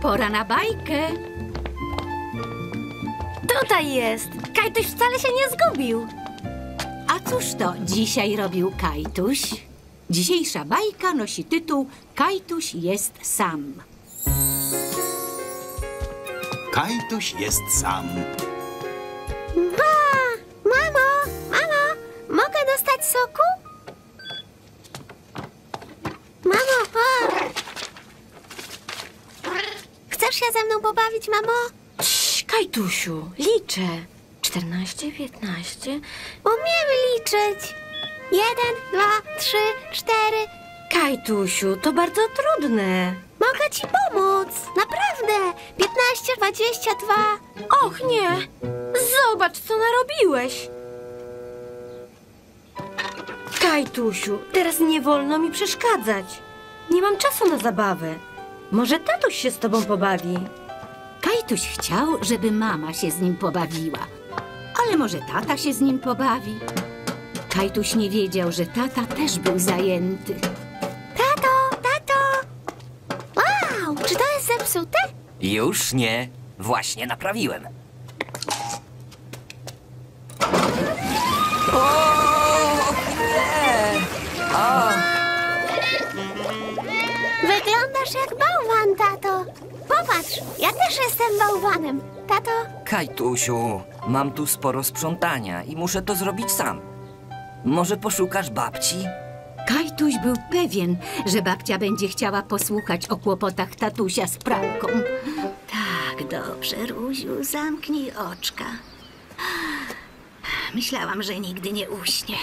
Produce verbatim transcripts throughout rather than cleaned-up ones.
Pora na bajkę. Tutaj jest. Kajtuś wcale się nie zgubił. A cóż to dzisiaj robił Kajtuś? Dzisiejsza bajka nosi tytuł Kajtuś jest sam. Kajtuś jest sam. A, mamo, mamo, mogę dostać soku? Mamo, o. Chcesz się ze mną pobawić, mamo? Cii, Kajtusiu, liczę. czternaście, piętnaście. Umiemy liczyć. Jeden, dwa, trzy, cztery. Kajtusiu, to bardzo trudne. Mogę ci pomóc, naprawdę. Piętnaście, dwadzieścia dwa. Och nie, zobacz co narobiłeś. Kajtusiu, teraz nie wolno mi przeszkadzać. Nie mam czasu na zabawę. Może tatuś się z tobą pobawi. Kajtuś chciał, żeby mama się z nim pobawiła. Ale może tata się z nim pobawi? Kajtuś nie wiedział, że tata też był zajęty. Tato, tato. Wow, czy to jest zepsute? Już nie. Właśnie naprawiłem. O, nie! O. Wyglądasz jak bałwan, tato. Popatrz, ja też jestem bałwanem. Tato, Kajtusiu, mam tu sporo sprzątania i muszę to zrobić sam. Może poszukasz babci? Kajtuś był pewien, że babcia będzie chciała posłuchać o kłopotach tatusia z pralką. Tak, dobrze, Ruziu, zamknij oczka. Myślałam, że nigdy nie uśnie.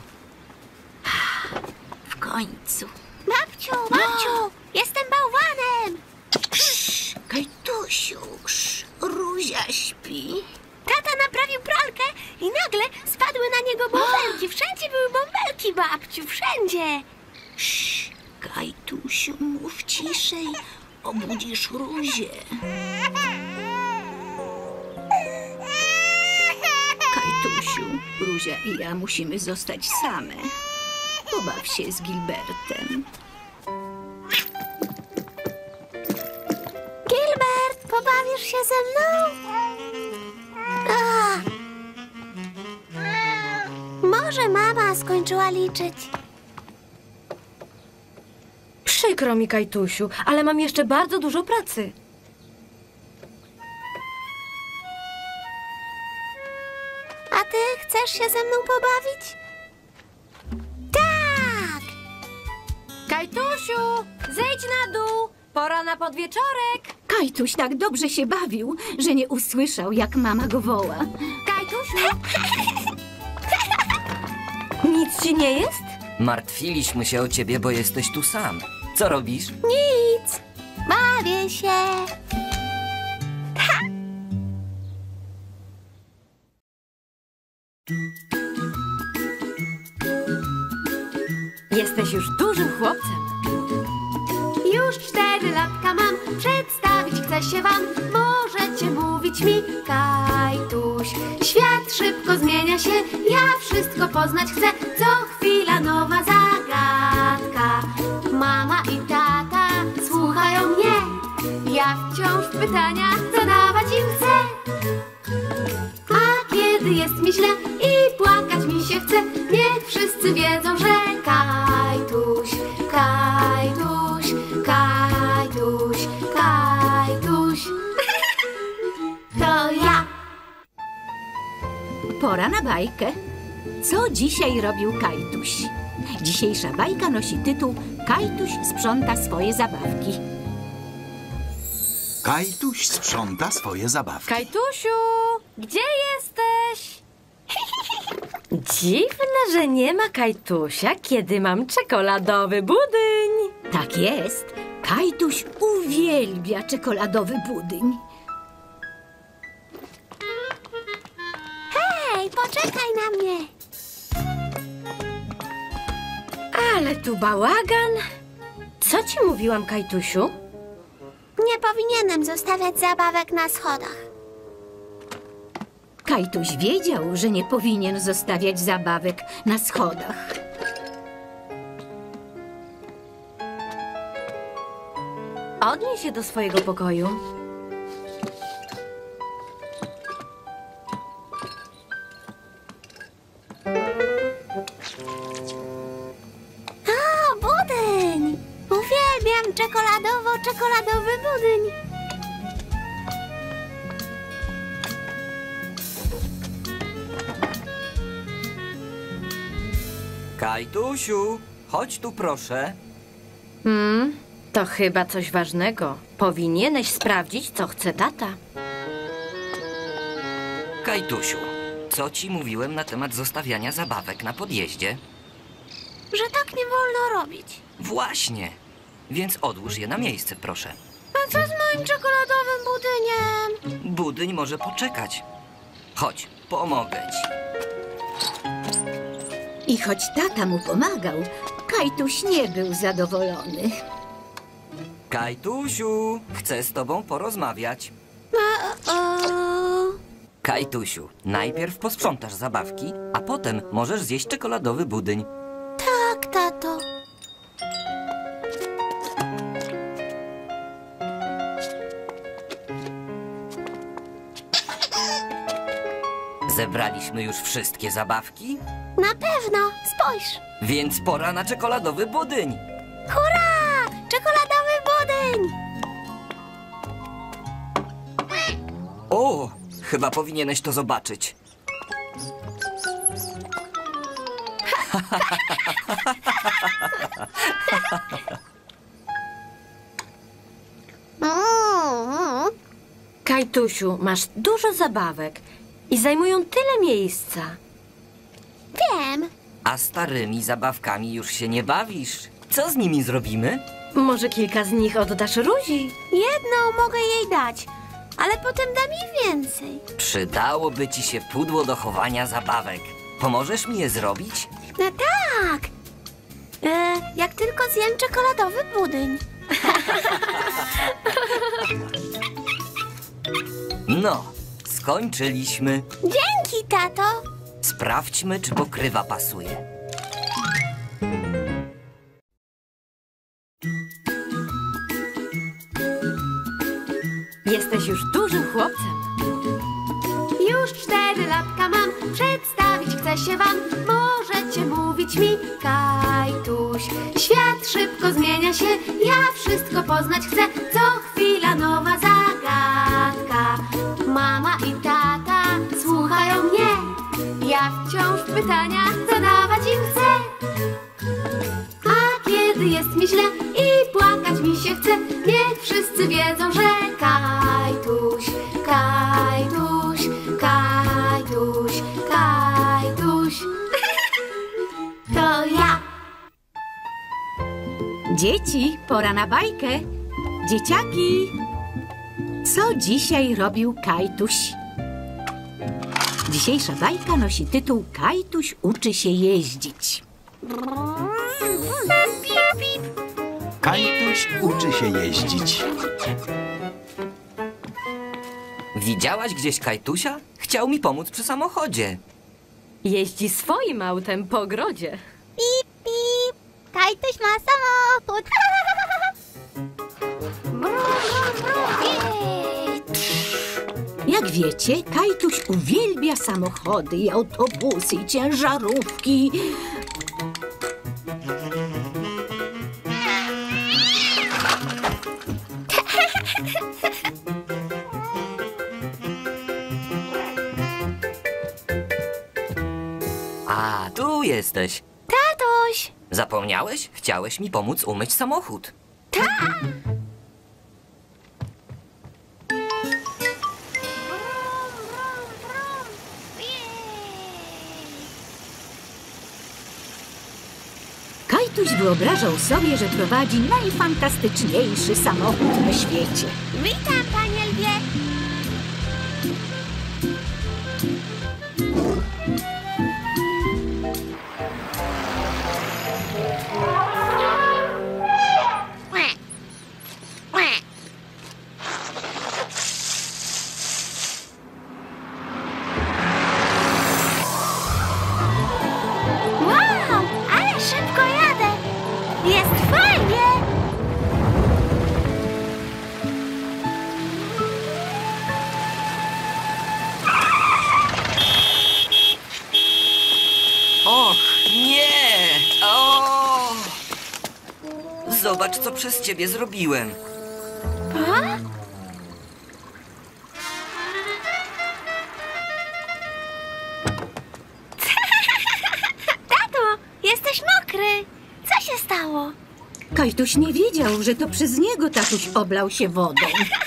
W końcu. babciu, babciu, jestem bałwanem. Kajtusiu, Ruzia śpi. Tata naprawił pralkę i nagle spadły na niego bąbelki. Wszędzie były bąbelki, babciu, wszędzie. Sz, Kajtusiu, mów ciszej, obudzisz Ruzię. Kajtusiu, Ruzia i ja musimy zostać same. Pobaw się z Gilbertem. Gilbert, pobawisz się ze mną? A. Może mama skończyła liczyć. Przykro mi, Kajtusiu, ale mam jeszcze bardzo dużo pracy. A ty chcesz się ze mną pobawić? Tak! Kajtusiu, zejdź na dół. Pora na podwieczorek. Kajtuś tak dobrze się bawił, że nie usłyszał, jak mama go woła. Kajtusiu. Nic ci nie jest? Martwiliśmy się o ciebie, bo jesteś tu sam. Co robisz? Nic. Bawię się. Jesteś już dużym chłopcem. Już cztery latka mam, przedstawić chcę się wam. Możecie mówić mi Kajtuś. Świat szybko zmienia się, ja wszystko poznać chcę. Co chwila nowa zagadka. Mama i tata słuchają mnie. Ja wciąż pytania zadawać im chcę. A kiedy jest mi źle i płakać mi się chce, niech wszyscy wiedzą, że Kajtuś, Kajtuś, Kajtuś, Kajtuś. To ja. Pora na bajkę. Co dzisiaj robił Kajtuś? Dzisiejsza bajka nosi tytuł Kajtuś sprząta swoje zabawki. Kajtuś sprząta swoje zabawki. Kajtusiu, gdzie jesteś? Dziwne, że nie ma Kajtusia, kiedy mam czekoladowy budyń. Tak jest. Kajtuś uwielbia czekoladowy budyń. Hej, poczekaj na mnie. Ale tu bałagan. Co ci mówiłam, Kajtusiu? Nie powinienem zostawiać zabawek na schodach. Kajtuś wiedział, że nie powinien zostawiać zabawek na schodach. Odnieś się do swojego pokoju. O, budyń! Uwielbiam czekoladowo-czekoladowy budyń. Kajtusiu, chodź tu proszę. Hmm, to chyba coś ważnego. Powinieneś sprawdzić, co chce tata. Kajtusiu, co ci mówiłem na temat zostawiania zabawek na podjeździe? Że tak nie wolno robić. Właśnie. Więc odłóż je na miejsce, proszę. A co z moim czekoladowym budyniem? Budyń może poczekać. Chodź, pomogę ci. I choć tata mu pomagał, Kajtuś nie był zadowolony. Kajtusiu, chcę z tobą porozmawiać. O, Kajtusiu, najpierw posprzątasz zabawki, a potem możesz zjeść czekoladowy budyń. tak, tato. Zebraliśmy już wszystkie zabawki, Na pewno, spójrz. więc pora na czekoladowy budyń. Hurra! Czekoladowy budyń! O, chyba powinieneś to zobaczyć. Mm, Kajtusiu, masz dużo zabawek i zajmują tyle miejsca. wiem. A starymi zabawkami już się nie bawisz. Co z nimi zrobimy? Może kilka z nich oddasz Ruzi? Jedną mogę jej dać, ale potem da mi więcej. Przydałoby ci się pudło do chowania zabawek. Pomożesz mi je zrobić? No tak. E, jak tylko zjem czekoladowy budyń. No, skończyliśmy. Dzięki, tato. Sprawdźmy, czy pokrywa pasuje. Jesteś już dużym chłopcem. Już cztery latka mam, przedstawić chcę się wam. Możecie mówić mi Kajtuś. Świat szybko zmienia się, ja wszystko poznać chcę. Co chwila nowa zagadka. Mama i tata słuchają mnie. Ja wciąż pytania zadawać im chcę. A kiedy jest mi źle i płakać mi się chce, niech wszyscy wiedzą, że Kajtuś, Kajtuś, Kajtuś, Kajtuś. To ja. Dzieci, pora na bajkę. Dzieciaki, co dzisiaj robił Kajtuś? Dzisiejsza bajka nosi tytuł Kajtuś uczy się jeździć. Pip, pip. Kajtuś uczy się jeździć. Widziałaś gdzieś Kajtusia? Chciał mi pomóc przy samochodzie. Jeździ swoim autem po ogrodzie. Pip, pip. Kajtuś ma samochód. Brum, brum, brum. Jej. Jak wiecie, Kajtuś uwielbia samochody i autobusy i ciężarówki. A, tu jesteś. Tatuś. Zapomniałeś? Chciałeś mi pomóc umyć samochód. Kajtuś wyobrażał sobie, że prowadzi najfantastyczniejszy samochód na świecie. Witam, panie lwie. Wow, ale szybko jadę. Jest fajnie. Zobacz, co przez ciebie zrobiłem. Tato, jesteś mokry. Co się stało? Kajtuś nie wiedział, że to przez niego tatuś oblał się wodą.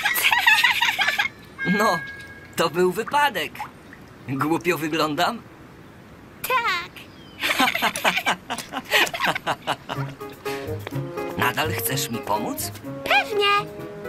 No, to był wypadek. Głupio wyglądam? Tak. Nadal chcesz mi pomóc? Pewnie.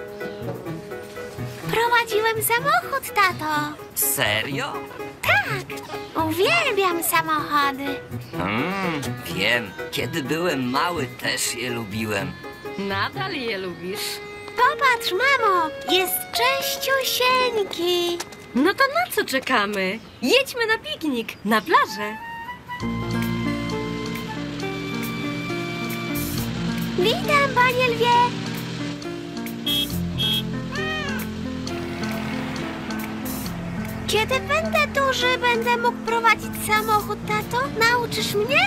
Prowadziłem samochód, tato. Serio? Tak. Uwielbiam samochody. Mm, wiem. Kiedy byłem mały, też je lubiłem. Nadal je lubisz. Popatrz, mamo, jest czyściusieńki. No to na co czekamy? Jedźmy na piknik, na plażę. Witam, panie lwie. Kiedy będę duży, będę mógł prowadzić samochód, tato? Nauczysz mnie?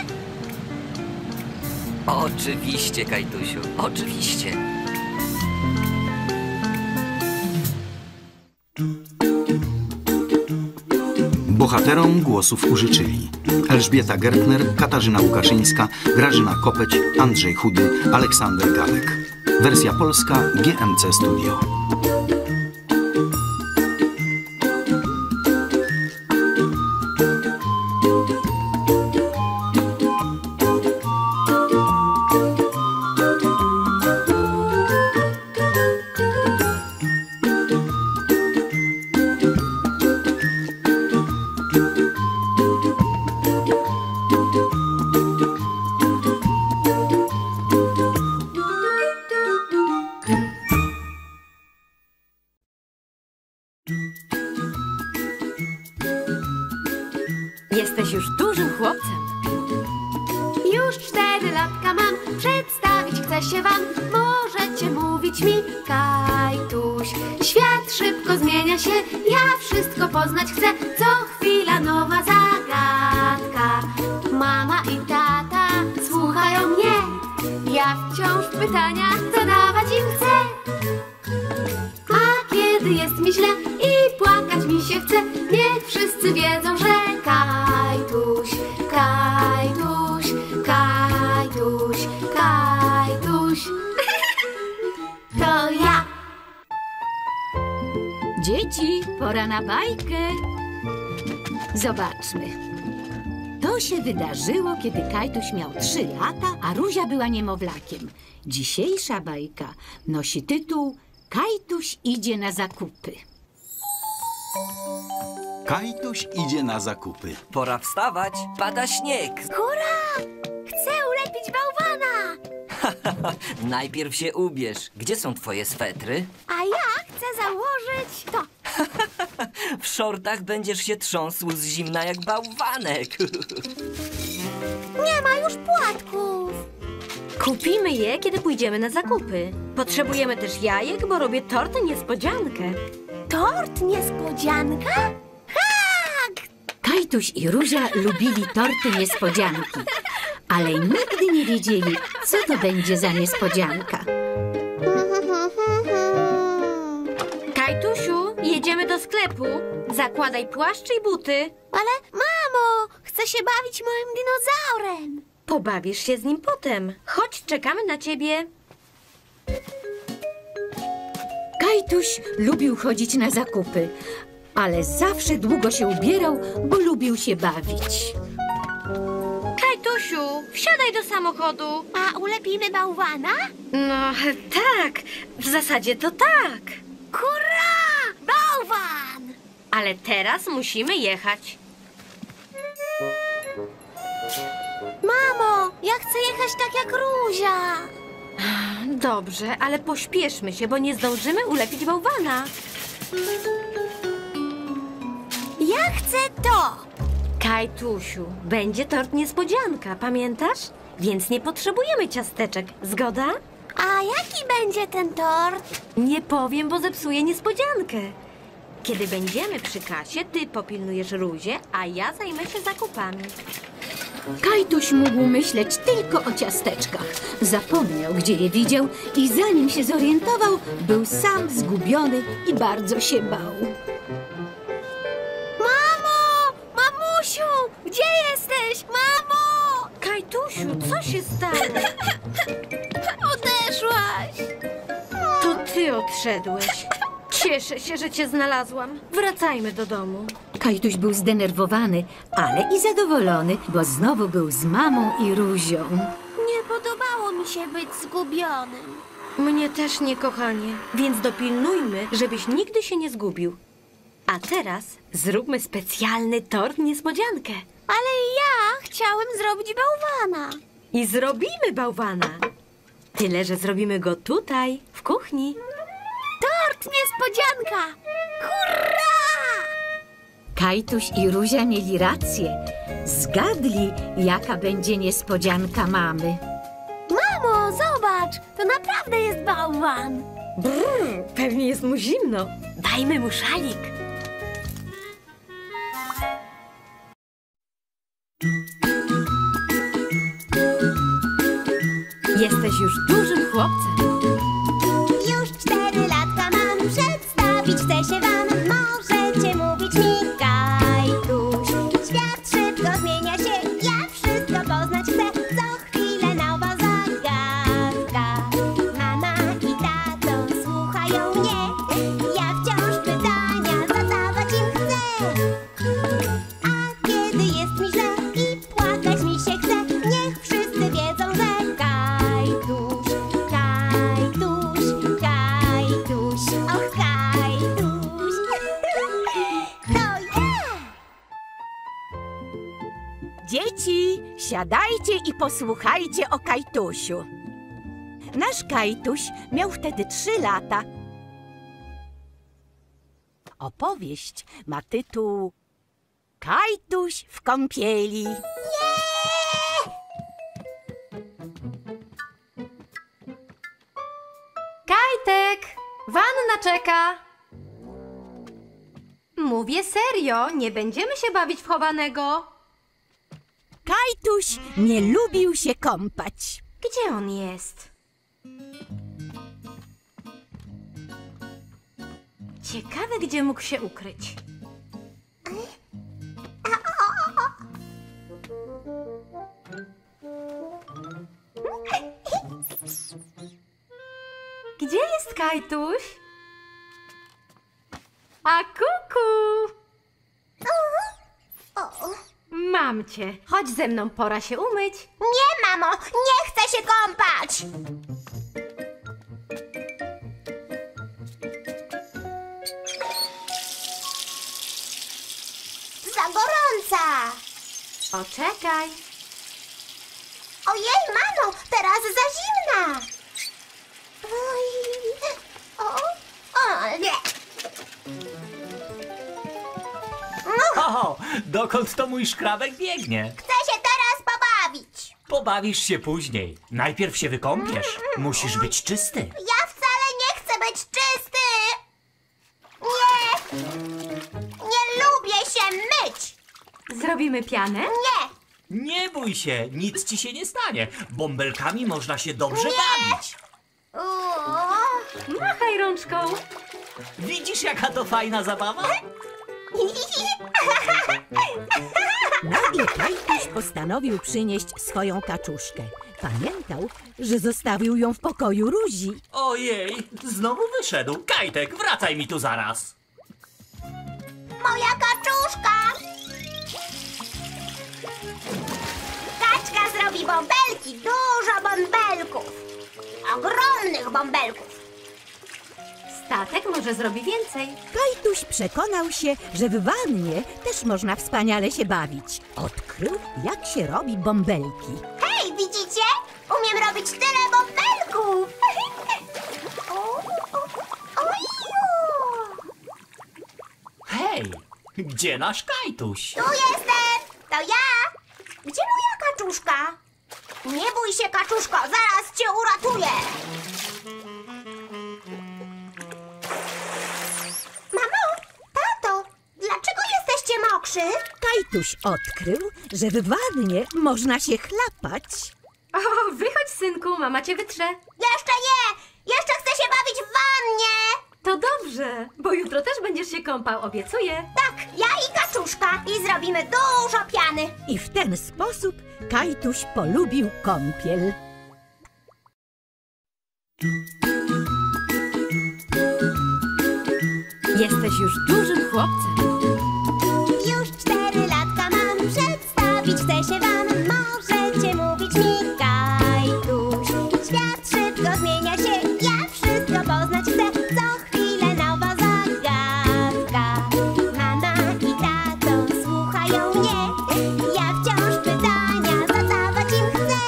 Oczywiście, Kajtusiu, oczywiście. Bohaterom głosów użyczyli Elżbieta Gertner, Katarzyna Łukaszyńska, Grażyna Kopeć, Andrzej Chudy, Aleksander Galek. Wersja polska G M C Studio. Jesteś już dużym chłopcem. Już cztery latka mam, przedstawić chcę się wam. Możecie mówić mi Kajtuś. Świat szybko zmienia się, ja wszystko poznać chcę. Co chwila nowa zagadka. Mama i tata słuchają mnie. Ja wciąż pytania zadawać im chcę. A kiedy jest mi źle i płakać mi się chce, niech wszyscy wiedzą, że Kajtuś, Kajtuś, Kajtuś, Kajtuś. To ja. Dzieci, pora na bajkę. Zobaczmy. To się wydarzyło, kiedy Kajtuś miał trzy lata, a Ruzia była niemowlakiem. Dzisiejsza bajka nosi tytuł Kajtuś idzie na zakupy. Kajtuś idzie na zakupy. Pora wstawać, pada śnieg. Hurra! Chcę ulepić bałwana. Najpierw się ubierz. Gdzie są twoje swetry? A ja chcę założyć to. W szortach będziesz się trząsł z zimna jak bałwanek. Nie ma już płatków. Kupimy je, kiedy pójdziemy na zakupy. Potrzebujemy też jajek, bo robię tortę niespodziankę. Tort niespodzianka? Tak! Kajtuś i Ruzia lubili torty niespodzianki, ale nigdy nie wiedzieli, co to będzie za niespodzianka. Kajtusiu, jedziemy do sklepu. Zakładaj płaszcz i buty. Ale mamo, chcę się bawić moim dinozaurem. Pobawisz się z nim potem. Chodź, czekamy na ciebie. Kajtuś lubił chodzić na zakupy, ale zawsze długo się ubierał, bo lubił się bawić. Kajtusiu, wsiadaj do samochodu. A ulepimy bałwana? No, tak. W zasadzie to tak. Hurra! Bałwan! Ale teraz musimy jechać. Mamo, ja chcę jechać tak jak Ruzia. Dobrze, ale pośpieszmy się, bo nie zdążymy ulepić bałwana. Ja chcę to. Kajtusiu, będzie tort niespodzianka, pamiętasz? Więc nie potrzebujemy ciasteczek, zgoda? A jaki będzie ten tort? Nie powiem, bo zepsuję niespodziankę. Kiedy będziemy przy kasie, ty popilnujesz Ruzię, a ja zajmę się zakupami. Kajtuś mógł myśleć tylko o ciasteczkach. Zapomniał, gdzie je widział i zanim się zorientował, był sam zgubiony i bardzo się bał. Mamo! Mamusiu! Gdzie jesteś? Mamo! Kajtusiu, co się stało? Odeszłaś! To ty odszedłeś. Cieszę się, że cię znalazłam. Wracajmy do domu. Kajtuś był zdenerwowany, ale i zadowolony, bo znowu był z mamą i Ruzią. Nie podobało mi się być zgubionym. Mnie też nie, kochanie. Więc dopilnujmy, żebyś nigdy się nie zgubił. A teraz zróbmy specjalny tort niespodziankę. Ale ja chciałem zrobić bałwana. I zrobimy bałwana. Tyle, że zrobimy go tutaj, w kuchni. Tort niespodzianka! Hurra! Kajtuś i Ruzia mieli rację. Zgadli, jaka będzie niespodzianka mamy. Mamo, zobacz! To naprawdę jest bałwan. Brrr, pewnie jest mu zimno. Dajmy mu szalik. Jesteś już dużym chłopcem. Już cztery latka mam, przedstawić chcę się wam. Możecie mówić mi Kajtuś. Świat szybko zmienia się, ja wszystko poznać chcę. Co chwilę nowa zagadka. Mama i tato słuchają mnie. Ja wciąż pytania zadawać im chcę. A kiedy jest mi źle i płakać mi się chce, niech wszyscy wiedzą, że Kajtuś, Kajtuś, Kajtuś, och Kajtuś. To ja! Dzieci, siadajcie i posłuchajcie o Kajtusiu. Nasz Kajtuś miał wtedy trzy lata. Opowieść ma tytuł Kajtuś w kąpieli. Kajtek! Wanna czeka! Mówię serio, nie będziemy się bawić w chowanego. Kajtuś nie lubił się kąpać. Gdzie on jest? Ciekawe, gdzie mógł się ukryć. Gdzie jest Kajtuś? A kuku! Mam cię. Chodź ze mną, pora się umyć. Nie, mamo, nie chcę się kąpać! Za gorąca! Poczekaj. Ojej, mamo, teraz za zimna! Oj, o, o, nie! O, dokąd to mój szkrabek biegnie? Chcę się teraz pobawić! Pobawisz się później. Najpierw się wykąpiesz. Musisz być czysty. Ja wcale nie chcę być czysty! Nie! Nie lubię się myć! Zrobimy pianę? Nie! Nie bój się, nic ci się nie stanie. Bąbelkami można się dobrze bawić. Uuu. Machaj rączką. Widzisz, jaka to fajna zabawa? Nagle Kajtuś postanowił przynieść swoją kaczuszkę. Pamiętał, że zostawił ją w pokoju Ruzi. Ojej, znowu wyszedł. Kajtek, wracaj mi tu zaraz. Moja kaczuszka! Kaczka zrobi bąbelki, dużo bąbelków. Ogromnych bąbelków. Statek może zrobi więcej. Kajtuś przekonał się, że w wannie też można wspaniale się bawić. Odkrył, jak się robi bąbelki. Hej, widzicie? Umiem robić tyle bąbelków! O, o, oju. Hej, gdzie nasz Kajtuś? Tu jestem! To ja! Gdzie moja kaczuszka? Nie bój się, kaczuszko, zaraz cię uratuję! Mamo, tato, dlaczego jesteście mokrzy? Kajtuś odkrył, że w wannie można się chlapać. O, wychodź, synku, mama cię wytrze. Jeszcze nie! Jeszcze chcę się bawić w wannie! To dobrze, bo jutro też będziesz się kąpał, obiecuję. Tak, ja i kaczuszka i zrobimy dużo piany. I w ten sposób Kajtuś polubił kąpiel. Jesteś już dużym chłopcem. Już cztery latka mam, przedstawić chcę się wam. Możecie mówić mi Kajtuś. Świat szybko zmienia się, ja wszystko poznać chcę. Co chwilę nowa zagadka. Mama i tato słuchają mnie. Ja wciąż pytania zadawać im chcę.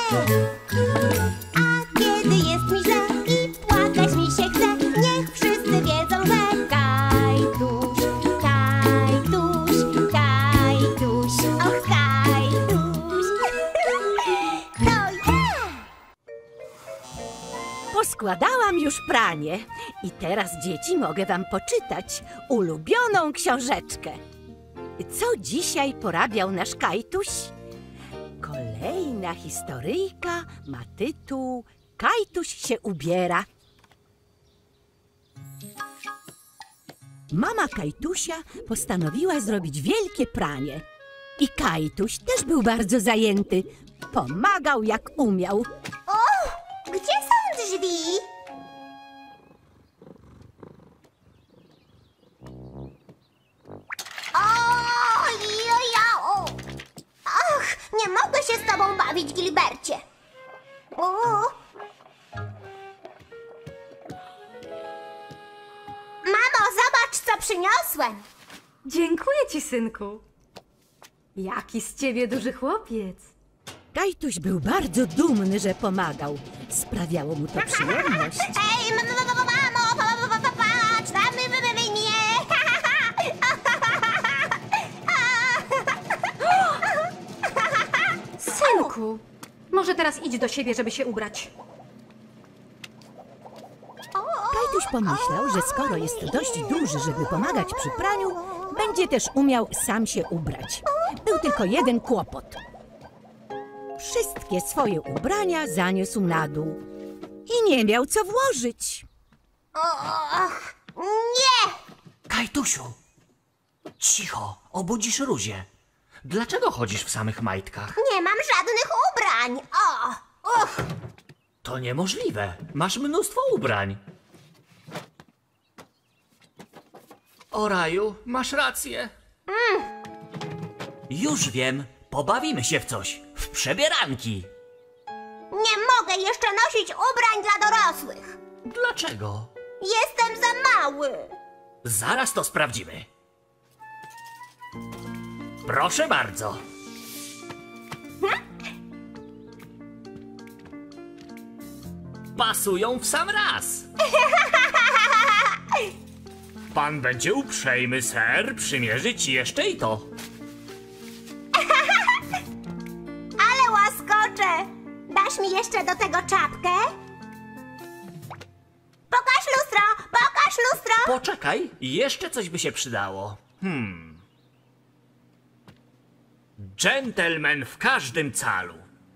A kiedy jest mi źle i płakać mi się chce, niech wszyscy wiedzą, że Kajtuś, Kajtuś, Kajtuś, och Kajtuś. To ja! Poskładałam już pranie i teraz, dzieci, mogę wam poczytać ulubioną książeczkę. Co dzisiaj porabiał nasz Kajtuś? Kolejna historyjka ma tytuł Kajtuś się ubiera. Mama Kajtusia postanowiła zrobić wielkie pranie. I Kajtuś też był bardzo zajęty. Pomagał jak umiał. O, gdzie są drzwi? O, ach, nie mogę się z tobą bawić, Gilbercie. O. Mamo, zobacz, co przyniosłem. Dziękuję ci, synku. Jaki z ciebie duży chłopiec. Kajtuś był bardzo dumny, że pomagał. Sprawiało mu to przyjemność. Ej, mamo, mamo, patrz, tam mnie. Synku, może teraz idź do siebie, żeby się ubrać. Kajtuś pomyślał, że skoro jest dość duży, żeby pomagać przy praniu, będzie też umiał sam się ubrać. Był tylko jeden kłopot. Wszystkie swoje ubrania zaniósł na dół i nie miał co włożyć. Och, nie! Kajtusiu, cicho, obudzisz Ruzię. Dlaczego chodzisz w samych majtkach? Nie mam żadnych ubrań. O, uch. To niemożliwe. Masz mnóstwo ubrań. O raju, masz rację. Mm. Już wiem. Pobawimy się w coś. W przebieranki. Nie mogę jeszcze nosić ubrań dla dorosłych. Dlaczego? Jestem za mały. Zaraz to sprawdzimy. Proszę bardzo. Pasują w sam raz. Pan będzie uprzejmy, ser, przymierzyć jeszcze i to. Ale łaskocze. Dasz mi jeszcze do tego czapkę? Pokaż lustro, pokaż lustro. Poczekaj, jeszcze coś by się przydało. Hmm. Dżentelmen w każdym calu.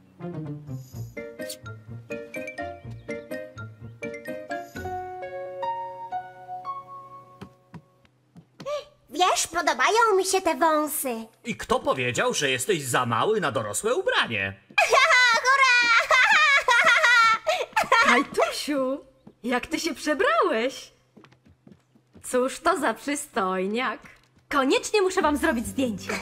Wiesz, podobają mi się te wąsy. I kto powiedział, że jesteś za mały na dorosłe ubranie? Hurra! Kajtusiu, jak ty się przebrałeś? Cóż to za przystojniak. Koniecznie muszę wam zrobić zdjęcie.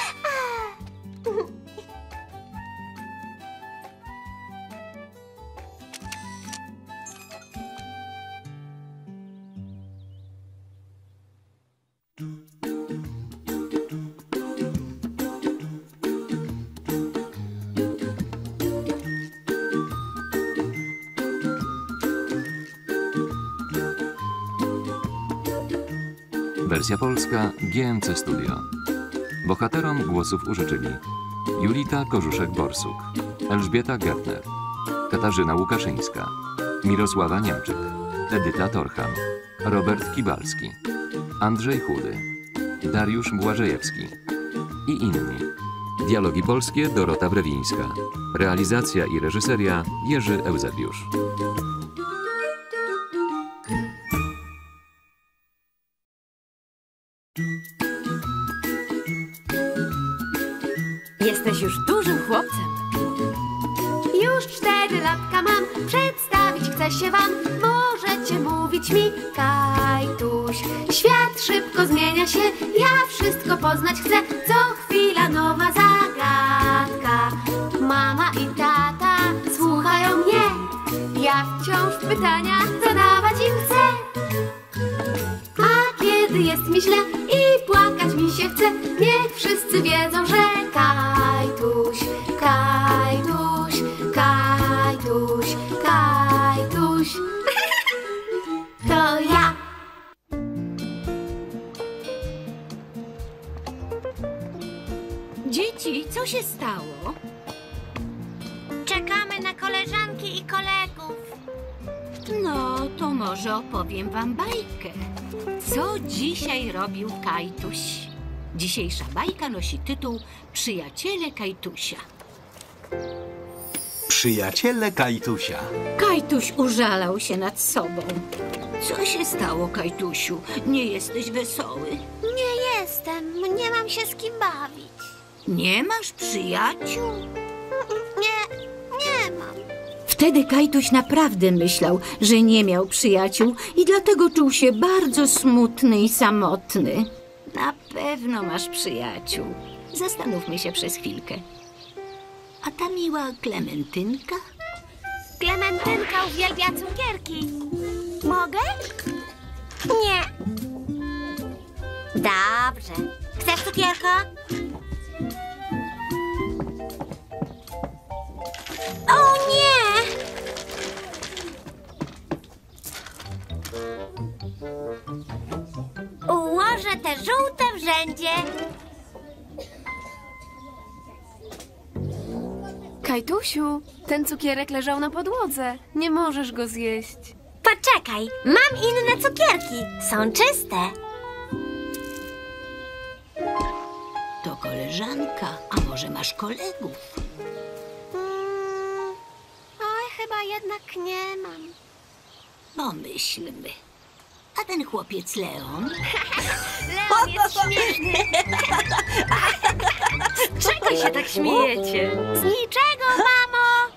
Wersja polska G M C Studio. Bohaterom głosów użyczyli Julita Korzuszek-Borsuk, Elżbieta Gertner, Katarzyna Łukaszyńska, Mirosława Niemczyk, Edyta Torcham, Robert Kibalski, Andrzej Chudy, Dariusz Błażejewski i inni. Dialogi polskie Dorota Brewińska. Realizacja i reżyseria Jerzy Eusebiusz. Jesteś już dużym chłopcem. Już cztery latka mam, przedstawić chcę się wam. Możecie mówić mi Kajtuś. Świat szybko zmienia się, ja wszystko poznać chcę. Co chwila nowa zagadka. Mama i tata słuchają mnie. Ja wciąż pytania zadawać im chcę. A kiedy jest mi źle i płakać mi się chce, niech wszyscy wiedzą, że Kajtuś, Kajtuś, Kajtuś, Kajtuś to ja. Dzieci, co się stało? Czekamy na koleżanki i kolegów. No, to może opowiem wam bajkę. Co dzisiaj robił Kajtuś? Dzisiejsza bajka nosi tytuł Przyjaciele Kajtusia. Przyjaciele Kajtusia. Kajtuś użalał się nad sobą. Co się stało, Kajtusiu? Nie jesteś wesoły? Nie jestem, nie mam się z kim bawić. Nie masz przyjaciół? Nie, nie mam. Wtedy Kajtuś naprawdę myślał, że nie miał przyjaciół i dlatego czuł się bardzo smutny i samotny. Na pewno masz przyjaciół. Zastanówmy się przez chwilkę. A ta miła Klementynka? Klementynka uwielbia cukierki. Mogę? Nie. Dobrze. Chcesz cukierka? O nie! Ułożę te żółte w rzędzie. Kajtusiu, ten cukierek leżał na podłodze. Nie możesz go zjeść. Poczekaj, mam inne cukierki. Są czyste. To koleżanka, a może masz kolegów? Mm, oj, chyba jednak nie mam. Pomyślmy. A ten chłopiec Leon? Leon jest śmieszny. Z czego się tak śmiejecie? Z niczego, mamo.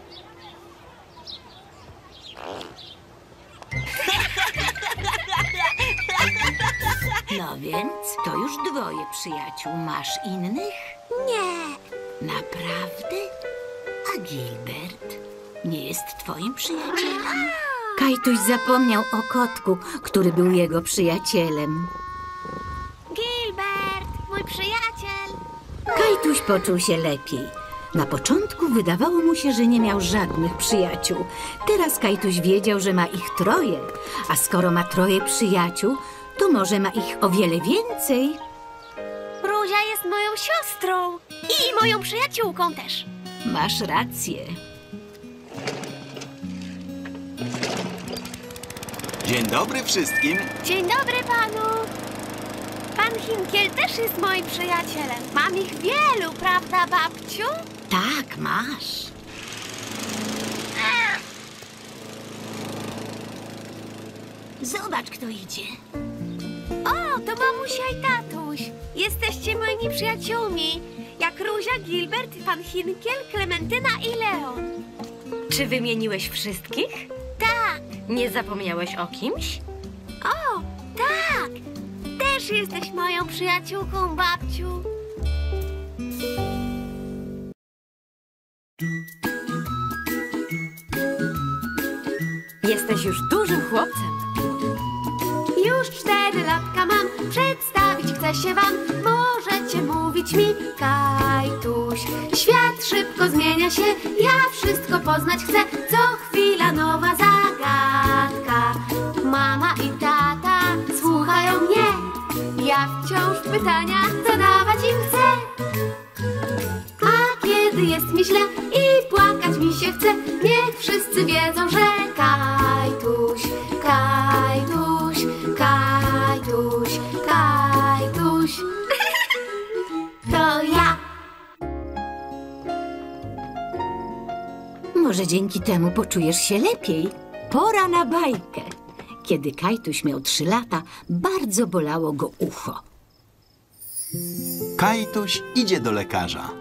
No więc, to już dwoje przyjaciół. Masz innych? Nie. Naprawdę? A Gilbert nie jest twoim przyjacielem? Kajtuś zapomniał o kotku, który był jego przyjacielem. Gilbert, mój przyjaciel. Kajtuś poczuł się lepiej. Na początku wydawało mu się, że nie miał żadnych przyjaciół. Teraz Kajtuś wiedział, że ma ich troje. A skoro ma troje przyjaciół, to może ma ich o wiele więcej. Ruzia jest moją siostrą i moją przyjaciółką też. Masz rację. Dzień dobry wszystkim. Dzień dobry panu. Pan Hinkiel też jest moim przyjacielem. Mam ich wielu, prawda, babciu? Tak, masz. Zobacz, kto idzie. O, to mamusia i tatuś. Jesteście moimi przyjaciółmi. Jak Ruzia, Gilbert, pan Hinkiel, Klementyna i Leon. Czy wymieniłeś wszystkich? Tak. Nie zapomniałeś o kimś? O, tak. Też jesteś moją przyjaciółką, babciu. Jesteś już dużym chłopcem. Już cztery latka mam, przedstawić chcę się wam. Możecie mówić mi Kajtuś. Świat szybko zmienia się, ja wszystko poznać chcę. Co chwila nowa zagadka. Mama i tata słuchają mnie. Ja wciąż pytania zadawać im chcę. A kiedy jest mi źle i płakać mi się chce, niech wszyscy wiedzą, że Kajtuś, Kajtuś, Kajtuś, Kajtuś to ja. że dzięki temu poczujesz się lepiej. Pora na bajkę. Kiedy Kajtuś miał trzy lata, bardzo bolało go ucho. Kajtuś idzie do lekarza.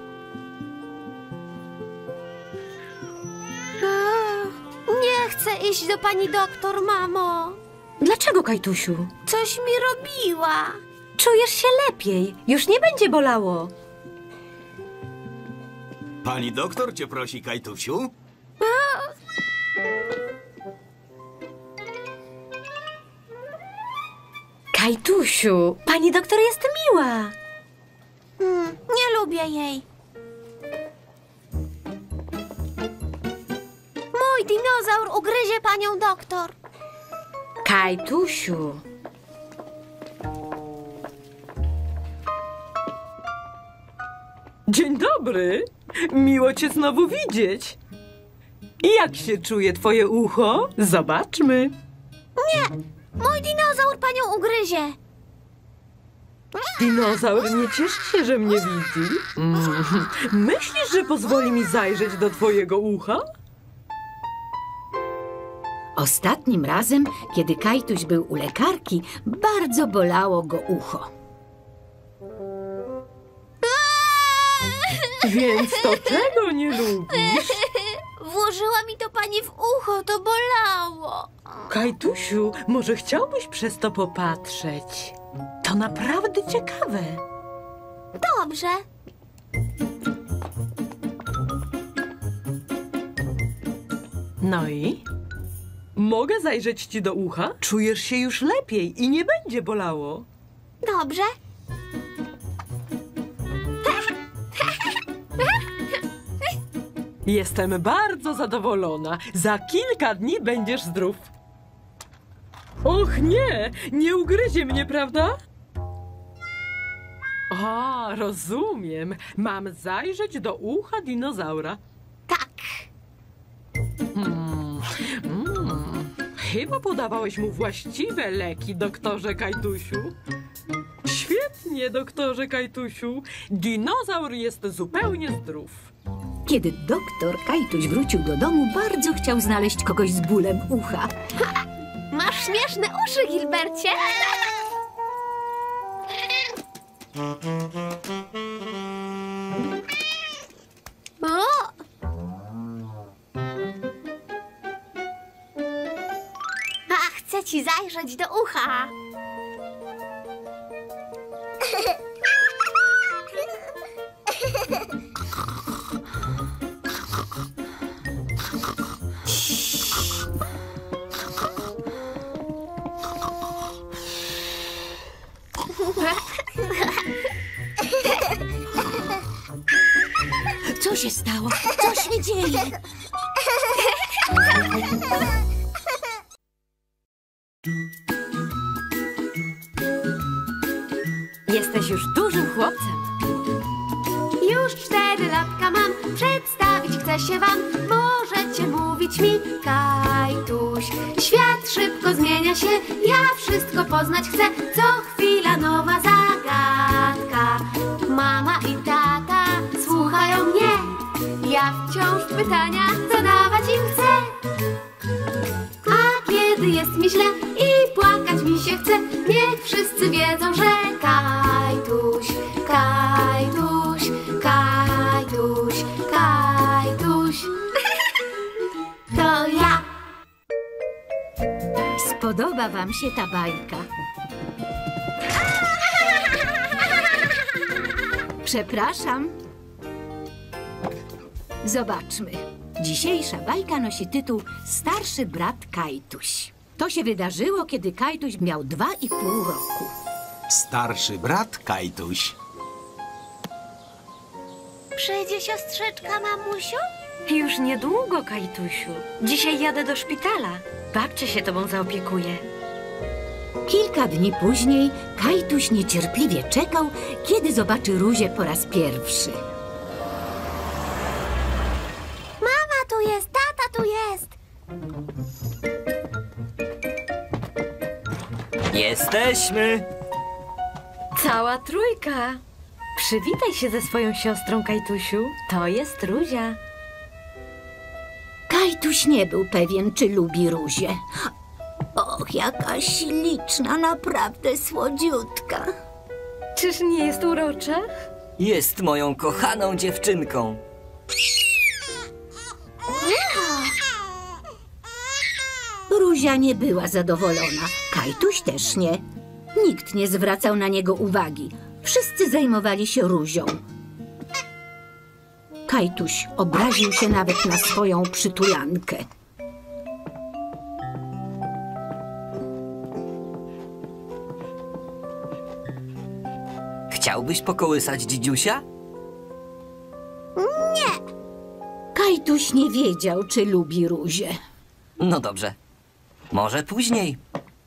Nie chcę iść do pani doktor, mamo. Dlaczego, Kajtusiu? Coś mi robiła. Czujesz się lepiej. Już nie będzie bolało. Pani doktor cię prosi, Kajtusiu. Kajtusiu, pani doktor jest miła. Mm, nie lubię jej. Mój dinozaur ugryzie panią doktor. Kajtusiu. Dzień dobry. Miło cię znowu widzieć. Jak się czuje twoje ucho? Zobaczmy. Nie, mój dinozaur panią ugryzie. Dinozaur nie cieszy się, że mnie widzi. Mm. Myślisz, że pozwoli mi zajrzeć do twojego ucha? Ostatnim razem, kiedy Kajtuś był u lekarki, bardzo bolało go ucho. Więc to czego nie lubisz? Włożyła mi to pani w ucho, to bolało. Kajtusiu, może chciałbyś przez to popatrzeć? To naprawdę ciekawe. Dobrze. No i? Mogę zajrzeć ci do ucha? Czujesz się już lepiej i nie będzie bolało. Dobrze. Jestem bardzo zadowolona. Za kilka dni będziesz zdrów. Och nie, nie ugryzie mnie, prawda? A, rozumiem. Mam zajrzeć do ucha dinozaura. Tak. Hmm. Mm. Chyba podawałeś mu właściwe leki, doktorze Kajtusiu. Świetnie, doktorze Kajtusiu. Dinozaur jest zupełnie zdrów. Kiedy doktor Kajtuś wrócił do domu, bardzo chciał znaleźć kogoś z bólem ucha. Ha! Masz śmieszne uszy, Gilbercie. O! A, chcę ci zajrzeć do ucha. Co się stało? Co się dzieje? Jesteś już dużym chłopcem. Już cztery latka mam, przedstawić chcę się wam. Możecie mówić mi Kajtuś. Świat szybko zmienia się, ja wszystko poznać chcę. Co chwila nowa zagadka. Mama i tata słuchają mnie. Ja wciąż pytania zadawać im chcę. A kiedy jest mi źle i płakać mi się chce, niech wszyscy wiedzą, że Kajtuś, Kajtuś, Kajtuś, Kajtuś. To ja. Spodoba wam się ta bajka? Przepraszam. Zobaczmy. Dzisiejsza bajka nosi tytuł Starszy brat Kajtuś. To się wydarzyło, kiedy Kajtuś miał dwa i pół roku. Starszy brat Kajtuś. Przyjdzie siostrzyczka, mamusiu? Już niedługo, Kajtusiu. Dzisiaj jadę do szpitala. Babcia się tobą zaopiekuje. Kilka dni później Kajtuś niecierpliwie czekał, kiedy zobaczy Ruzię po raz pierwszy. Mama tu jest, tata tu jest. Jesteśmy! Cała trójka. Przywitaj się ze swoją siostrą, Kajtusiu. To jest Ruzia. Kajtuś nie był pewien, czy lubi Ruzię. Och, jaka śliczna, naprawdę słodziutka. Czyż nie jest urocza? Jest moją kochaną dziewczynką. Ruzia nie była zadowolona. Kajtuś też nie. Nikt nie zwracał na niego uwagi. Wszyscy zajmowali się Ruzią. Kajtuś obraził się nawet na swoją przytulankę. Chciałbyś pokołysać dzidziusia? Nie. Kajtuś nie wiedział, czy lubi Ruzię. No dobrze. Może później.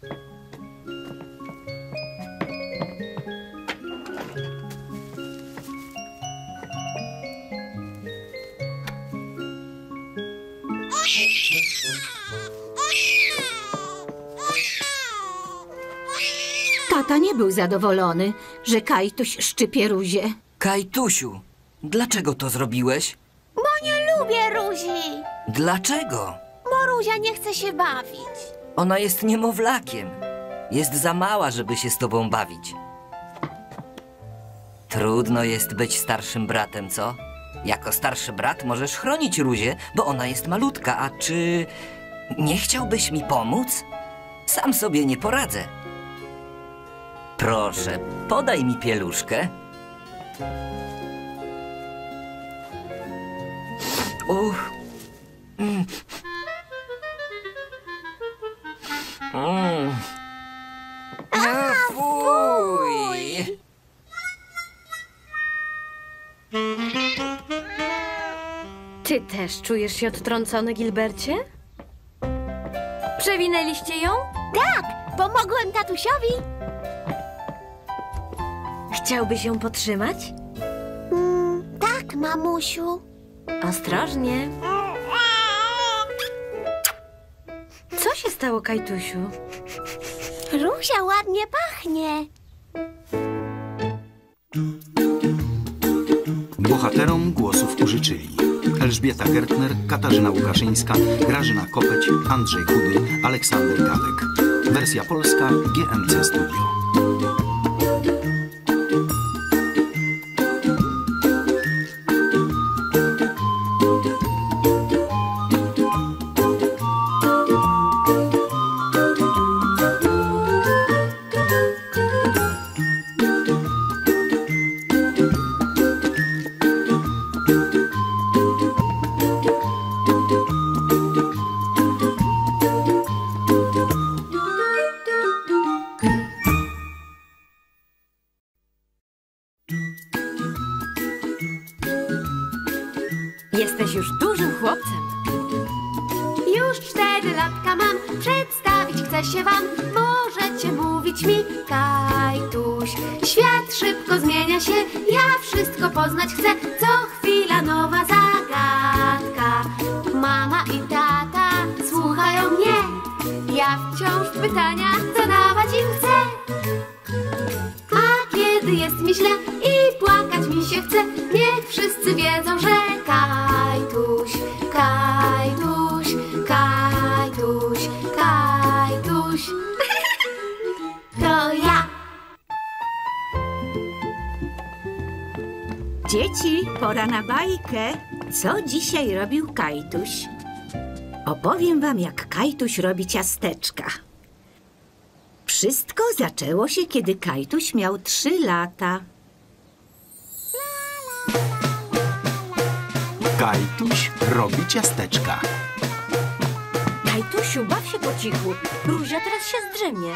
Tata nie był zadowolony, że Kajtuś szczypie Ruzię. Kajtusiu, dlaczego to zrobiłeś? Bo nie lubię Ruzi, Dlaczego? bo Ruzia nie chce się bawić. Ona jest niemowlakiem. Jest za mała, żeby się z tobą bawić. Trudno jest być starszym bratem, co? Jako starszy brat możesz chronić Ruzię, bo ona jest malutka. A czy nie chciałbyś mi pomóc? Sam sobie nie poradzę. Proszę, podaj mi pieluszkę. Uch. Mm. Mm. A, fuj! Ty też czujesz się odtrącony, Gilbercie? Przewinęliście ją? Tak, pomogłem tatusiowi. Chciałbyś ją podtrzymać? Mm, tak, mamusiu. Ostrożnie. Co się stało, Kajtusiu? Ruzia ładnie pachnie. Bohaterom głosów użyczyli Elżbieta Gertner, Katarzyna Łukaszyńska, Grażyna Kopeć, Andrzej Chudy, Aleksander Galek. Wersja polska G M C Studio. Jesteś już dużym chłopcem. Już cztery latka mam, przedstawić chcę się wam. Możecie mówić mi Kajtuś. Świat szybko zmienia się, ja wszystko poznać chcę. Co chwila nowa zagadka. Mama i tata słuchają mnie. Ja wciąż pytania zadawać im chcę. A kiedy jest mi źle i płakać mi się chce, niech wszyscy wiedzą, że Kajtuś, Kajtuś, Kajtuś, Kajtuś. To ja. Dzieci, pora na bajkę. Co dzisiaj robił Kajtuś? Opowiem wam, jak Kajtuś robi ciasteczka. Wszystko zaczęło się, kiedy Kajtuś miał trzy lata. Kajtuś robi ciasteczka. Kajtusiu, baw się po cichu. Ruzia teraz się zdrzemie.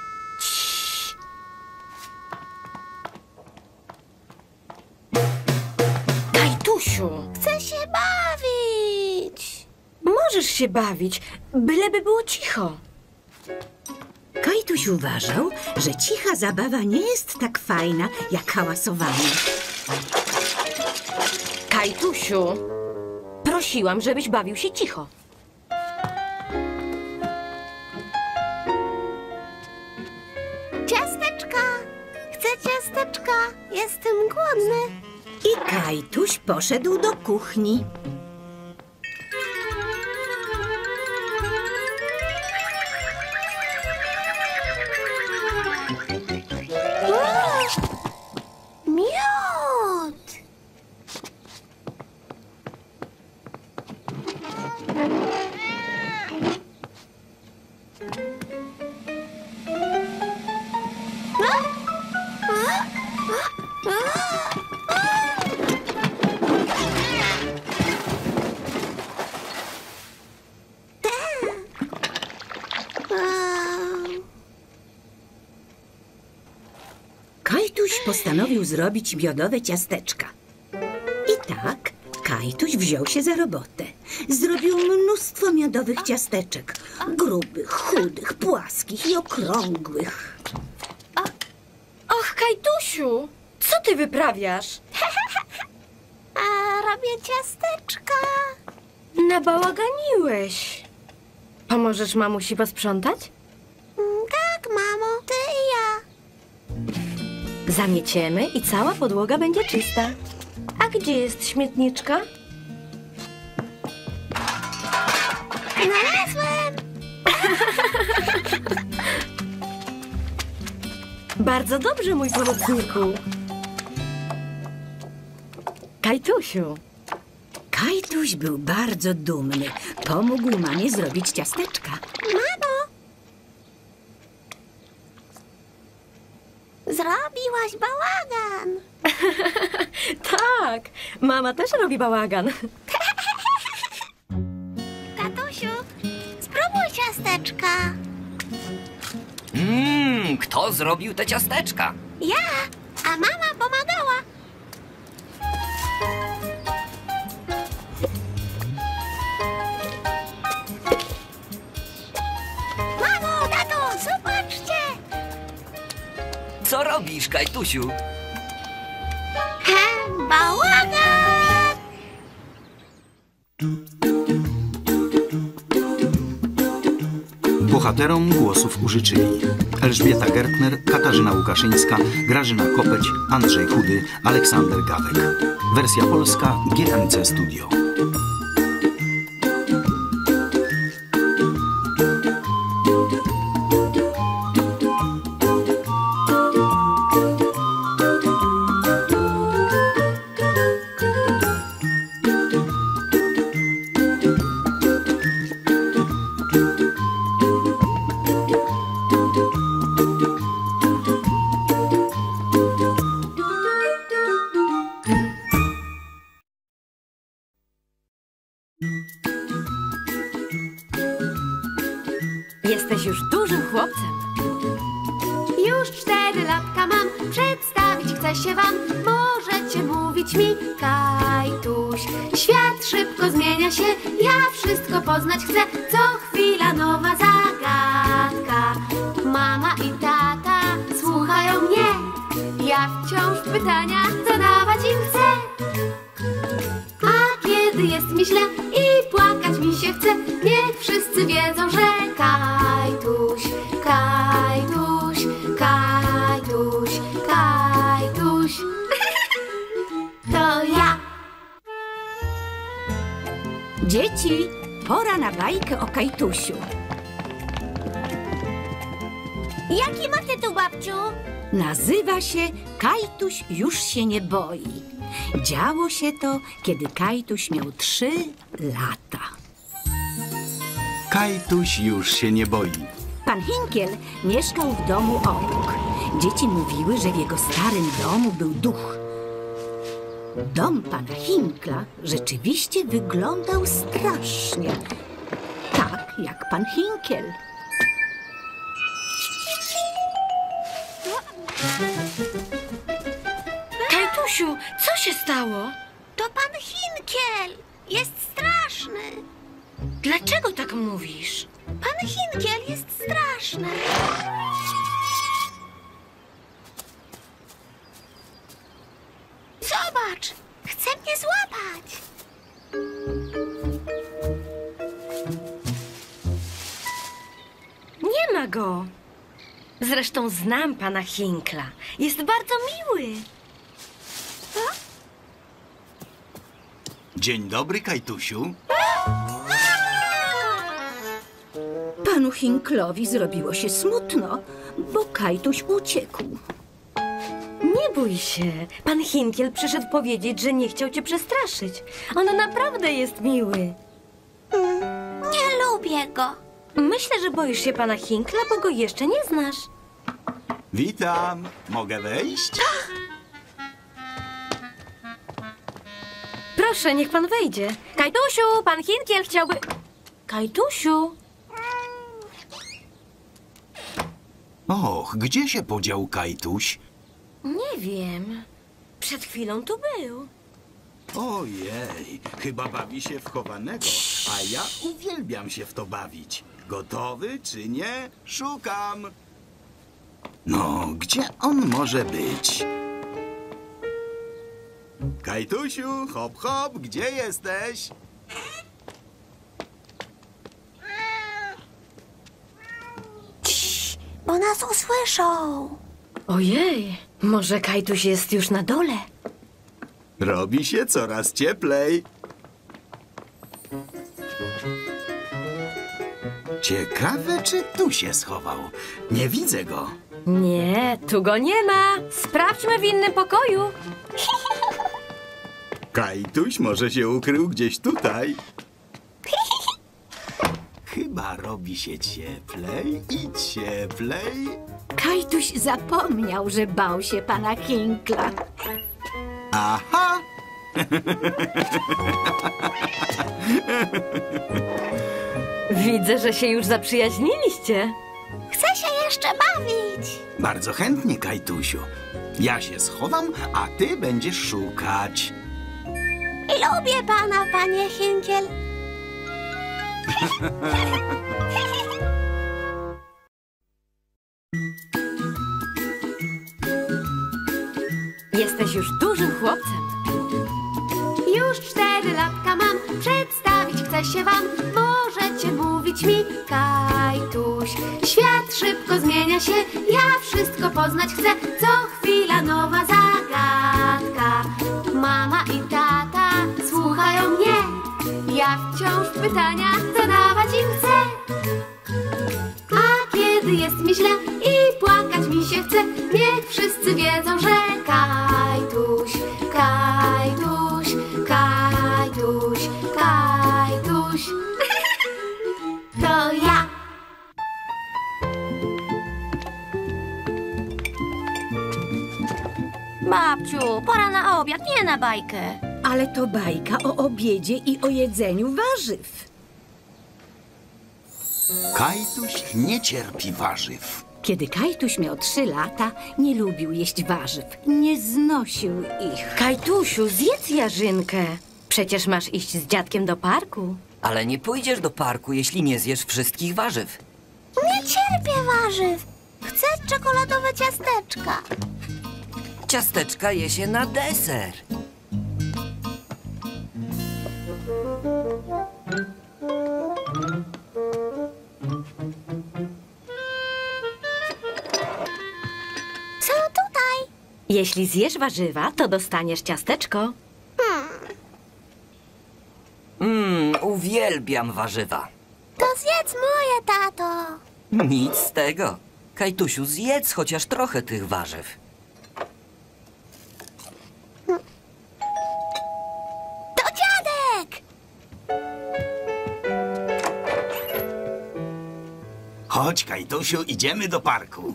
Kajtusiu, Chcę się bawić. możesz się bawić, byleby było cicho. Kajtuś uważał, że cicha zabawa nie jest tak fajna, jak hałasowanie. Kajtusiu, prosiłam, żebyś bawił się cicho. Ciasteczka. Chcę ciasteczka. Jestem głodny. I Kajtuś poszedł do kuchni. Kajtuś postanowił zrobić miodowe ciasteczka. I tak Kajtuś wziął się za robotę. Zrobił mnóstwo miodowych ciasteczek. Grubych, chudych, płaskich i okrągłych. Och, Kajtusiu, co ty wyprawiasz? A robię ciasteczka. Nabałaganiłeś. Pomożesz mamusi posprzątać? Tak, mamo, ty i ja. Zamieciemy i cała podłoga będzie czysta. A gdzie jest śmietniczka? Znalazłem. Bardzo dobrze, mój pomocniku. Kajtusiu. Kajtuś był bardzo dumny. Pomógł mamie zrobić ciasteczka. Mamo! Zrobiłaś bałagan. Tak, mama też robi bałagan. Tatusiu, spróbuj ciasteczka. Mmm, kto zrobił te ciasteczka? Ja, a mama pomagała. Mamo, tato, zobaczcie. Co robisz, Kajtusiu? He, bałagan. Bohaterom głosów użyczyli Elżbieta Gertner, Katarzyna Łukaszyńska, Grażyna Kopeć, Andrzej Chudy, Aleksander Gadek. Wersja polska G M C Studio. Jesteś już dużym chłopcem. Już cztery latka mam, przedstawić chcę się wam. Możecie mówić mi Kajtuś. Świat szybko zmienia się, ja wszystko poznać chcę. Co chwila nowa zagadka. Mama i tata słuchają mnie. Ja wciąż pytania zadawać im chcę. A kiedy jest mi źle i płakać mi się chce, niech wszyscy wiedzą, że Kajtuś, Kajtuś, Kajtuś, Kajtuś. To ja. Dzieci, pora na bajkę o Kajtusiu. Jaki ma tytuł, babciu? Nazywa się Kajtuś już się nie boi. Działo się to, kiedy Kajtuś miał trzy lata. Kajtuś już się nie boi. Pan Hinkiel mieszkał w domu obok. Dzieci mówiły, że w jego starym domu był duch. Dom pana Hinkla rzeczywiście wyglądał strasznie. Tak jak pan Hinkiel. Kajtusiu, co się stało? To pan Hinkiel. Jest straszny. Dlaczego tak mówisz? Pan Hinkiel jest straszny. Zobacz, chce mnie złapać. Nie ma go. Zresztą znam pana Hinkla. Jest bardzo miły. Dzień dobry, Kajtusiu. Panu Hinklowi zrobiło się smutno, bo Kajtuś uciekł. Nie bój się. Pan Hinkiel przyszedł powiedzieć, że nie chciał cię przestraszyć. On naprawdę jest miły. Nie lubię go. Myślę, że boisz się pana Hinkla, bo go jeszcze nie znasz. Witam. Mogę wejść? Proszę, niech pan wejdzie. Kajtusiu, pan Hinkiel chciałby... Kajtusiu? Och, gdzie się podział Kajtuś? Nie wiem. Przed chwilą tu był. Ojej, chyba bawi się w chowanego, a ja uwielbiam się w to bawić. Gotowy czy nie? Szukam. No, gdzie on może być? Kajtusiu, hop, hop, gdzie jesteś? Cii, bo nas usłyszą. Ojej, może Kajtuś jest już na dole? Robi się coraz cieplej. Ciekawe, czy tu się schował. Nie widzę go. Nie, tu go nie ma. Sprawdźmy w innym pokoju. Kajtuś może się ukrył gdzieś tutaj. Chyba robi się cieplej i cieplej. Kajtuś zapomniał, że bał się pana Hinkla. Aha! Widzę, że się już zaprzyjaźniliście. Chcę się jeszcze bawić. Bardzo chętnie, Kajtusiu. Ja się schowam, a ty będziesz szukać. Lubię pana, panie Hinkiel. Jesteś już dużym chłopcem. Już cztery latka mam, przedstawić chcę się wam. Możecie mówić mi Kajtuś. Świat szybko zmienia się, ja wszystko poznać chcę. Co chwila nowa zagadka. Mama i tata słuchają mnie. Ja wciąż pytania zadawać im chcę. A kiedy jest mi źle i płakać mi się chce, niech wszyscy wiedzą, że Kajtuś, Kajtuś, Kajtuś, Kajtuś. To ja. Babciu, pora na obiad, nie na bajkę. Ale to bajka o obiedzie i o jedzeniu warzyw. Kajtuś nie cierpi warzyw. Kiedy Kajtuś miał trzy lata, nie lubił jeść warzyw. Nie znosił ich. Kajtusiu, zjedz jarzynkę. Przecież masz iść z dziadkiem do parku. Ale nie pójdziesz do parku, jeśli nie zjesz wszystkich warzyw. Nie cierpię warzyw. Chcę czekoladowe ciasteczka. Ciasteczka je się na deser. Są tutaj. Jeśli zjesz warzywa, to dostaniesz ciasteczko. Mmm, uwielbiam warzywa. To zjedz moje, tato. Nic z tego. Kajtusiu, zjedz chociaż trochę tych warzyw. To dziadek. Chodź, Kajtusiu, idziemy do parku.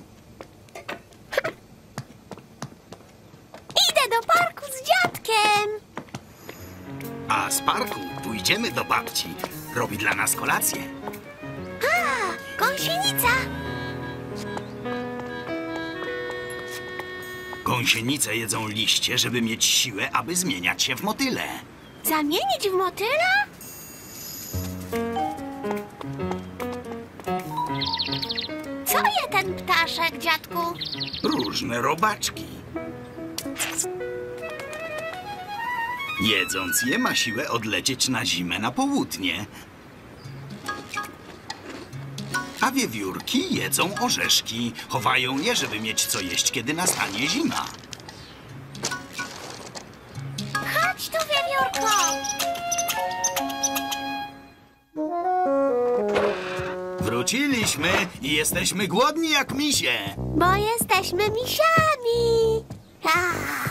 Idę do parku z dziadkiem. A z parku pójdziemy do babci. Robi dla nas kolację. A, gąsienica. Gąsienice jedzą liście, żeby mieć siłę, aby zmieniać się w motyle. Zamienić w motyla? Co je ten ptaszek, dziadku? Różne robaczki. Jedząc je, ma siłę odlecieć na zimę na południe. A wiewiórki jedzą orzeszki. Chowają je, żeby mieć co jeść, kiedy nastanie zima. Chodź tu, wiewiórko. Wróciliśmy i jesteśmy głodni jak misie. Bo jesteśmy misiami. Ah.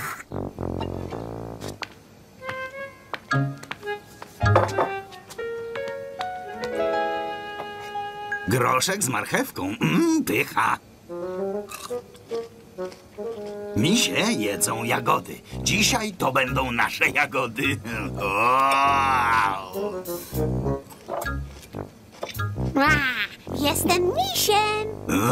Groszek z marchewką. Mmm, pycha. Misie jedzą jagody. Dzisiaj to będą nasze jagody. Wow. Ła, jestem misiem.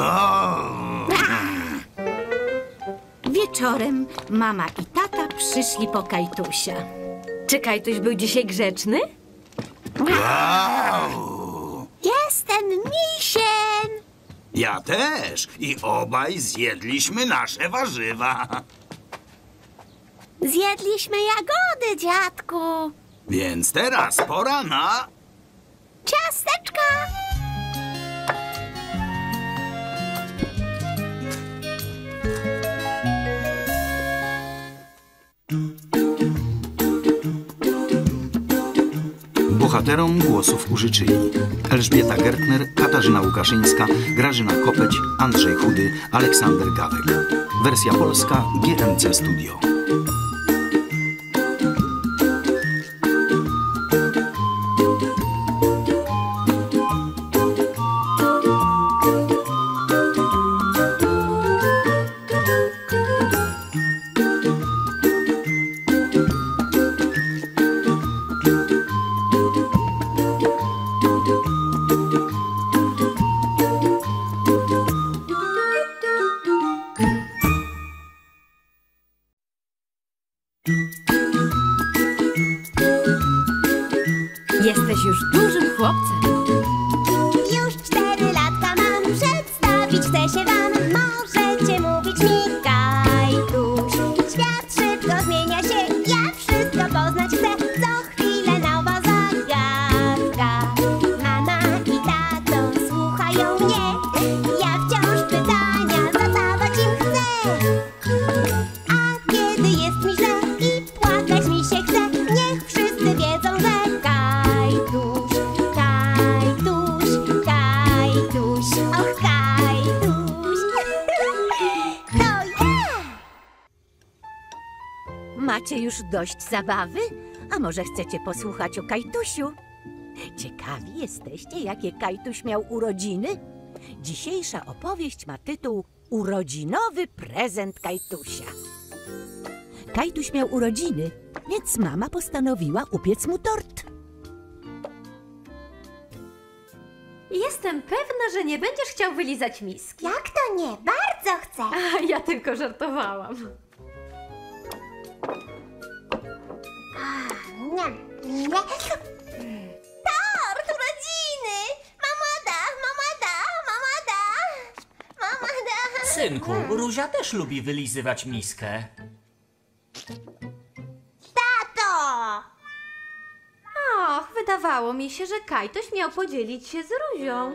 Wieczorem mama i tata przyszli po Kajtusia. Czy Kajtuś był dzisiaj grzeczny? Wow. Jestem misiem. Ja też. I obaj zjedliśmy nasze warzywa. Zjedliśmy jagody, dziadku. Więc teraz pora na... Ciasteczka. Bohaterom głosów użyczyli Elżbieta Gertner, Katarzyna Łukaszyńska, Grażyna Kopeć, Andrzej Chudy, Aleksander Galek. Wersja polska G M C Studio. Jesteś już dużym chłopcem. Już cztery latka mam, przedstawić chcę się wam. Możecie mówić mi Kajtuś. Świat szybko zmienia się, ja wszystko poznać chcę. Co chwilę nowa zagadka. Mama i tato słuchają mnie. Ja wciąż pytania zadawać im chcę. A kiedy jest mi źle i płakać mi się chce, niech wszyscy wiedzą, że Kajtuś, Kajtuś, Kajtuś, och Kajtuś, to ja! Macie już dość zabawy? A może chcecie posłuchać o Kajtusiu? Ciekawi jesteście, jakie Kajtuś miał urodziny? Dzisiejsza opowieść ma tytuł Urodzinowy prezent Kajtusia. Kajtuś miał urodziny, więc mama postanowiła upiec mu tort. Jestem pewna, że nie będziesz chciał wylizać miski. Jak to nie? Bardzo chcę! A ja tylko żartowałam. Tort urodziny! Mama da, mama da, mama da, mama da. Synku, Ruzia też lubi wylizywać miskę. Tato! Och, wydawało mi się, że Kajtuś miał podzielić się z Ruzią.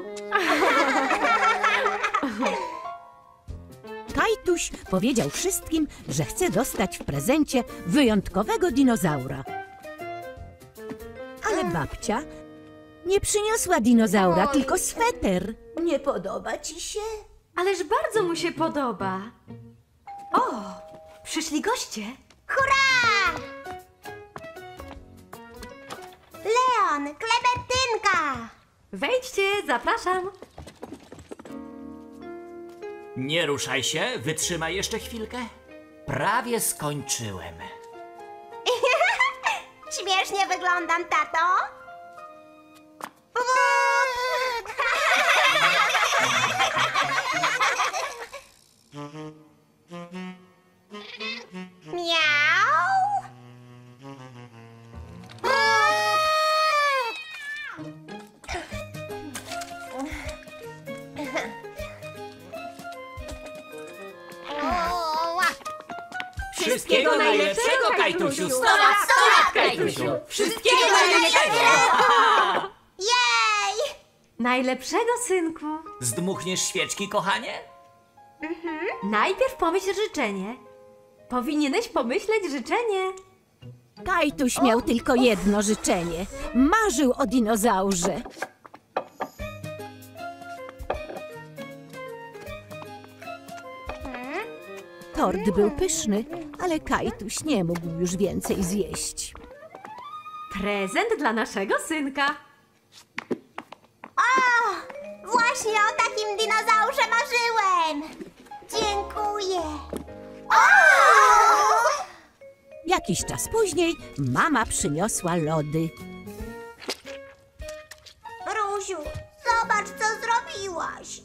Kajtuś powiedział wszystkim, że chce dostać w prezencie wyjątkowego dinozaura. Ale babcia nie przyniosła dinozaura, Oj. tylko sweter. Nie podoba ci się? Ależ bardzo mu się podoba. O, przyszli goście. Hurra! Leon, Klementynka! Wejdźcie, zapraszam. Nie ruszaj się, wytrzymaj jeszcze chwilkę. Prawie skończyłem. Śmiesznie wyglądam, tato? Miau! Wszystkiego najlepszego, Kajtusiu! Sto lat, sto lat, Kajtusiu! Wszystkiego najlepszego! Jej! Najlepszego, synku. Zdmuchniesz świeczki, kochanie? Najpierw pomyśl życzenie. Powinieneś pomyśleć życzenie. Kajtuś miał tylko jedno życzenie. Marzył o dinozaurze. Tort był pyszny, ale Kajtuś nie mógł już więcej zjeść. Prezent dla naszego synka. O! Właśnie o takim dinozaurze marzyłem! Dziękuję! O! Jakiś czas później mama przyniosła lody. Ruziu, zobacz, co zrobiłaś.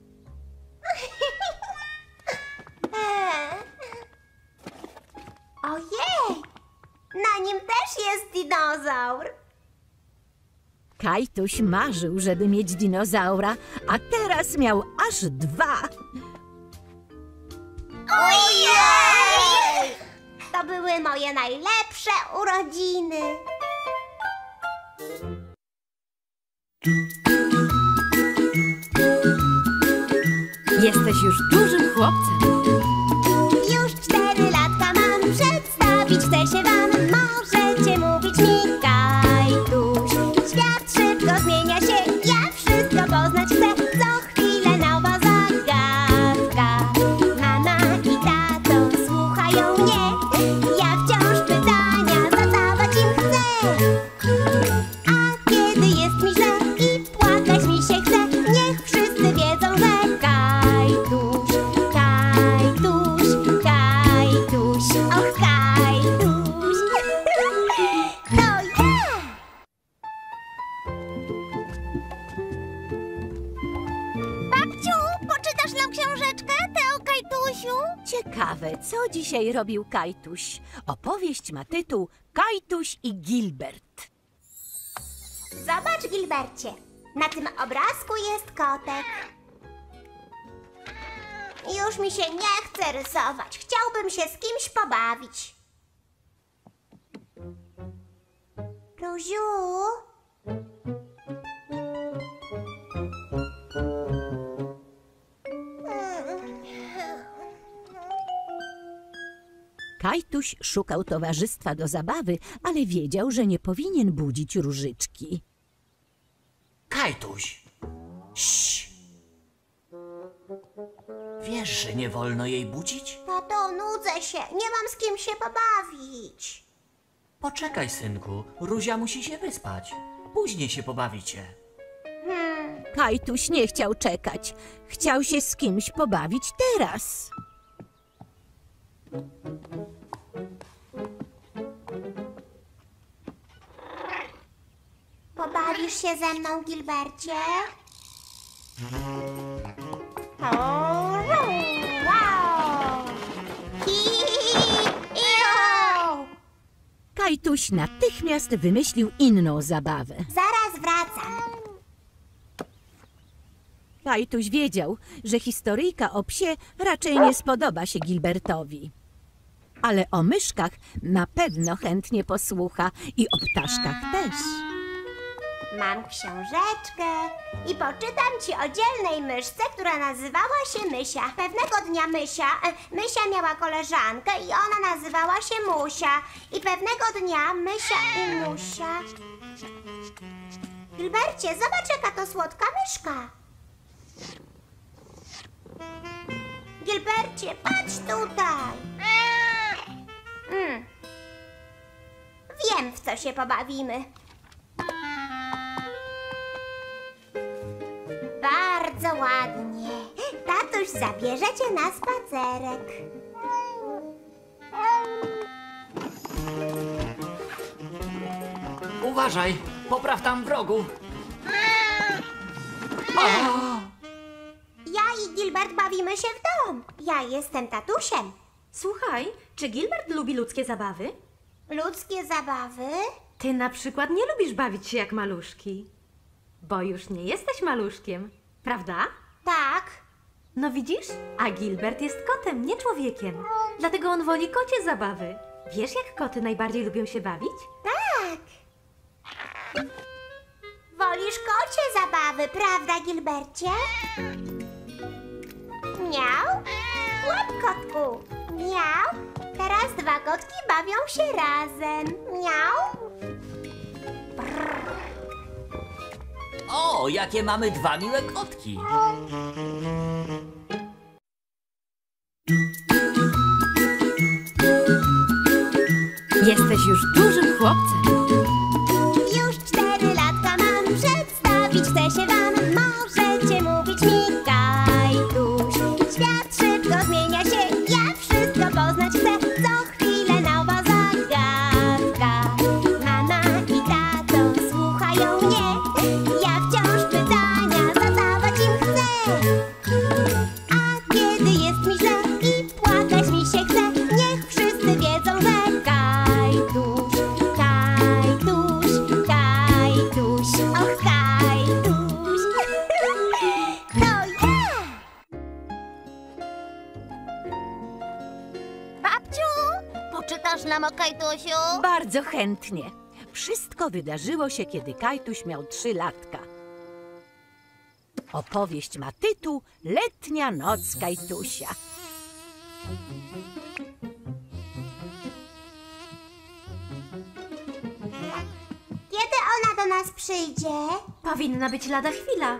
Ojej, na nim też jest dinozaur. Kajtuś marzył, żeby mieć dinozaura, a teraz miał aż dwa. Ojej! To były moje najlepsze urodziny. Jesteś już dużym chłopcem. Już cztery latka mam, przedstawić chcę się wam. Możecie mówić mi Kajtuś. Świat szybko zmienia się, ja wszystko poznać chcę. Co chwilę nowa zagadka. Mama i tato słuchają mnie, ja wciąż pytania zadawać im chcę. A kiedy jest mi źle i płakać mi się chce, niech wszyscy wiedzą, że Kajtuś, Kajtuś, Kajtuś, och Kajtuś, to ja! Babciu, poczytasz nam książeczkę, tę o Kajtusiu? Ciekawe, co dzisiaj robił Kajtuś. Opowieść ma tytuł Kajtuś i Gilbert. Zobacz, Gilbercie, na tym obrazku jest kotek. Już mi się nie chce rysować. Chciałbym się z kimś pobawić. Ruziu? Kajtuś szukał towarzystwa do zabawy, ale wiedział, że nie powinien budzić Różyczki. Kajtuś. Ś. Wiesz, że nie wolno jej budzić? Tato, nudzę się. Nie mam z kim się pobawić. Poczekaj, synku. Ruzia musi się wyspać. Później się pobawicie. Hmm. Kajtuś nie chciał czekać. Chciał się z kimś pobawić teraz. Pobawisz się ze mną, Gilbercie? O, wow! Hi, iu! Kajtuś natychmiast wymyślił inną zabawę. Zaraz wracam. Kajtuś wiedział, że historyjka o psie raczej nie spodoba się Gilbertowi. Ale o myszkach na pewno chętnie posłucha i o ptaszkach też. Mam książeczkę i poczytam ci o dzielnej myszce, która nazywała się Mysia. Pewnego dnia Mysia, e, Mysia miała koleżankę i ona nazywała się Musia. I pewnego dnia Mysia i Musia... Gilbercie, zobacz, jaka to słodka myszka. Gilbercie, patrz tutaj. Mm. Wiem, w co się pobawimy. Bardzo ładnie. Tatuś zabierze cię na spacerek. Uważaj, popraw tam w rogu. Ja i Gilbert bawimy się w dom. Ja jestem tatusiem. Słuchaj, czy Gilbert lubi ludzkie zabawy? Ludzkie zabawy? Ty na przykład nie lubisz bawić się jak maluszki. Bo już nie jesteś maluszkiem, prawda? Tak. No widzisz? A Gilbert jest kotem, nie człowiekiem. Dlatego on woli kocie zabawy. Wiesz, jak koty najbardziej lubią się bawić? Tak. Wolisz kocie zabawy, prawda, Gilbercie? Miau. Łap, kotku. Miau. Teraz dwa kotki bawią się razem. Miau. Brrr. O, jakie mamy dwa miłe kotki. Jesteś już dużym chłopcem. Już cztery latka mam, przedstawić chcę się wam. Możecie mówić mi Kajtuś. Świat szybko zmienia się, ja wszystko poznać chcę. Co chwilę nowa zagadka. Opowiadasz nam o Kajtusiu? Bardzo chętnie. Wszystko wydarzyło się, kiedy Kajtuś miał trzy latka. Opowieść ma tytuł Letnia noc Kajtusia. Kiedy ona do nas przyjdzie? Powinna być lada chwila.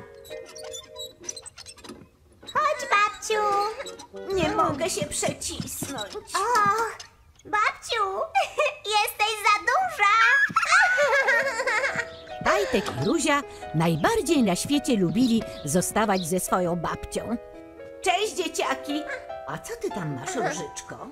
Chodź, babciu. Nie mogę się przecisnąć. Och, babciu, jesteś za duża. Kajtek i Ruzia najbardziej na świecie lubili zostawać ze swoją babcią. Cześć, dzieciaki! A co ty tam masz, Różyczko?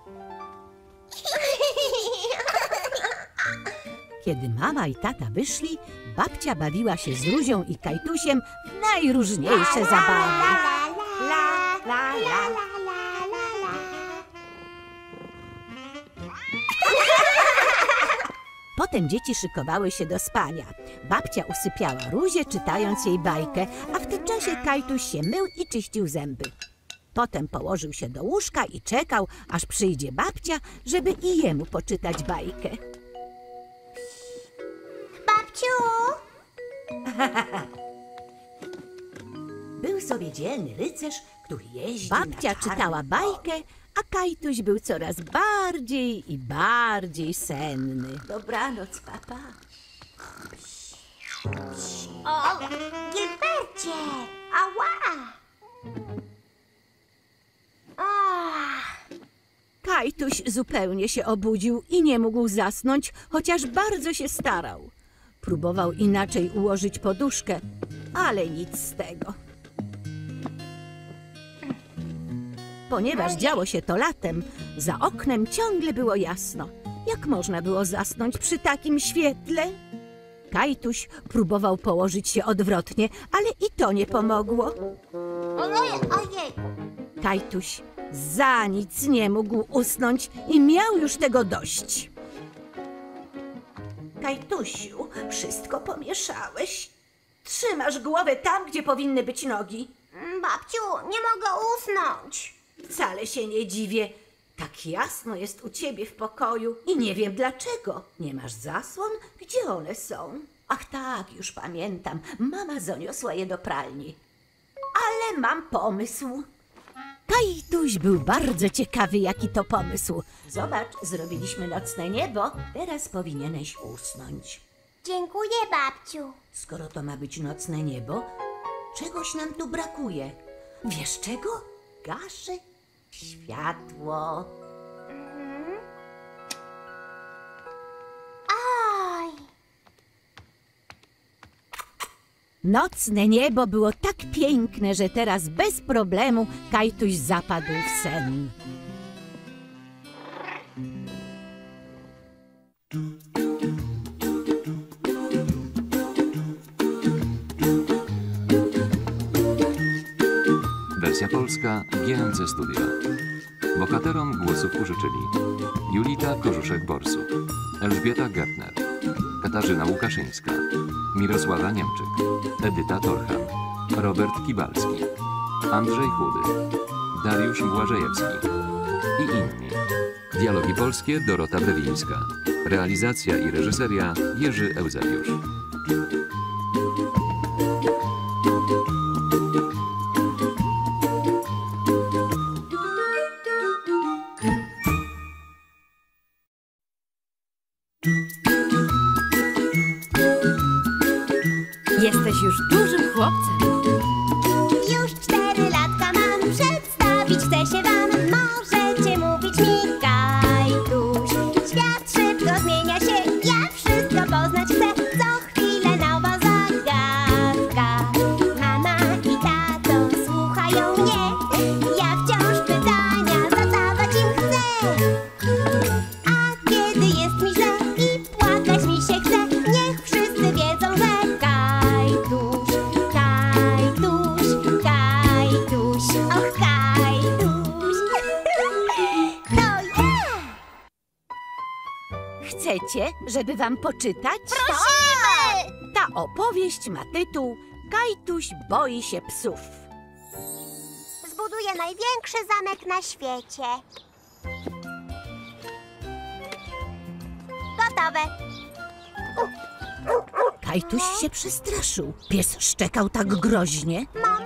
Kiedy mama i tata wyszli, babcia bawiła się z Ruzią i Kajtusiem w najróżniejsze zabawy. La, la, la. Potem dzieci szykowały się do spania. Babcia usypiała Ruzię, czytając jej bajkę, a w tym czasie Kajtuś się mył i czyścił zęby. Potem położył się do łóżka i czekał, aż przyjdzie babcia, żeby i jemu poczytać bajkę. Babciu! Był sobie dzielny rycerz, który jeździł Babcia czytała bajkę, a Kajtuś był coraz bardziej i bardziej senny. Dobranoc, papa. O, Gilbercie! Ała! Ach. Kajtuś zupełnie się obudził i nie mógł zasnąć, chociaż bardzo się starał. Próbował inaczej ułożyć poduszkę, ale nic z tego. Ponieważ działo się to latem, za oknem ciągle było jasno. Jak można było zasnąć przy takim świetle? Kajtuś próbował położyć się odwrotnie, ale i to nie pomogło. Ojej, ojej. Kajtuś za nic nie mógł usnąć i miał już tego dość. Kajtusiu, wszystko pomieszałeś. Trzymasz głowę tam, gdzie powinny być nogi. Babciu, nie mogę usnąć. Wcale się nie dziwię. Tak jasno jest u ciebie w pokoju i nie wiem dlaczego. Nie masz zasłon? Gdzie one są? Ach tak, już pamiętam. Mama zaniosła je do pralni. Ale mam pomysł. Kajtuś był bardzo ciekawy, jaki to pomysł. Zobacz, zrobiliśmy nocne niebo. Teraz powinieneś usnąć. Dziękuję, babciu. Skoro to ma być nocne niebo, czegoś nam tu brakuje. Wiesz czego? Gaszy światło. Mhm. Oj. Nocne niebo było tak piękne, że teraz bez problemu Kajtuś zapadł w sen. Wersja polska G M C Studio. Bohaterom głosów użyczyli Julita Korzuszek-Borsuk, Elżbieta Gertner, Katarzyna Łukaszyńska, Mirosława Niemczyk, Edyta Torchan, Robert Kibalski, Andrzej Chudy, Dariusz Błażejewski i inni. Dialogi polskie Dorota Brewińska. Realizacja i reżyseria Jerzy Eusebiusz. Jesteś już dużym chłopcem. Już cztery latka mam, przedstawić chcę się wam. Możecie mówić mi Kajtuś. Świat szybko zmienia się, ja wszystko poznać chcę. Co chwilę nowa zagadka. Mama i tato słuchają mnie. Ja wciąż pytania zadawać im chcę. A kiedy jest mi źle i płakać mi się chce, niech wszyscy wiedzą, że Kajtuś, Kajtuś, Kajtuś, och Kajtuś. To ja! Chcecie, żeby wam poczytać? Prosimy! Ta opowieść ma tytuł Kajtuś boi się psów. Zbuduję największy zamek na świecie. gotowe. Kajtuś się przestraszył. Pies szczekał tak groźnie. Mamo!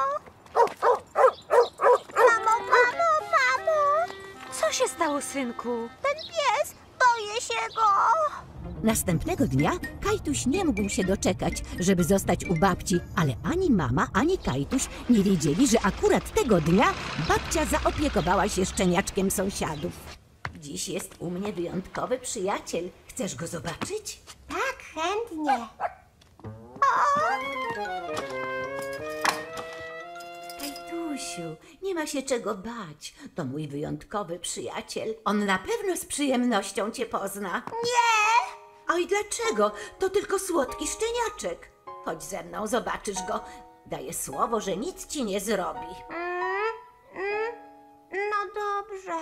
Mamo, mamo, mamo! Co się stało, synku? Ten pies, boję się go. Następnego dnia Kajtuś nie mógł się doczekać, żeby zostać u babci, ale ani mama, ani Kajtuś nie wiedzieli, że akurat tego dnia babcia zaopiekowała się szczeniaczkiem sąsiadów. Dziś jest u mnie wyjątkowy przyjaciel. Chcesz go zobaczyć? Tak, chętnie. Kajtusiu, nie ma się czego bać. To mój wyjątkowy przyjaciel. On na pewno z przyjemnością cię pozna. Nie! Oj, dlaczego? To tylko słodki szczeniaczek. Chodź ze mną, zobaczysz go. Daję słowo, że nic ci nie zrobi. Mm, mm, no dobrze.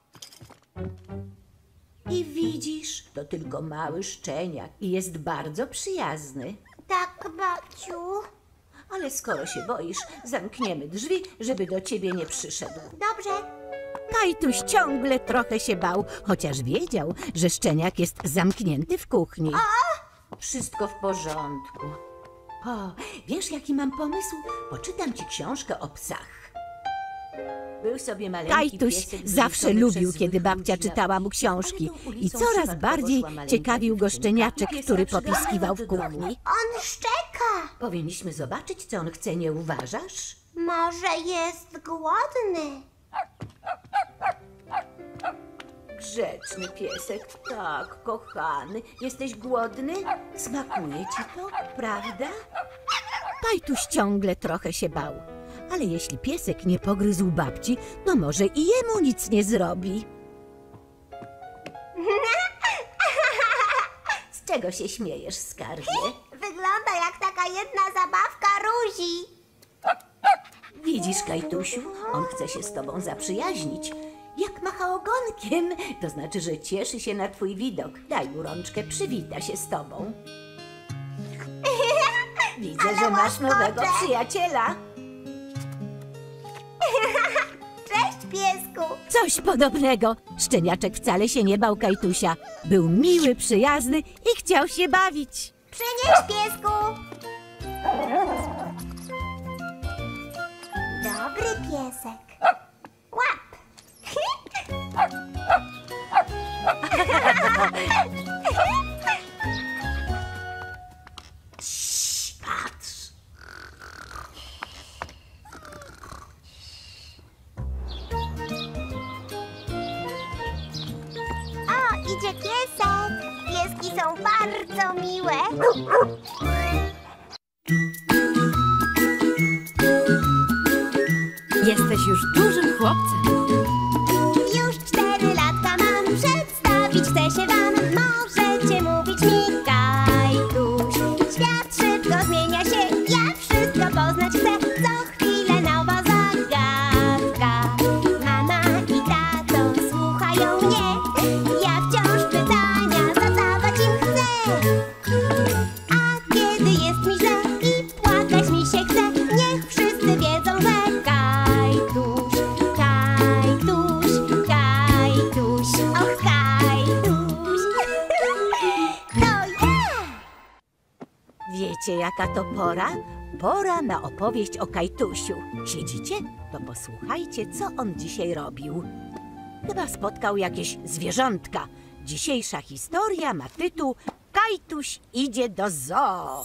I widzisz, to tylko mały szczeniak i jest bardzo przyjazny. Tak, babciu. Ale skoro się boisz, zamkniemy drzwi, żeby do ciebie nie przyszedł. Dobrze. Kajtuś ciągle trochę się bał, chociaż wiedział, że szczeniak jest zamknięty w kuchni. Wszystko w porządku. O, wiesz, jaki mam pomysł? Poczytam ci książkę o psach. Był sobie maleńki Kajtuś piesek zawsze wyrzucony lubił, przez kiedy złych babcia ludzi na czytała mu ulicy. książki Ale tą i ulicą coraz przypadkowo bardziej szła maleńka ciekawił go dziewczynka. szczeniaczek, Pies który zawsze popiskiwał w wracał do domu. kuchni. On szczeka. Powinniśmy zobaczyć, co on chce, nie uważasz? Może jest głodny. Grzeczny piesek, tak, kochany. Jesteś głodny? Smakuje ci to, prawda? Kajtuś ciągle trochę się bał. Ale jeśli piesek nie pogryzł babci, to może i jemu nic nie zrobi. Z czego się śmiejesz, skarbie? Wygląda jak taka jedna zabawka Ruzi. Widzisz, Kajtusiu, on chce się z tobą zaprzyjaźnić. Jak macha ogonkiem, to znaczy, że cieszy się na twój widok. Daj mu rączkę, przywita się z tobą. Widzę, że masz nowego przyjaciela. Cześć, piesku. Coś podobnego. Szczeniaczek wcale się nie bał Kajtusia. Był miły, przyjazny i chciał się bawić. Przynieś, piesku. Dobry piesek. Łap. Cii, patrz. O, idzie piesek. Pieski są bardzo miłe. Jesteś już dużym chłopcem. Już cztery latka mam, przedstawić chcę się wam. Możecie mówić mi Kajtuś. Świat szybko zmienia się, ja wszystko poznać chcę. Co chwilę nowa zagadka. Mama i tato słuchają mnie. Ja wciąż pytania zadawać im chcę. A kiedy jest mi źle i płakać mi się chce, niech wszyscy wiedzą, że Kajtuś, Kajtuś, Kajtuś, och Kajtuś, to ja! Wiecie, jaka to pora? Pora na opowieść o Kajtusiu. Siedzicie? To posłuchajcie, co on dzisiaj robił. Chyba spotkał jakieś zwierzątka. Dzisiejsza historia ma tytuł Kajtuś idzie do zoo.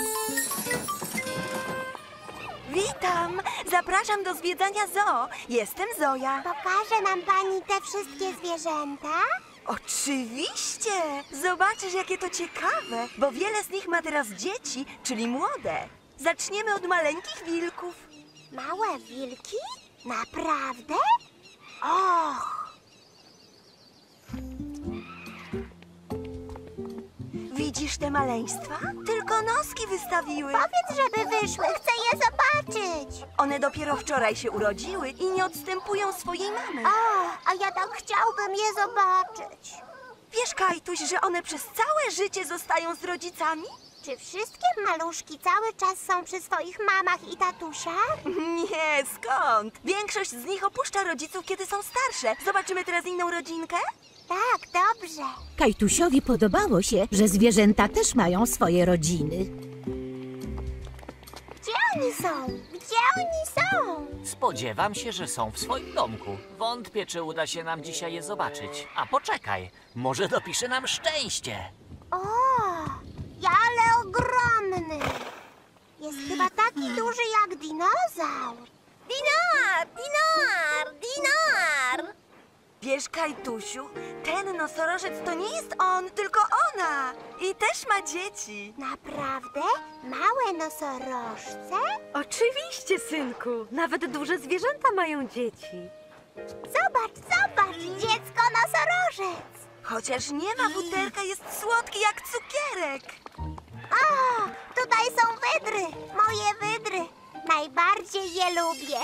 Witam! Zapraszam do zwiedzania zoo. Jestem Zoja. Pokaże nam pani te wszystkie zwierzęta? Oczywiście! Zobaczysz, jakie to ciekawe, bo wiele z nich ma teraz dzieci, czyli młode. Zaczniemy od maleńkich wilków. Małe wilki? Naprawdę? Och! Widzisz te maleństwa? Tylko noski wystawiły. Powiedz, żeby wyszły, chcę je zobaczyć. One dopiero wczoraj się urodziły i nie odstępują swojej mamy. O, a ja tak chciałbym je zobaczyć. Wiesz, Kajtuś, że one przez całe życie zostają z rodzicami? Czy wszystkie maluszki cały czas są przy swoich mamach i tatusiach? Nie, skąd? Większość z nich opuszcza rodziców, kiedy są starsze. Zobaczymy teraz inną rodzinkę? tak, dobrze. Kajtusiowi podobało się, że zwierzęta też mają swoje rodziny. Gdzie oni są? Gdzie oni są? Spodziewam się, że są w swoim domku. Wątpię, czy uda się nam dzisiaj je zobaczyć. A poczekaj, może dopisze nam szczęście. O, ale ogromny. Jest chyba taki duży jak dinozaur. Dinar, dinar, dinar. Wiesz, Kajtusiu, ten nosorożec to nie jest on, tylko ona. I też ma dzieci. Naprawdę? Małe nosorożce? Oczywiście, synku. Nawet duże zwierzęta mają dzieci. Zobacz, zobacz, dziecko nosorożec. Chociaż nie ma futerka, jest słodki jak cukierek. O, tutaj są wydry, moje wydry. Najbardziej je lubię.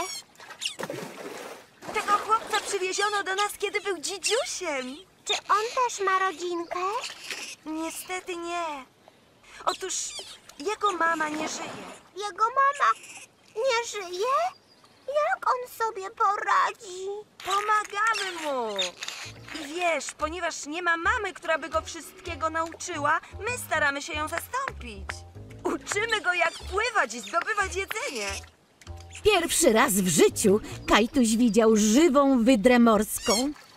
Tego chłopca przywieziono do nas, kiedy był dzidziusiem. Czy on też ma rodzinkę? Niestety nie. Otóż jego mama nie żyje. Jego mama nie żyje? Jak on sobie poradzi? Pomagamy mu. I wiesz, ponieważ nie ma mamy, która by go wszystkiego nauczyła, my staramy się ją zastąpić. Uczymy go, jak pływać i zdobywać jedzenie. Pierwszy raz w życiu Kajtuś widział żywą wydrę morską.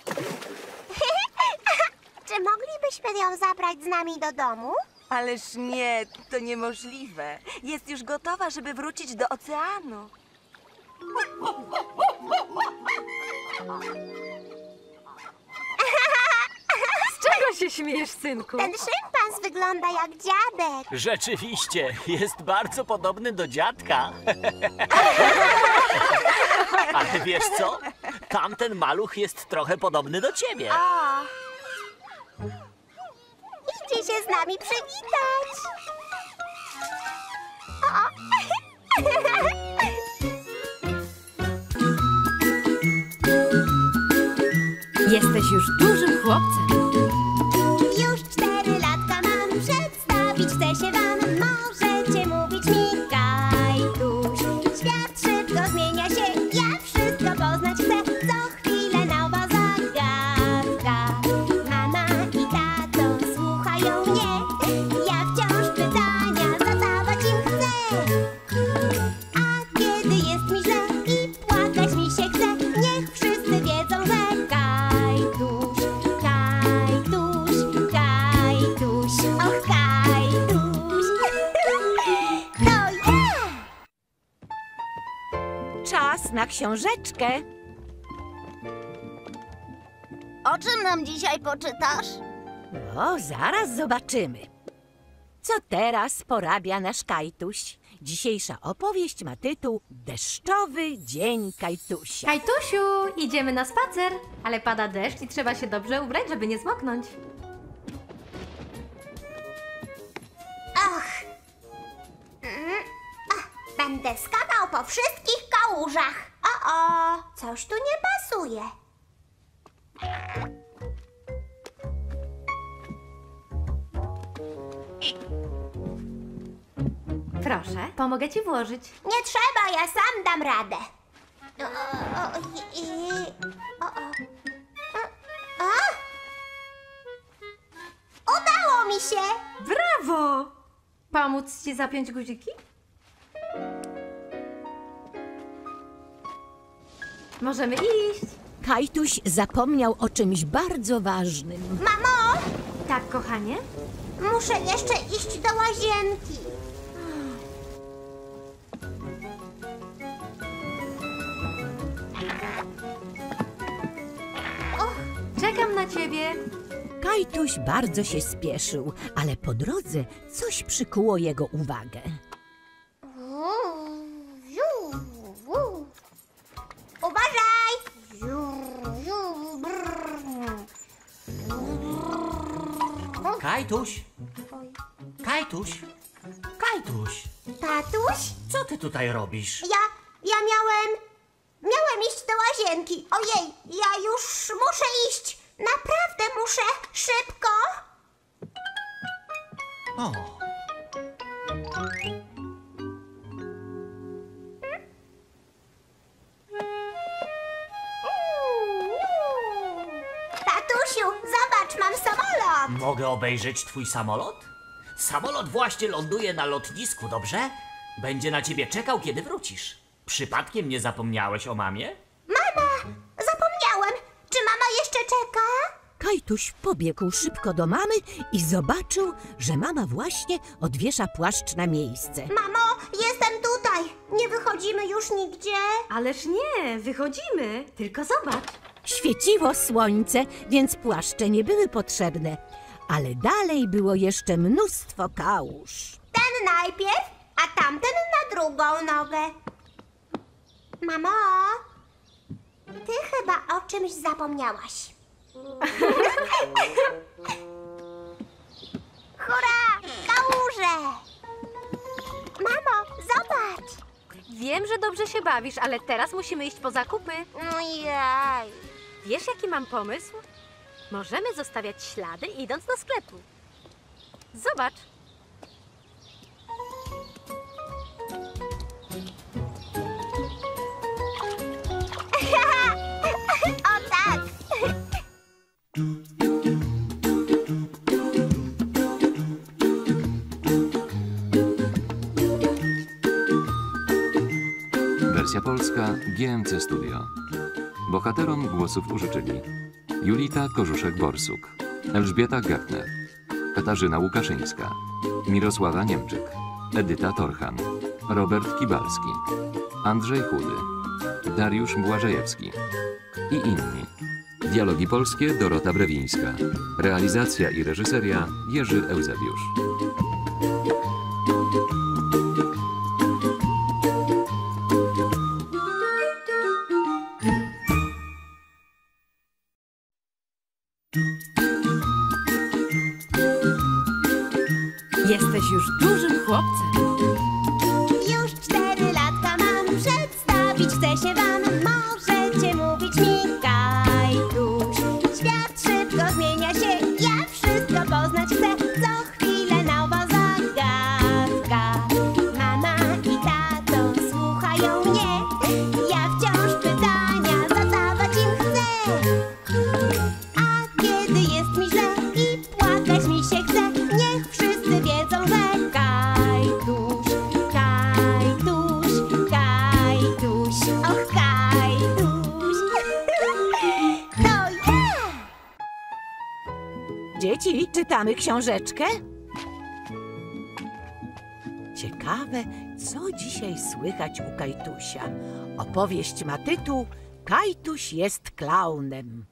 Czy moglibyśmy ją zabrać z nami do domu? Ależ nie, to niemożliwe. Jest już gotowa, żeby wrócić do oceanu. Z czego się śmiejesz, synku? Ten szympans wygląda jak dziadek. Rzeczywiście, jest bardzo podobny do dziadka. Ale wiesz co? Tamten maluch jest trochę podobny do ciebie. O! Idzie się z nami przywitać. O! Jesteś już dużym chłopcem. Już cztery latka mam, przedstawić chcę się wam. Możecie mówić mi Kajtuś. Świat szybko zmienia się, ja wszystko poznać chcę. Co chwilę nowa zagadka. Mama i tato słuchają mnie. Ja wciąż pytania zadawać im chcę. A kiedy jest mi źle i płakać mi się chce, niech wszyscy wiedzą, że Kajtuś, Kajtuś, Kajtuś, och Kajtuś. To ja! Czas na książeczkę. O czym nam dzisiaj poczytasz? O, zaraz zobaczymy. Co teraz porabia nasz Kajtuś? Dzisiejsza opowieść ma tytuł Deszczowy dzień Kajtusia. Kajtusiu, idziemy na spacer, ale pada deszcz i trzeba się dobrze ubrać, żeby nie zmoknąć. Och. Mm. Ach, będę skakał po wszystkich kałużach. O, o, coś tu nie pasuje. Proszę, pomogę ci włożyć. Nie trzeba, ja sam dam radę. O, o, o, i, i, o, o. O, o. Udało mi się! Brawo! Pomóc ci zapiąć guziki? Możemy iść. Kajtuś zapomniał o czymś bardzo ważnym. Mamo, Tak, kochanie? muszę jeszcze iść do łazienki. Czekam na ciebie. Kajtuś bardzo się spieszył, ale po drodze coś przykuło jego uwagę. Uważaj! Kajtuś! Kajtuś! Kajtuś! Tatuś? Co ty tutaj robisz? Ja, ja miałem, miałem iść do łazienki. Ojej, ja już muszę iść. Naprawdę muszę, szybko. O, Tatusiu, zobacz. Zobacz, mam samolot! Mogę obejrzeć twój samolot? Samolot właśnie ląduje na lotnisku, dobrze? Będzie na ciebie czekał, kiedy wrócisz. Przypadkiem nie zapomniałeś o mamie? Mama! Zapomniałem! Czy mama jeszcze czeka? Kajtuś pobiegł szybko do mamy i zobaczył, że mama właśnie odwiesza płaszcz na miejsce. Mamo, jestem tutaj! Nie wychodzimy już nigdzie? Ależ nie, wychodzimy. Tylko zobacz. Świeciło słońce, więc płaszcze nie były potrzebne, ale dalej było jeszcze mnóstwo kałuż. Ten najpierw, a tamten na drugą nogę. Mamo, ty chyba o czymś zapomniałaś. Hurra! Kałuże! Mamo, zobacz! Wiem, że dobrze się bawisz, ale teraz musimy iść po zakupy. Ojej. Wiesz, jaki mam pomysł? Możemy zostawiać ślady, idąc do sklepu. Zobacz. O tak! Wersja polska G M C Studio. Bohaterom głosów użyczyli Julita Korzuszek-Borsuk, Elżbieta Gertner, Katarzyna Łukaszyńska, Mirosława Niemczyk, Edyta Torchan, Robert Kibalski, Andrzej Chudy, Dariusz Błażejewski i inni. Dialogi polskie Dorota Brewińska. Realizacja i reżyseria Jerzy Eusebiusz. Jesteś już dużym chłopcem. Już cztery latka mam, przedstawić chcę się wam. Możecie mówić mi Kajtuś. Świat szybko zmienia się, ja wszystko poznać chcę. Co chwilę nowa zagadka. Mama i tato słuchają mnie. Ja wciąż pytania zadawać im chcę. A kiedy jest mi źle i płakać mi się chce, niech wszyscy wiedzą, że Kajtuś, Kajtuś, Kajtuś, och Kajtuś. To ja! Dzieci, czytamy książeczkę? Ciekawe, co dzisiaj słychać u Kajtusia. Opowieść ma tytuł Kajtuś jest klaunem.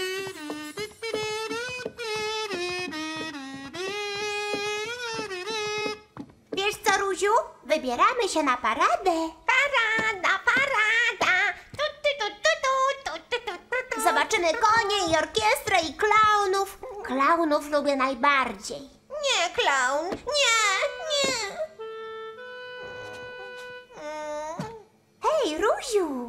Wiesz co, Ruziu? Wybieramy się na paradę. Parada, parada. Tu, tu, tu, tu, tu, tu, tu, tu, tu. Zobaczymy konie i orkiestrę i klaunów. Klaunów lubię najbardziej. Nie, klaun. Nie, nie. Hej, Ruziu.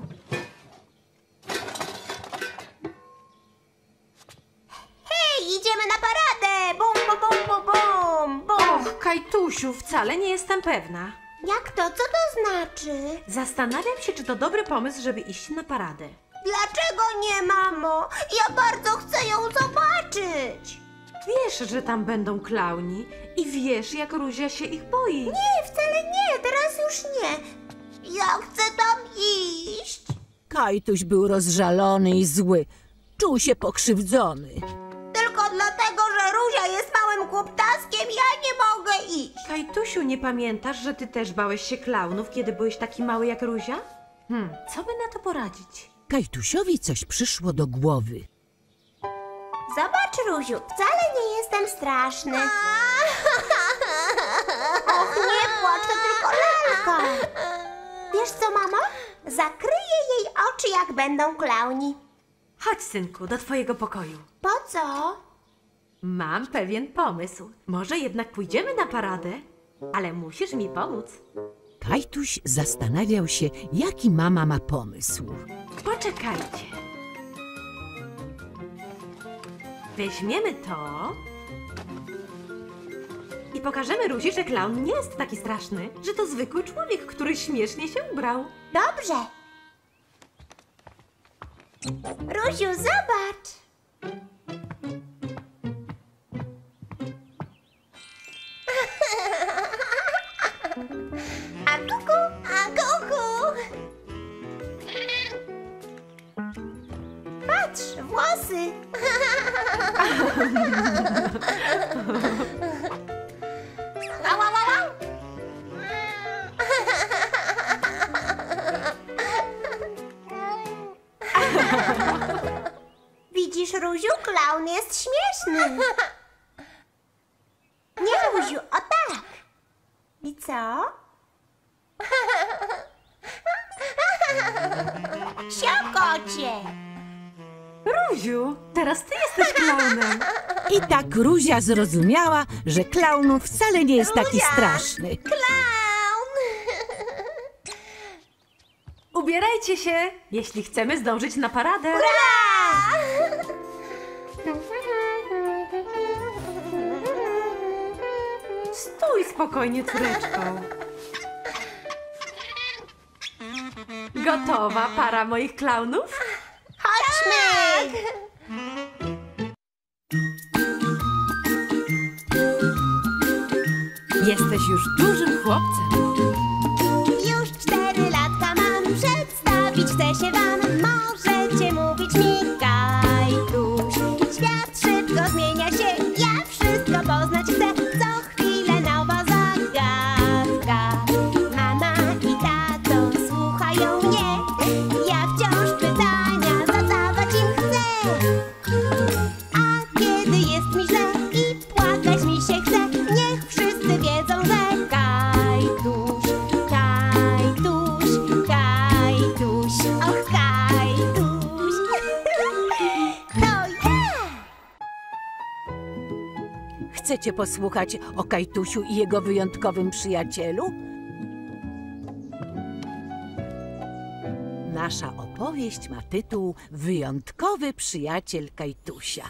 Hej, idziemy na paradę. Bum, bum, bum, bum, bum, bum. Och, Kajtusiu, wcale nie jestem pewna. Jak to? Co to znaczy? Zastanawiam się, czy to dobry pomysł, żeby iść na paradę. Dlaczego nie, mamo? Ja bardzo chcę ją zobaczyć. Wiesz, że tam będą klauni i wiesz, jak Ruzia się ich boi. Nie, wcale nie, teraz już nie. Ja chcę tam iść. Kajtuś był rozżalony i zły. Czuł się pokrzywdzony. Tylko dlatego, że Ruzia jest małym głuptaskiem, ja nie mogę iść. Kajtusiu, nie pamiętasz, że ty też bałeś się klaunów, kiedy byłeś taki mały jak Ruzia? Hmm, co by na to poradzić? Kajtusiowi coś przyszło do głowy. Zobacz, Ruziu, wcale nie jestem straszny. Och, nie płacz, to tylko lalka. Wiesz co, mamo? Zakryję jej oczy, jak będą klauni. Chodź, synku, do twojego pokoju. Po co? Mam pewien pomysł. Może jednak pójdziemy na paradę? Ale musisz mi pomóc. Kajtuś zastanawiał się, jaki mama ma pomysł. Poczekajcie. Weźmiemy to i pokażemy Ruzi, że klaun nie jest taki straszny, że to zwykły człowiek, który śmiesznie się ubrał. Dobrze. Ruziu, zobacz. Au, au, au, au. Widzisz, Ruziu, klaun jest śmieszny. Nie, Ruziu, o tak. I co? Siokocie. Ruziu, teraz ty jesteś klaunem. I tak Ruzia zrozumiała, że klaun wcale nie jest taki Ruzia! straszny. Klaun! Ubierajcie się, jeśli chcemy zdążyć na paradę. Stój spokojnie, córeczko. Gotowa para moich klaunów? Chodźmy! Jesteś już dużym chłopcem. Już cztery latka mam, przedstawić chcę się wam. Możecie mówić mi Kajtuś. Świat szybko zmienia się, ja wszystko poznać chcę. Co chwilę nowa zagadka. Mama i tato słuchają mnie. Ja wciąż pytania zadawać im chcę. A kiedy jest mi źle i płakać mi się chce, niech wszyscy wiedzą, że Kajtuś, Kajtuś, Kajtuś, och Kajtuś, to ja! Chcecie posłuchać o Kajtusiu i jego wyjątkowym przyjacielu? Nasza opowieść ma tytuł Wyjątkowy przyjaciel Kajtusia.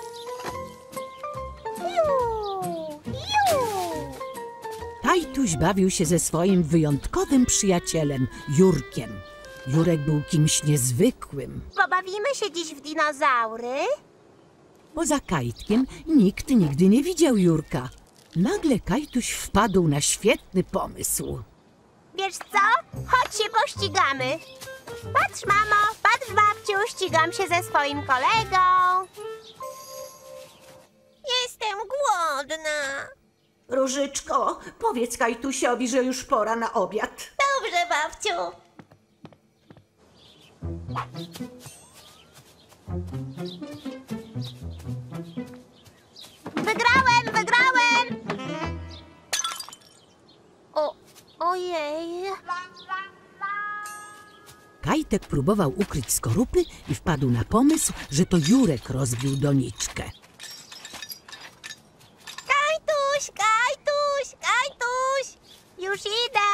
Ju, ju. Kajtuś bawił się ze swoim wyjątkowym przyjacielem, Jurkiem. Jurek był kimś niezwykłym. Pobawimy się dziś w dinozaury? Poza Kajtkiem nikt nigdy nie widział Jurka. Nagle Kajtuś wpadł na świetny pomysł. Wiesz co? Chodź się pościgamy. Patrz, mamo, patrz, babciu, ścigam się ze swoim kolegą. Jestem głodna. Różyczko, powiedz Kajtusiowi, że już pora na obiad. Dobrze, babciu. Wygrałem, wygrałem! O, ojej. Kajtek próbował ukryć skorupy i wpadł na pomysł, że to Jurek rozbił doniczkę. Kajtuś, Kajtuś, Kajtuś! Już idę!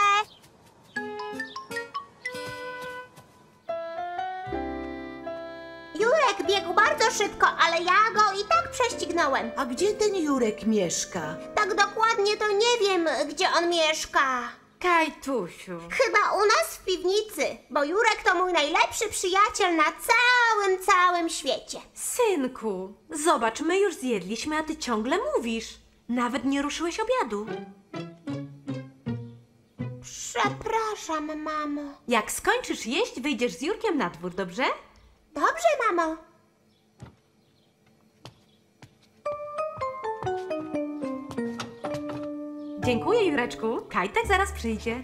Jurek biegł bardzo szybko, ale ja go i tak prześcignąłem. A gdzie ten Jurek mieszka? Tak dokładnie to nie wiem, gdzie on mieszka. Kajtusiu. Chyba u nas w piwnicy, bo Jurek to mój najlepszy przyjaciel na całym, całym świecie. Synku, zobacz, my już zjedliśmy, a ty ciągle mówisz. Nawet nie ruszyłeś obiadu. Przepraszam, mamo. Jak skończysz jeść, wyjdziesz z Jurkiem na dwór, dobrze? Dobrze, mamo. Dziękuję, Jureczku. Kajtek zaraz przyjdzie.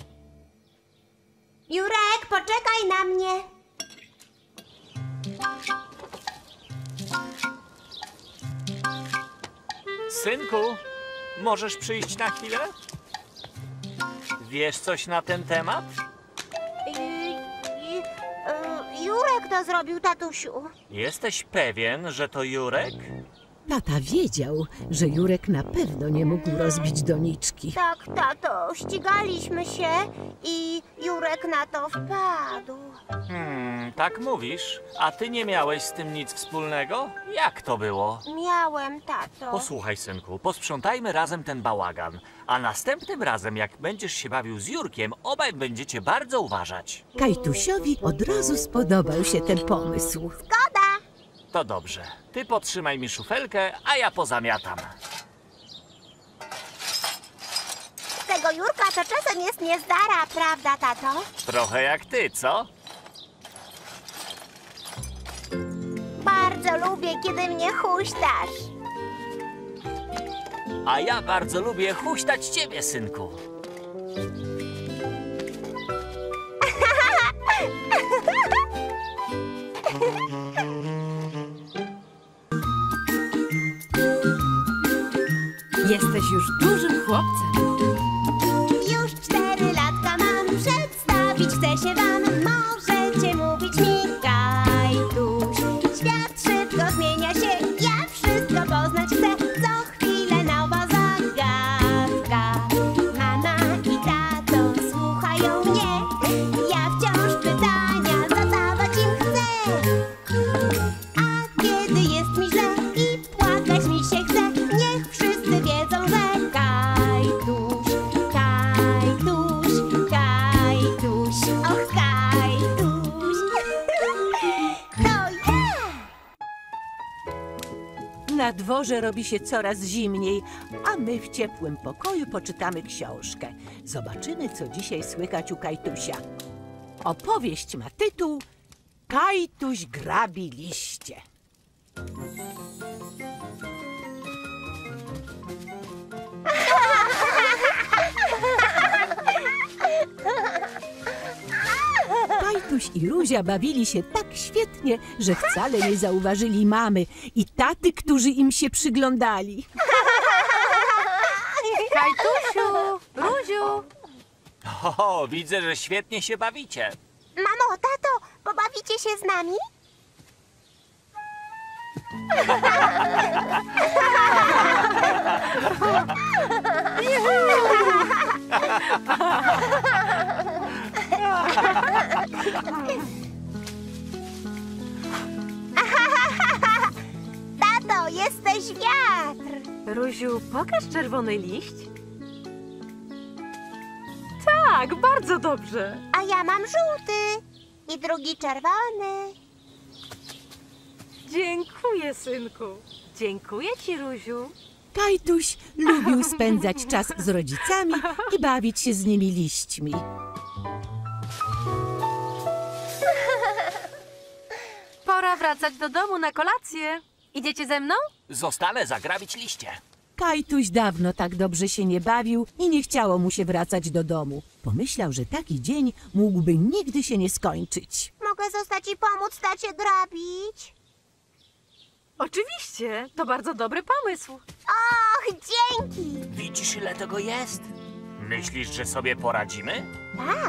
Jurek, poczekaj na mnie. Synku, możesz przyjść na chwilę? Wiesz coś na ten temat? I, i, y, Jurek to zrobił, tatusiu. Jesteś pewien, że to Jurek? Tata wiedział, że Jurek na pewno nie mógł rozbić doniczki. Tak, tato, ścigaliśmy się i Jurek na to wpadł. Hmm, tak mówisz? A ty nie miałeś z tym nic wspólnego? Jak to było? Miałem, tato. Posłuchaj, synku, posprzątajmy razem ten bałagan. A następnym razem, jak będziesz się bawił z Jurkiem, obaj będziecie bardzo uważać. Kajtusiowi od razu spodobał się ten pomysł. Zgoda. To dobrze. Ty potrzymaj mi szufelkę, a ja pozamiatam. Tego Jurka to czasem jest niezdara, prawda, tato? Trochę jak ty, co? Bardzo bardzo lubię, kiedy mnie huśtasz. A ja bardzo lubię huśtać ciebie, synku. Jesteś już dużym chłopcem. Już cztery latka mam, przedstawić chcę się wam. Możecie mówić mi Kajtuś. Świat szybko zmienia się, ja wszystko poznać chcę. Co chwilę nowa zagadka. Mama i tato słuchają mnie. Ja wciąż pytania zadawać im chcę. A kiedy jest mi źle i płakać mi się chce, niech wszyscy wiedzą, że Kajtuś, Kajtuś, Kajtuś, och Kajtuś. To ja! Na dworze robi się coraz zimniej, a my w ciepłym pokoju poczytamy książkę. Zobaczymy, co dzisiaj słychać u Kajtusia. Opowieść ma tytuł Kajtuś grabi liście. Kajtuś i Ruzia bawili się tak świetnie, że wcale nie zauważyli mamy i taty, którzy im się przyglądali. Kajtusiu, Ruziu. O, widzę, że świetnie się bawicie. Mamo, tato, pobawicie się z nami? Tato, jesteś wiatr. Ruziu, pokaż czerwony liść. Tak, bardzo dobrze. A ja mam żółty i drugi czerwony. Dziękuję, synku. Dziękuję ci, Ruziu. Kajtuś lubił spędzać czas z rodzicami i bawić się z nimi liśćmi. Pora wracać do domu na kolację. Idziecie ze mną? Zostanę zagrabić liście. Kajtuś dawno tak dobrze się nie bawił i nie chciało mu się wracać do domu. Pomyślał, że taki dzień mógłby nigdy się nie skończyć. Mogę zostać i pomóc tacie grabić? Oczywiście, to bardzo dobry pomysł. Och, dzięki! Widzisz, ile tego jest? Myślisz, że sobie poradzimy? Tak.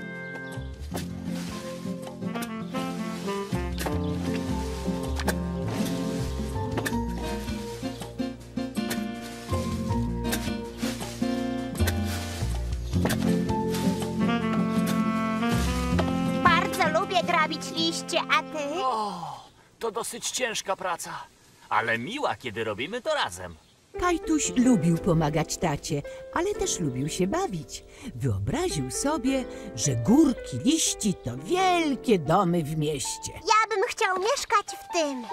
Bardzo lubię grabić liście, a ty? O, to dosyć ciężka praca, ale miła, kiedy robimy to razem. Kajtuś lubił pomagać tacie, ale też lubił się bawić. Wyobraził sobie, że górki liści to wielkie domy w mieście. Ja bym chciał mieszkać w tym.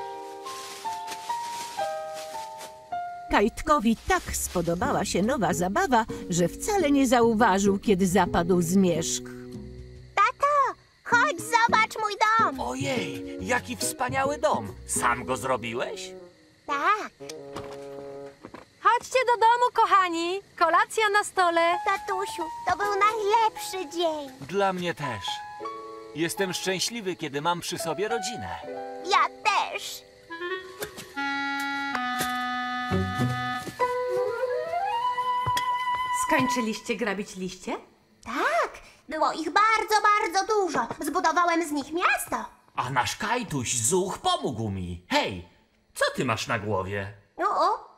Kajtkowi tak spodobała się nowa zabawa, że wcale nie zauważył, kiedy zapadł zmierzch. Tato, chodź zobacz mój dom. Ojej, jaki wspaniały dom. Sam go zrobiłeś? Tak. Chodźcie do domu, kochani. Kolacja na stole. Tatusiu, to był najlepszy dzień. Dla mnie też. Jestem szczęśliwy, kiedy mam przy sobie rodzinę. Ja też. Skończyliście grabić liście? Tak, było ich bardzo, bardzo dużo. Zbudowałem z nich miasto. A nasz Kajtuś Zuch pomógł mi. Hej, co ty masz na głowie? O, o.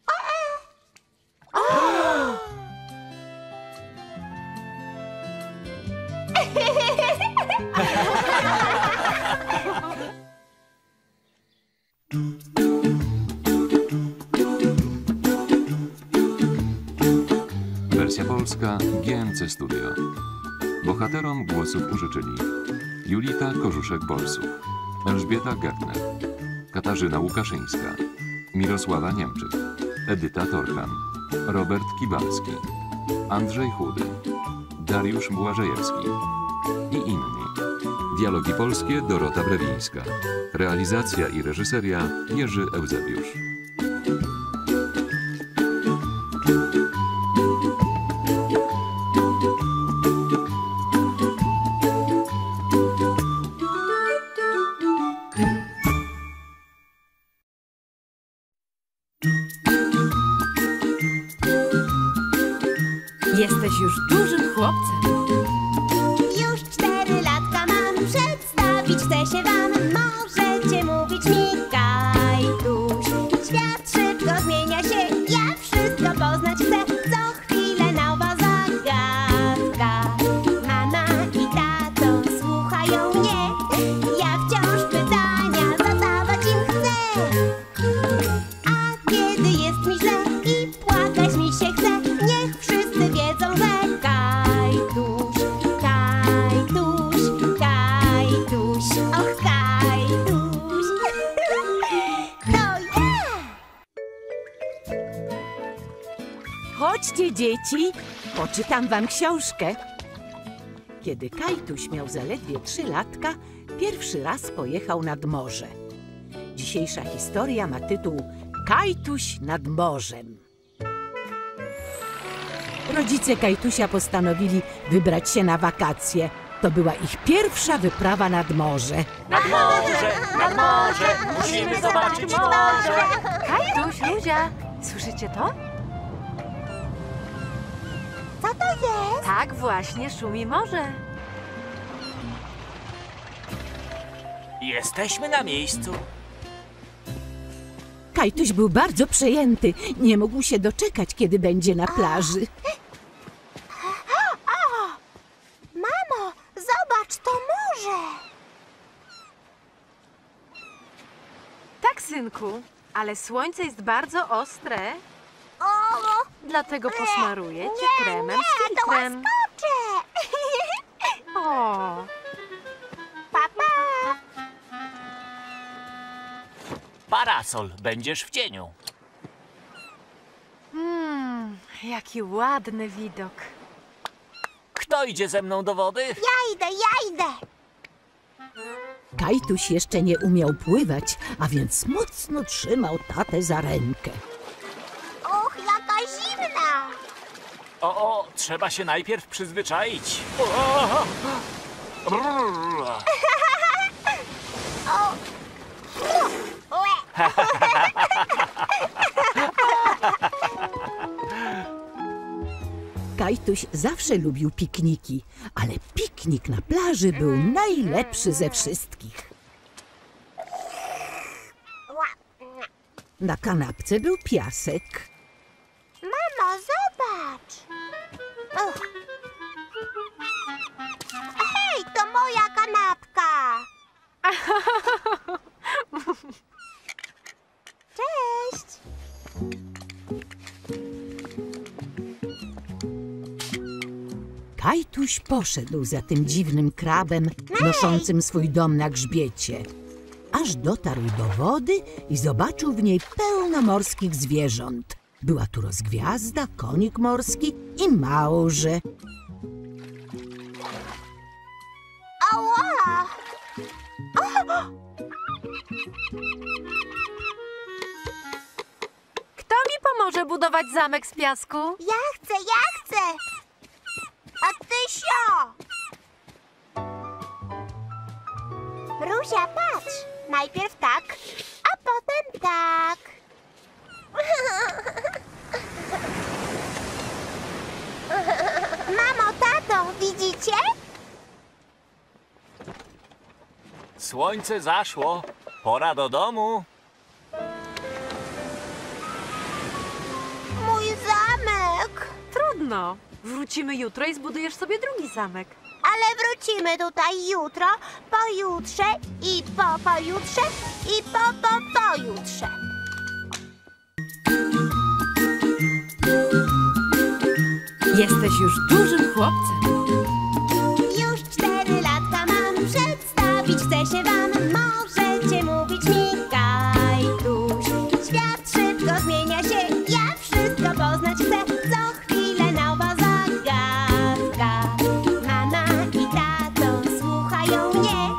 Wersja polska G M C Studio. Bohaterom głosów użyczyli Julita Korzuszek-Borsuk, Elżbieta Gertner, Katarzyna Łukaszyńska, Mirosława Niemczyk, Edyta Torchan, Robert Kibalski, Andrzej Chudy, Dariusz Błażejewski i inni. Dialogi polskie Dorota Brewińska. Realizacja i reżyseria Jerzy Eusebiusz. Jesteś już dużym chłopcem. Już cztery latka mam, przedstawić chcę się wam. Możecie mówić mi Kajtuś. Świat szybko zmienia się, ja wszystko poznać chcę. Co chwilę nowa zagadka. Mama i tato słuchają mnie. Ja wciąż pytania zadawać im chcę. A kiedy jest mi źle i płakać mi się chce, niech wszyscy wiedzą, że Kajtuś, Kajtuś, Kajtuś, och Kajtuś, to ja! Chodźcie, dzieci, poczytam wam książkę. Kiedy Kajtuś miał zaledwie trzy latka, pierwszy raz pojechał nad morze. Dzisiejsza historia ma tytuł Kajtuś nad morzem. Rodzice Kajtusia postanowili wybrać się na wakacje. To była ich pierwsza wyprawa nad morze. Nad morze, nad morze, musimy zobaczyć morze. Kajtuś, Luzia, słyszycie to? Co to jest? Tak właśnie szumi morze. Jesteśmy na miejscu. Kajtuś był bardzo przejęty. Nie mógł się doczekać, kiedy będzie na plaży. O! Mamo, zobacz, to morze! Tak, synku, ale słońce jest bardzo ostre. O! Dlatego posmaruję cię Nie, kremem nie, z to filtrem. łaskocze! O, Papa! Parasol, będziesz w cieniu. mm, jaki ładny widok. Kto idzie ze mną do wody? Ja idę, ja idę! Kajtuś jeszcze nie umiał pływać, a więc mocno trzymał tatę za rękę. Och, jaka zimna! O, o, trzeba się najpierw przyzwyczaić. O! Brrr. O! Ue. Kajtuś zawsze lubił pikniki, ale piknik na plaży był najlepszy ze wszystkich. Na kanapce był piasek. Mamo, zobacz! Uch. Hej, to moja kanapka! Cześć! Kajtuś poszedł za tym dziwnym krabem, noszącym swój dom na grzbiecie. Aż dotarł do wody i zobaczył w niej pełno morskich zwierząt. Była tu rozgwiazda, konik morski i małże. Ała! O! Kto mi pomoże budować zamek z piasku? Ja chcę, ja chcę! A ty sio! Ruzia, patrz! Najpierw tak, a potem tak. Mamo, tato, widzicie? Słońce zaszło. Pora do domu. Mój zamek! Trudno. Wrócimy jutro i zbudujesz sobie drugi zamek. Ale wrócimy tutaj jutro, pojutrze i po pojutrze i po po pojutrze. Jesteś już dużym chłopcem. Już cztery latka mam, przedstawić chcę się wam. Możecie mówić mi Kajtuś. Świat szybko zmienia się, ja wszystko poznać chcę. Co chwilę nowa zagadka. Mama i tato słuchają mnie.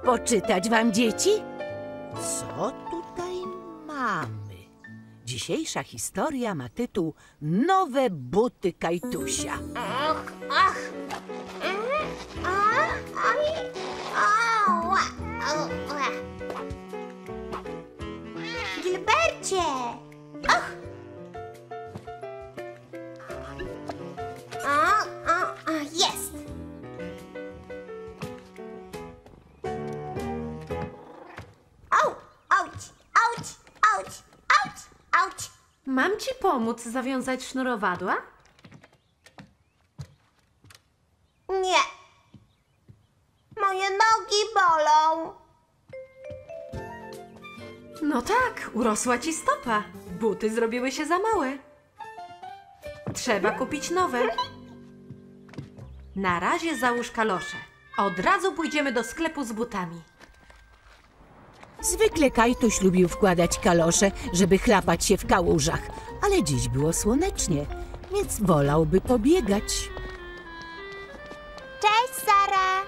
Poczytać wam, dzieci? Co tutaj mamy? Dzisiejsza historia ma tytuł Nowe buty Kajtusia. Ach, ach. Ach, oj, ała, ała. Gilbercie! Ach! A, a, a, jest! Au, auć, auć, auć, auć, auć. Mam ci pomóc zawiązać sznurowadła? Nie. Moje nogi bolą. No tak, urosła ci stopa. Buty zrobiły się za małe. Trzeba kupić nowe. Na razie załóż kalosze. Od razu pójdziemy do sklepu z butami. Zwykle Kajtuś lubił wkładać kalosze, żeby chlapać się w kałużach, ale dziś było słonecznie, więc wolałby pobiegać. Cześć, Sara.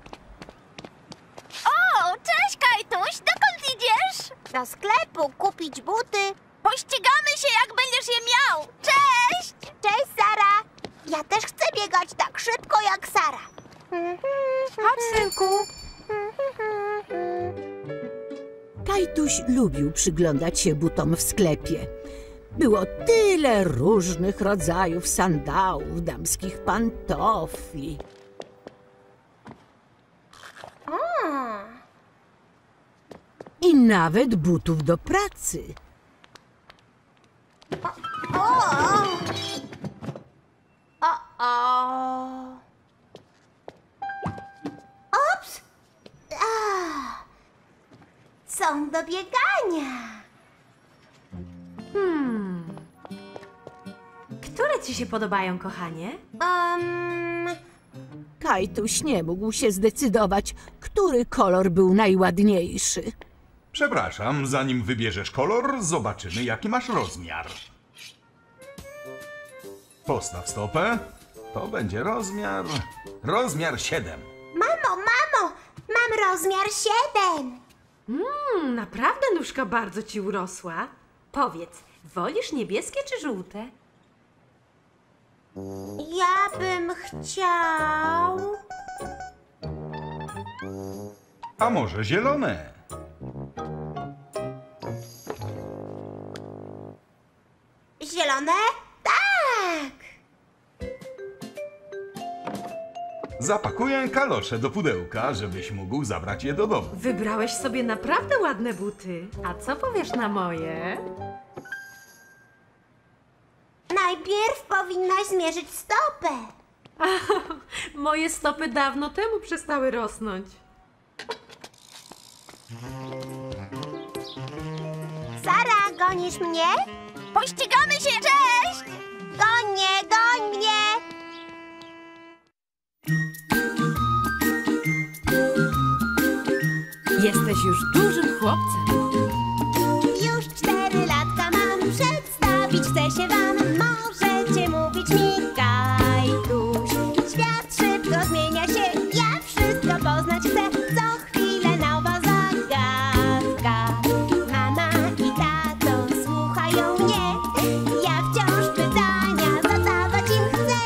O, cześć, Kajtuś! Dokąd idziesz? Do sklepu kupić buty. Pościgamy się, jak będziesz je miał! Cześć! Cześć, Sara. Ja też chcę biegać tak szybko jak Sara. Chodź, synku. Kajtuś lubił przyglądać się butom w sklepie. Było tyle różnych rodzajów sandałów, damskich pantofli. I nawet butów do pracy. O! O, o. Ups! Ah. Są do biegania. Hmm. Które ci się podobają, kochanie? Um, Kajtuś nie mógł się zdecydować, który kolor był najładniejszy. Przepraszam, zanim wybierzesz kolor, zobaczymy, jaki masz rozmiar. Postaw stopę. To będzie rozmiar... rozmiar siedem. mamo, mamo, mam rozmiar siedem. Mmm, naprawdę nóżka bardzo ci urosła. Powiedz, wolisz niebieskie czy żółte? Ja bym chciał... A może zielone? Zielone? Tak! Zapakuję kalosze do pudełka, żebyś mógł zabrać je do domu. Wybrałeś sobie naprawdę ładne buty. A co powiesz na moje? Najpierw powinnaś zmierzyć stopę. Moje stopy dawno temu przestały rosnąć. Sara, gonisz mnie? Pościgamy się! Cześć! Goń mnie, goń mnie! Jesteś już dużym chłopcem. Już cztery latka mam, przedstawić chcę się wam. Możecie mówić mi Kajtuś. Świat szybko zmienia się, ja wszystko poznać chcę. Co chwilę nowa zagadka. Mama i tato słuchają mnie. Ja wciąż pytania zadawać im chcę.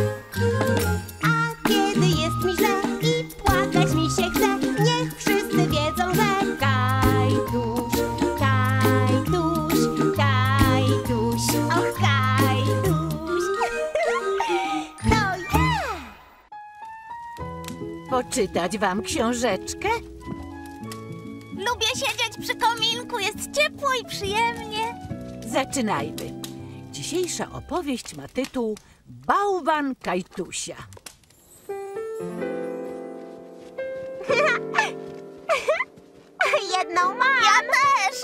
A kiedy jest mi źle i płakać mi się chce, niech wszyscy wiedzą, że Kajtuś, Kajtuś, Kajtuś, och Kajtuś, to ja! Poczytać wam książeczkę? Lubię siedzieć przy kominku, jest ciepło i przyjemnie. Zaczynajmy. Dzisiejsza opowieść ma tytuł Bałwan Kajtusia. Jedną mam! Ja też!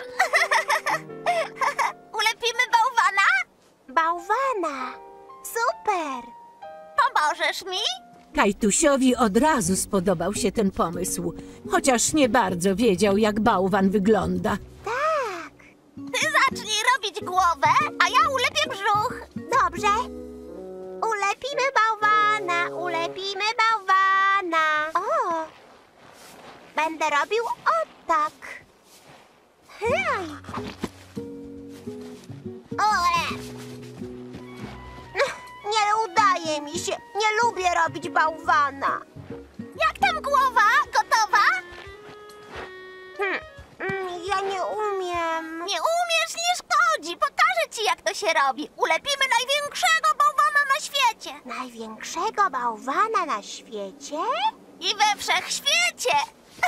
Ulepimy bałwana? Bałwana! Super! Pomożesz mi? Kajtusiowi od razu spodobał się ten pomysł, chociaż nie bardzo wiedział, jak bałwan wygląda. Tak! Ty zacznij robić głowę, a ja ulepię brzuch. Dobrze! Ulepimy bałwana, ulepimy bałwana! O! będę robił o tak. Hmm. O, e. Nie udaje mi się. Nie lubię robić bałwana. Jak tam głowa? Gotowa? Hmm. Mm, Ja nie umiem. Nie umiesz, nie szkodzi. Pokażę ci, jak to się robi. Ulepimy największego bałwana na świecie. Największego bałwana na świecie? I we wszechświecie.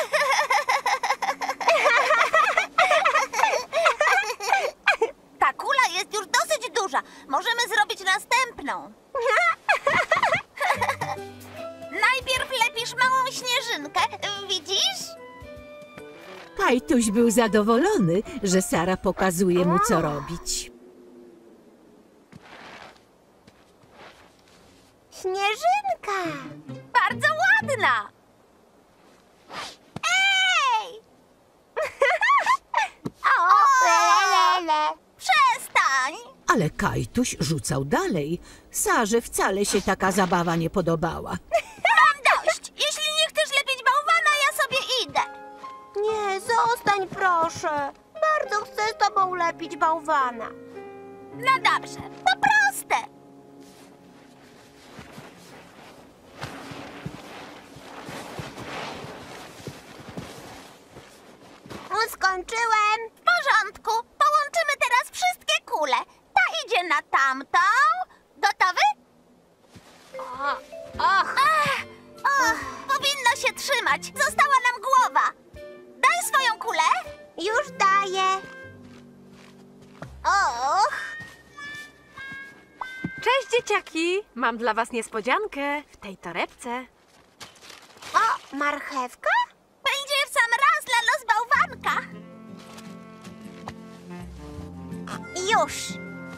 Ta kula jest już dosyć duża. Możemy zrobić następną. Najpierw lepisz małą śnieżynkę. Widzisz? Kajtuś był zadowolony, że Sara pokazuje mu, co robić. Śnieżynka. Bardzo ładna. Ej! O, lelele. Przestań! Ale Kajtuś rzucał dalej. Sarze wcale się taka zabawa nie podobała. Mam dość! Jeśli nie chcesz lepić bałwana, ja sobie idę. Nie, zostań proszę. Bardzo chcę z tobą lepić bałwana. No dobrze, to proste. Skończyłem. W porządku. Połączymy teraz wszystkie kule. Ta idzie na tamtą. Gotowy? Och. Ach, och, powinno się trzymać. Została nam głowa. Daj swoją kulę. Już daję. Och. Cześć, dzieciaki! Mam dla was niespodziankę w tej torebce. O, marchewka? Będzie w sam raz dla los bałwanka. Już.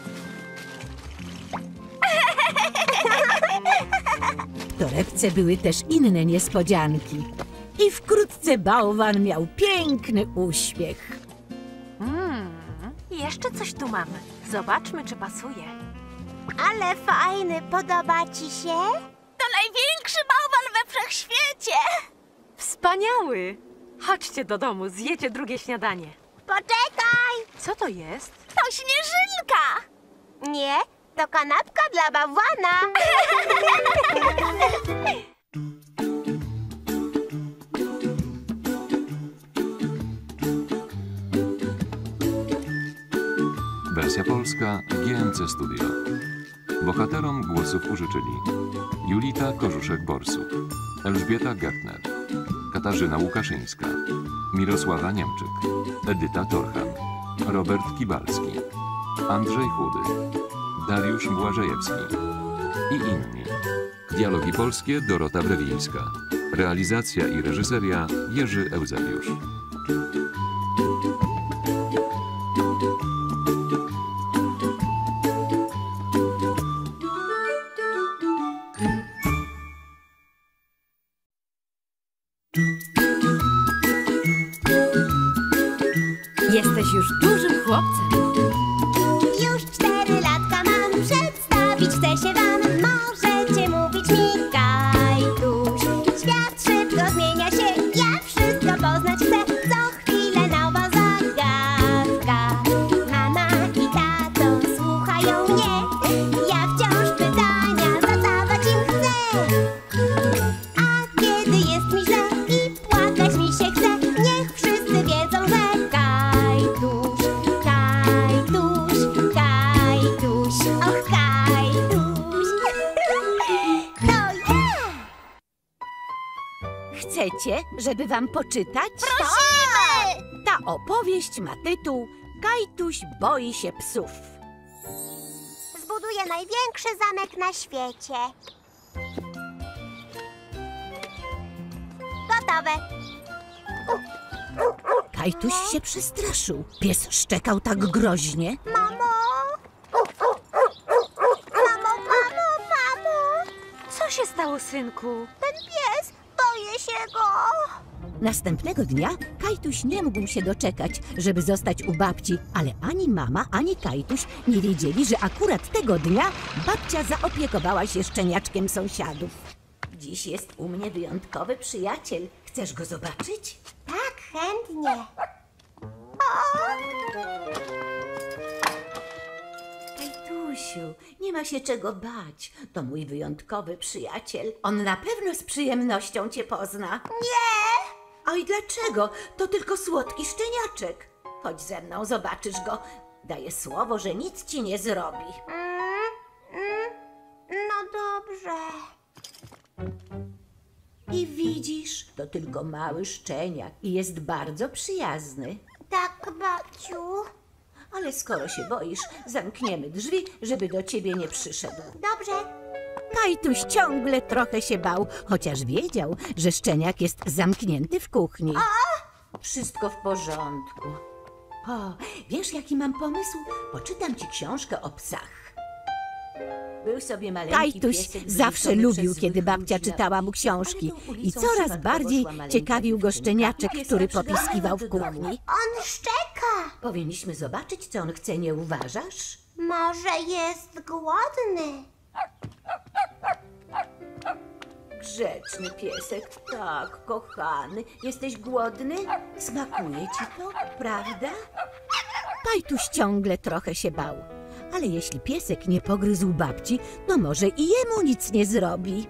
W torebce były też inne niespodzianki. I wkrótce bałwan miał piękny uśmiech. Mm, jeszcze coś tu mamy. Zobaczmy, czy pasuje. Ale fajny. Podoba ci się? To największy bałwan we wszechświecie. Wspaniały! Chodźcie do domu, zjecie drugie śniadanie. Poczekaj. Co to jest? To śnieżynka. Nie, to kanapka dla bałwana. Wersja polska G M C Studio. Bohaterom głosów użyczyli Julita Korzuszek-Borsuk, Elżbieta Gertner, Katarzyna Łukaszyńska, Mirosława Niemczyk, Edyta Torchan, Robert Kibalski, Andrzej Chudy, Dariusz Błażejewski i inni. Dialogi polskie Dorota Brewińska. Realizacja i reżyseria Jerzy Eusebiusz. Jesteś już dużym chłopcem. Już cztery latka mam, przedstawić chcę się wam. Możecie mówić mi Kajtuś. Świat szybko zmienia się, ja wszystko poznać chcę. Co chwilę nowa zagadka. Mama i tato słuchają mnie. Ja wciąż pytania zadawać im chcę. A kiedy jest mi źle i płakać mi się chce, niech wszyscy wiedzą, że Kajtuś, Kajtuś, Kajtuś, och Kajtuś. To ja! Chcecie, żeby wam poczytać? Prosimy! Ta opowieść ma tytuł Kajtuś boi się psów. Zbuduję największy zamek na świecie. Gotowe. Kajtuś się przestraszył. Pies szczekał tak groźnie. Mamo! Mamo, mamo, mamo! Co się stało, synku? Ten pies, boję się go. Następnego dnia Kajtuś nie mógł się doczekać, żeby zostać u babci, ale ani mama, ani Kajtuś nie wiedzieli, że akurat tego dnia babcia zaopiekowała się szczeniaczkiem sąsiadów. Dziś jest u mnie wyjątkowy przyjaciel. Chcesz go zobaczyć? Tak, chętnie. Kajtusiu, nie ma się czego bać. To mój wyjątkowy przyjaciel. On na pewno z przyjemnością cię pozna. Nie! Oj, dlaczego? To tylko słodki szczeniaczek. Chodź ze mną, zobaczysz go. Daję słowo, że nic ci nie zrobi. Mm, mm, no dobrze. I widzisz, to tylko mały szczeniak i jest bardzo przyjazny. Tak, babciu. Ale skoro się boisz, zamkniemy drzwi, żeby do ciebie nie przyszedł. Dobrze. Kajtuś ciągle trochę się bał, chociaż wiedział, że szczeniak jest zamknięty w kuchni. Wszystko w porządku. O, wiesz, jaki mam pomysł? Poczytam ci książkę o psach. Był sobie maleńki Kajtuś piesek zawsze wyrzucony lubił, przez kiedy złych babcia ludzi na czytała mu ulicy, książki ale tą i ulicą coraz przypadkowo bardziej szła maleńka ciekawił go dziewczynka. szczeniaczek, Piesek który przywiązany popiskiwał w do domu. kuchni. On szczeka. Powinniśmy zobaczyć, co on chce, nie uważasz? Może jest głodny. Grzeczny piesek, tak, kochany. Jesteś głodny? Smakuje ci to, prawda? Kajtuś ciągle trochę się bał. Ale jeśli piesek nie pogryzł babci, to może i jemu nic nie zrobi.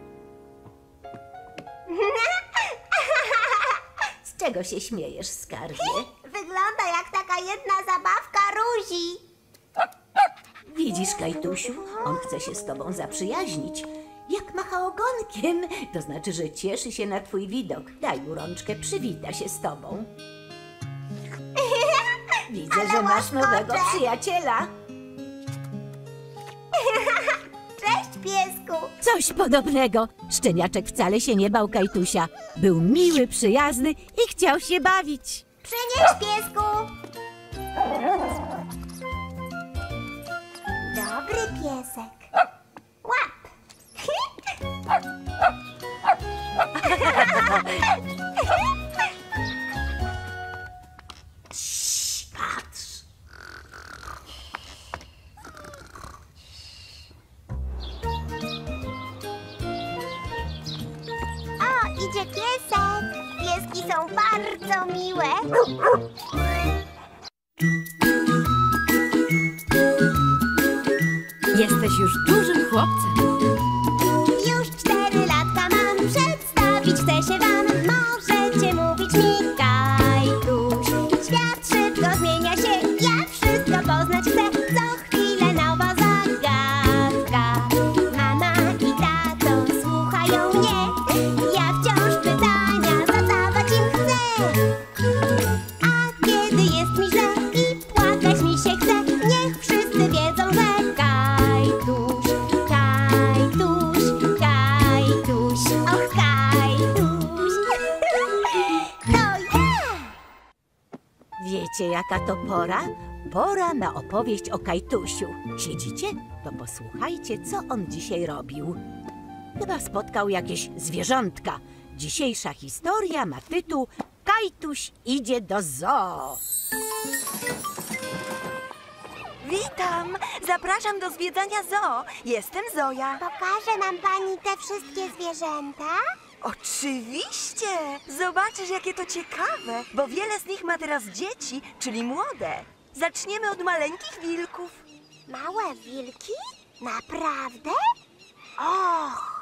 Z czego się śmiejesz, skarbie? Wygląda jak taka jedna zabawka Ruzi. Widzisz, Kajtusiu, on chce się z tobą zaprzyjaźnić. Jak macha ogonkiem, to znaczy, że cieszy się na twój widok. Daj mu rączkę, przywita się z tobą. Widzę, że masz nowego przyjaciela. Cześć, piesku. Coś podobnego. Szczeniaczek wcale się nie bał Kajtusia. Był miły, przyjazny i chciał się bawić. Przynieś, piesku. Dobry piesek. Łap. Cii, patrz. O, idzie piesek. Pieski są bardzo miłe. Jesteś już dużym chłopcem. Już cztery latka mam, przedstawić chcę się wam. Możecie mówić mi Kajtuś. Świat szybko zmienia się, ja wszystko poznać chcę. Co chwilę nowa zagadka. Mama i tato słuchają mnie. Ja wciąż pytania zadawać im chcę. A kiedy jest mi źle i płakać mi się chce, niech wszyscy wiedzą, że Kajtuś, Kajtuś, Kajtuś, och Kajtuś, to ja! Wiecie, jaka to pora? Pora na opowieść o Kajtusiu. Siedzicie? To posłuchajcie, co on dzisiaj robił. Chyba spotkał jakieś zwierzątka. Dzisiejsza historia ma tytuł Kajtuś idzie do zoo. Witam! Zapraszam do zwiedzania zoo. Jestem Zoja. Pokaże nam pani te wszystkie zwierzęta? Oczywiście! Zobaczysz, jakie to ciekawe, bo wiele z nich ma teraz dzieci, czyli młode. Zaczniemy od maleńkich wilków. Małe wilki? Naprawdę? Och!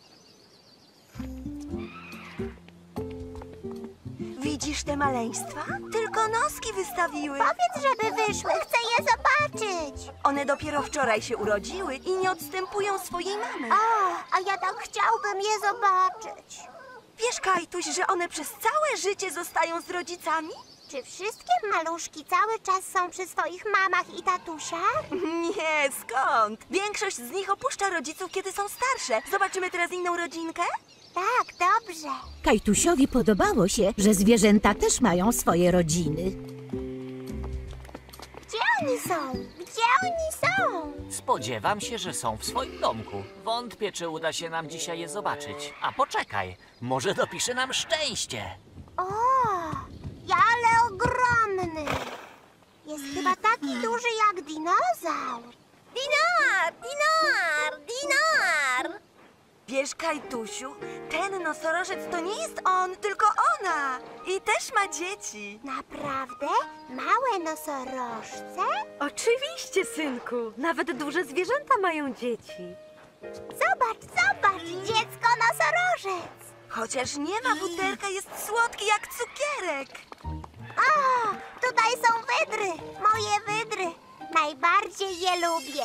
Widzisz te maleństwa? Tylko noski wystawiły. Powiedz, żeby wyszły, chcę je zobaczyć. One dopiero wczoraj się urodziły i nie odstępują swojej mamy. O, a ja tak chciałbym je zobaczyć. Wiesz, Kajtuś, że one przez całe życie zostają z rodzicami? Czy wszystkie maluszki cały czas są przy swoich mamach i tatusiach? Nie, skąd? Większość z nich opuszcza rodziców, kiedy są starsze. Zobaczymy teraz inną rodzinkę? Tak, dobrze. Kajtusiowi podobało się, że zwierzęta też mają swoje rodziny. Gdzie oni są? Gdzie oni są? Spodziewam się, że są w swoim domku. Wątpię, czy uda się nam dzisiaj je zobaczyć. A poczekaj, może dopisze nam szczęście. O, ale ogromny. Jest chyba taki duży jak dinozaur. Dinar, dinar, dinar. Wiesz, Kajtusiu, ten nosorożec to nie jest on, tylko ona. I też ma dzieci. Naprawdę? Małe nosorożce? Oczywiście, synku. Nawet duże zwierzęta mają dzieci. Zobacz, zobacz, dziecko nosorożec. Chociaż nie ma futerka, jest słodki jak cukierek. O, tutaj są wydry, moje wydry. Najbardziej je lubię.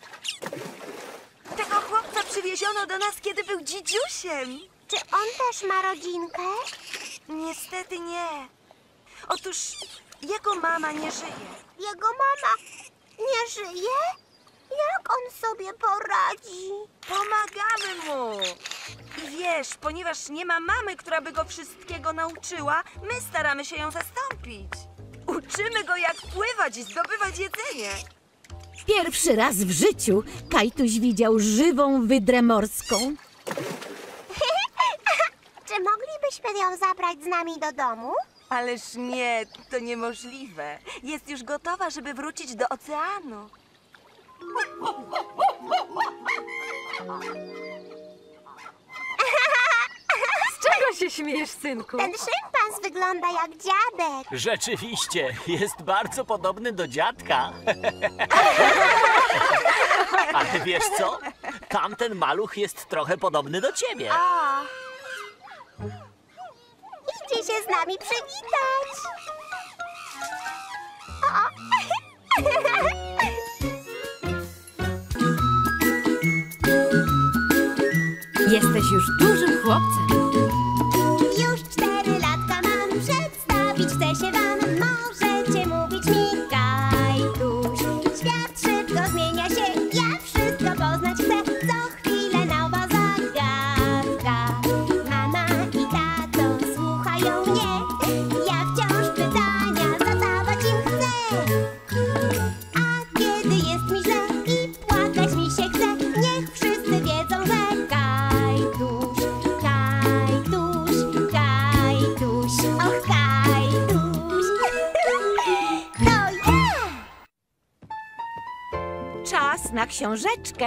Tego chłopca przywieziono do nas, kiedy był dzidziusiem. Czy on też ma rodzinkę? Niestety nie. Otóż jego mama nie żyje. Jego mama nie żyje? Jak on sobie poradzi? Pomagamy mu. I wiesz, ponieważ nie ma mamy, która by go wszystkiego nauczyła, my staramy się ją zastąpić. Uczymy go, jak pływać i zdobywać jedzenie. Pierwszy raz w życiu Kajtuś widział żywą wydrę morską. Czy moglibyśmy ją zabrać z nami do domu? Ależ nie, to niemożliwe. Jest już gotowa, żeby wrócić do oceanu. Z czego się śmiejesz, synku? Ten szympans wygląda jak dziadek. Rzeczywiście, jest bardzo podobny do dziadka. Ale wiesz co? Tamten maluch jest trochę podobny do ciebie. O. Idzie się z nami przywitać. O. Jesteś już dużym chłopcem. Już cztery latka mam, przedstawić chcę się wam. Możecie mówić mi Kajtuś. Świat szybko zmienia się, ja wszystko poznać chcę. Co chwilę nowa zagadka. Mama i tato słuchają mnie. Ja wciąż pytania zadawać im chcę. A kiedy jest mi źle i płakać mi się chce, niech wszyscy wiedzą, że Kajtuś, Kajtuś, Kajtuś, och Kajtuś. To ja! Czas na książeczkę.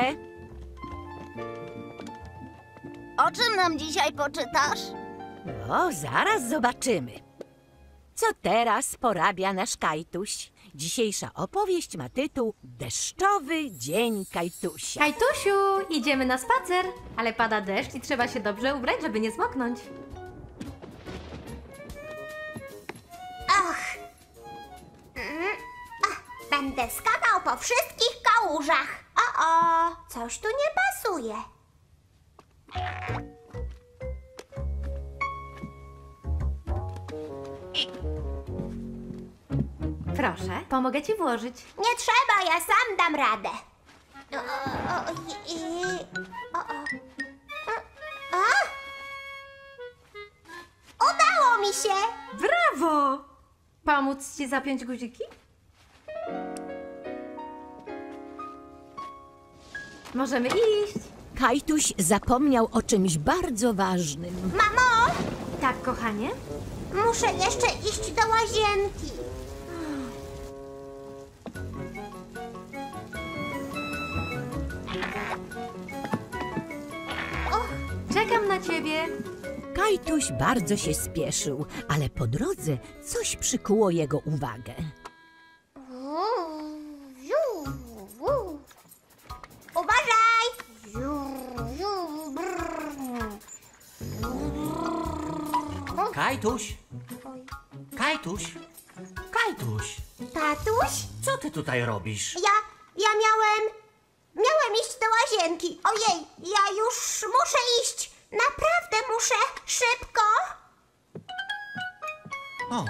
O czym nam dzisiaj poczytasz? O, zaraz zobaczymy. Co teraz porabia nasz Kajtuś? Dzisiejsza opowieść ma tytuł Deszczowy dzień Kajtusia. Kajtusiu, idziemy na spacer, ale pada deszcz i trzeba się dobrze ubrać, żeby nie zmoknąć. Och. Mm. Ach, będę skakał po wszystkich kałużach. O, o, coś tu nie pasuje. Proszę, pomogę ci włożyć. Nie trzeba, ja sam dam radę. O, o, o, i, i, o, o. O, o. Udało mi się! Brawo! Pomóc ci zapiąć guziki? Możemy iść. Kajtuś zapomniał o czymś bardzo ważnym. Mamo, Tak, kochanie? muszę jeszcze iść do łazienki. Czekam na ciebie. Kajtuś bardzo się spieszył, ale po drodze coś przykuło jego uwagę. Uważaj! Kajtuś! Kajtuś! Kajtuś! Tatuś? Co ty tutaj robisz? Ja, ja miałem, miałem iść do łazienki. Ojej, ja już muszę iść. Naprawdę muszę, szybko. O,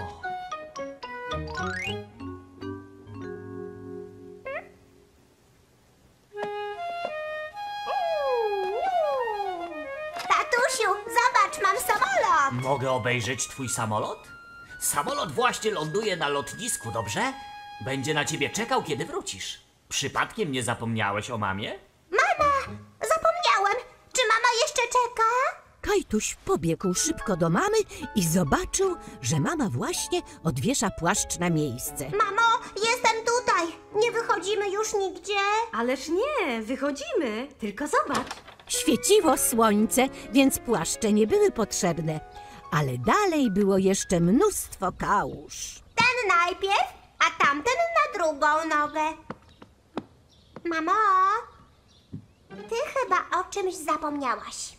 Tatusiu, zobacz, mam samolot. mogę obejrzeć twój samolot? Samolot właśnie ląduje na lotnisku, dobrze? Będzie na ciebie czekał, kiedy wrócisz. Przypadkiem nie zapomniałeś o mamie? Mama, zapomniałem. Czy mama jeszcze czeka? Kajtuś pobiegł szybko do mamy i zobaczył, że mama właśnie odwiesza płaszcz na miejsce. Mamo, jestem tutaj. Nie wychodzimy już nigdzie. Ależ nie, wychodzimy. Tylko zobacz. Świeciło słońce, więc płaszcze nie były potrzebne. Ale dalej było jeszcze mnóstwo kałuż. Ten najpierw, a tamten na drugą nogę. Mamo, ty chyba o czymś zapomniałaś.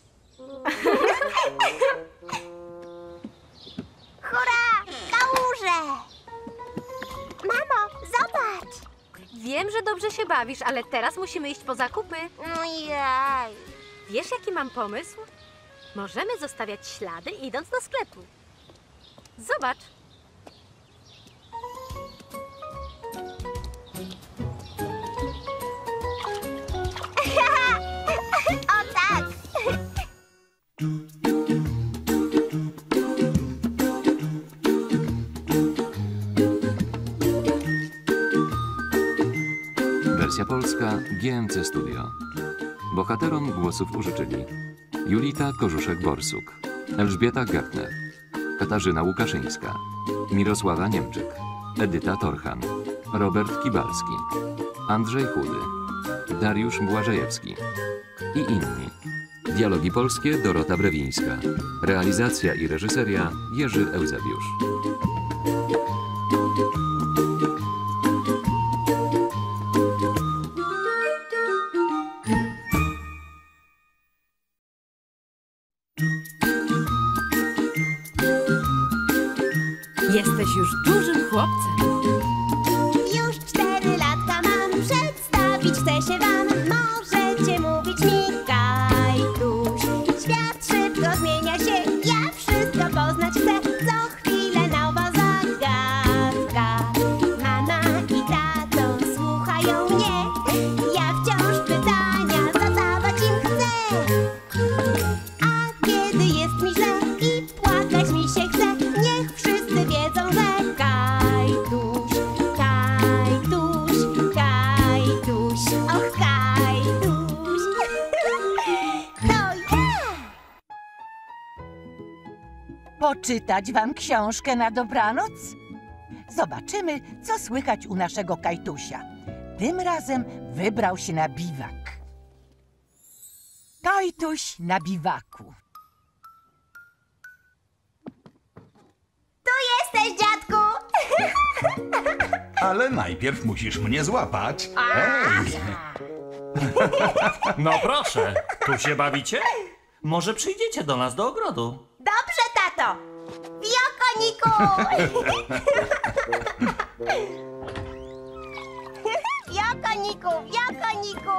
Hurra! Kałuże! Mamo, zobacz! Wiem, że dobrze się bawisz, ale teraz musimy iść po zakupy. Ojej. Wiesz, jaki mam pomysł? Możemy zostawiać ślady, idąc do sklepu. Zobacz. O tak! Wersja polska G M C Studio. Bohaterom głosów użyczyli Julita Korzuszek-Borsuk, Elżbieta Gertner, Katarzyna Łukaszyńska, Mirosława Niemczyk, Edyta Torchan, Robert Kibalski, Andrzej Chudy, Dariusz Błażejewski i inni. Dialogi polskie Dorota Brewińska. Realizacja i reżyseria Jerzy Eusebiusz. Jesteś już dużym chłopcem. Już cztery latka mam, przedstawić chcę się wam. Możecie mówić mi Kajtuś. Świat szybko zmienia się, ja wszystko poznać chcę. Co chwilę nowa zagadka. Mama i tato słuchają mnie. Ja wciąż pytania zadawać im chcę. A kiedy jest mi źle i płakać mi się chce, niech wszyscy wiedzą, że Kajtuś, Kajtuś, Kajtuś, och Kajtuś, to ja! Poczytać wam książkę na dobranoc? Zobaczymy, co słychać u naszego Kajtusia. Tym razem wybrał się na biwak. Kajtuś na biwaku. Tu jesteś, dziadku! Ale najpierw musisz mnie złapać. Hej! No proszę, tu się bawicie? Może przyjdziecie do nas do ogrodu? Dobrze, tato! Wiokoniku! Wiokoniku, wiokoniku!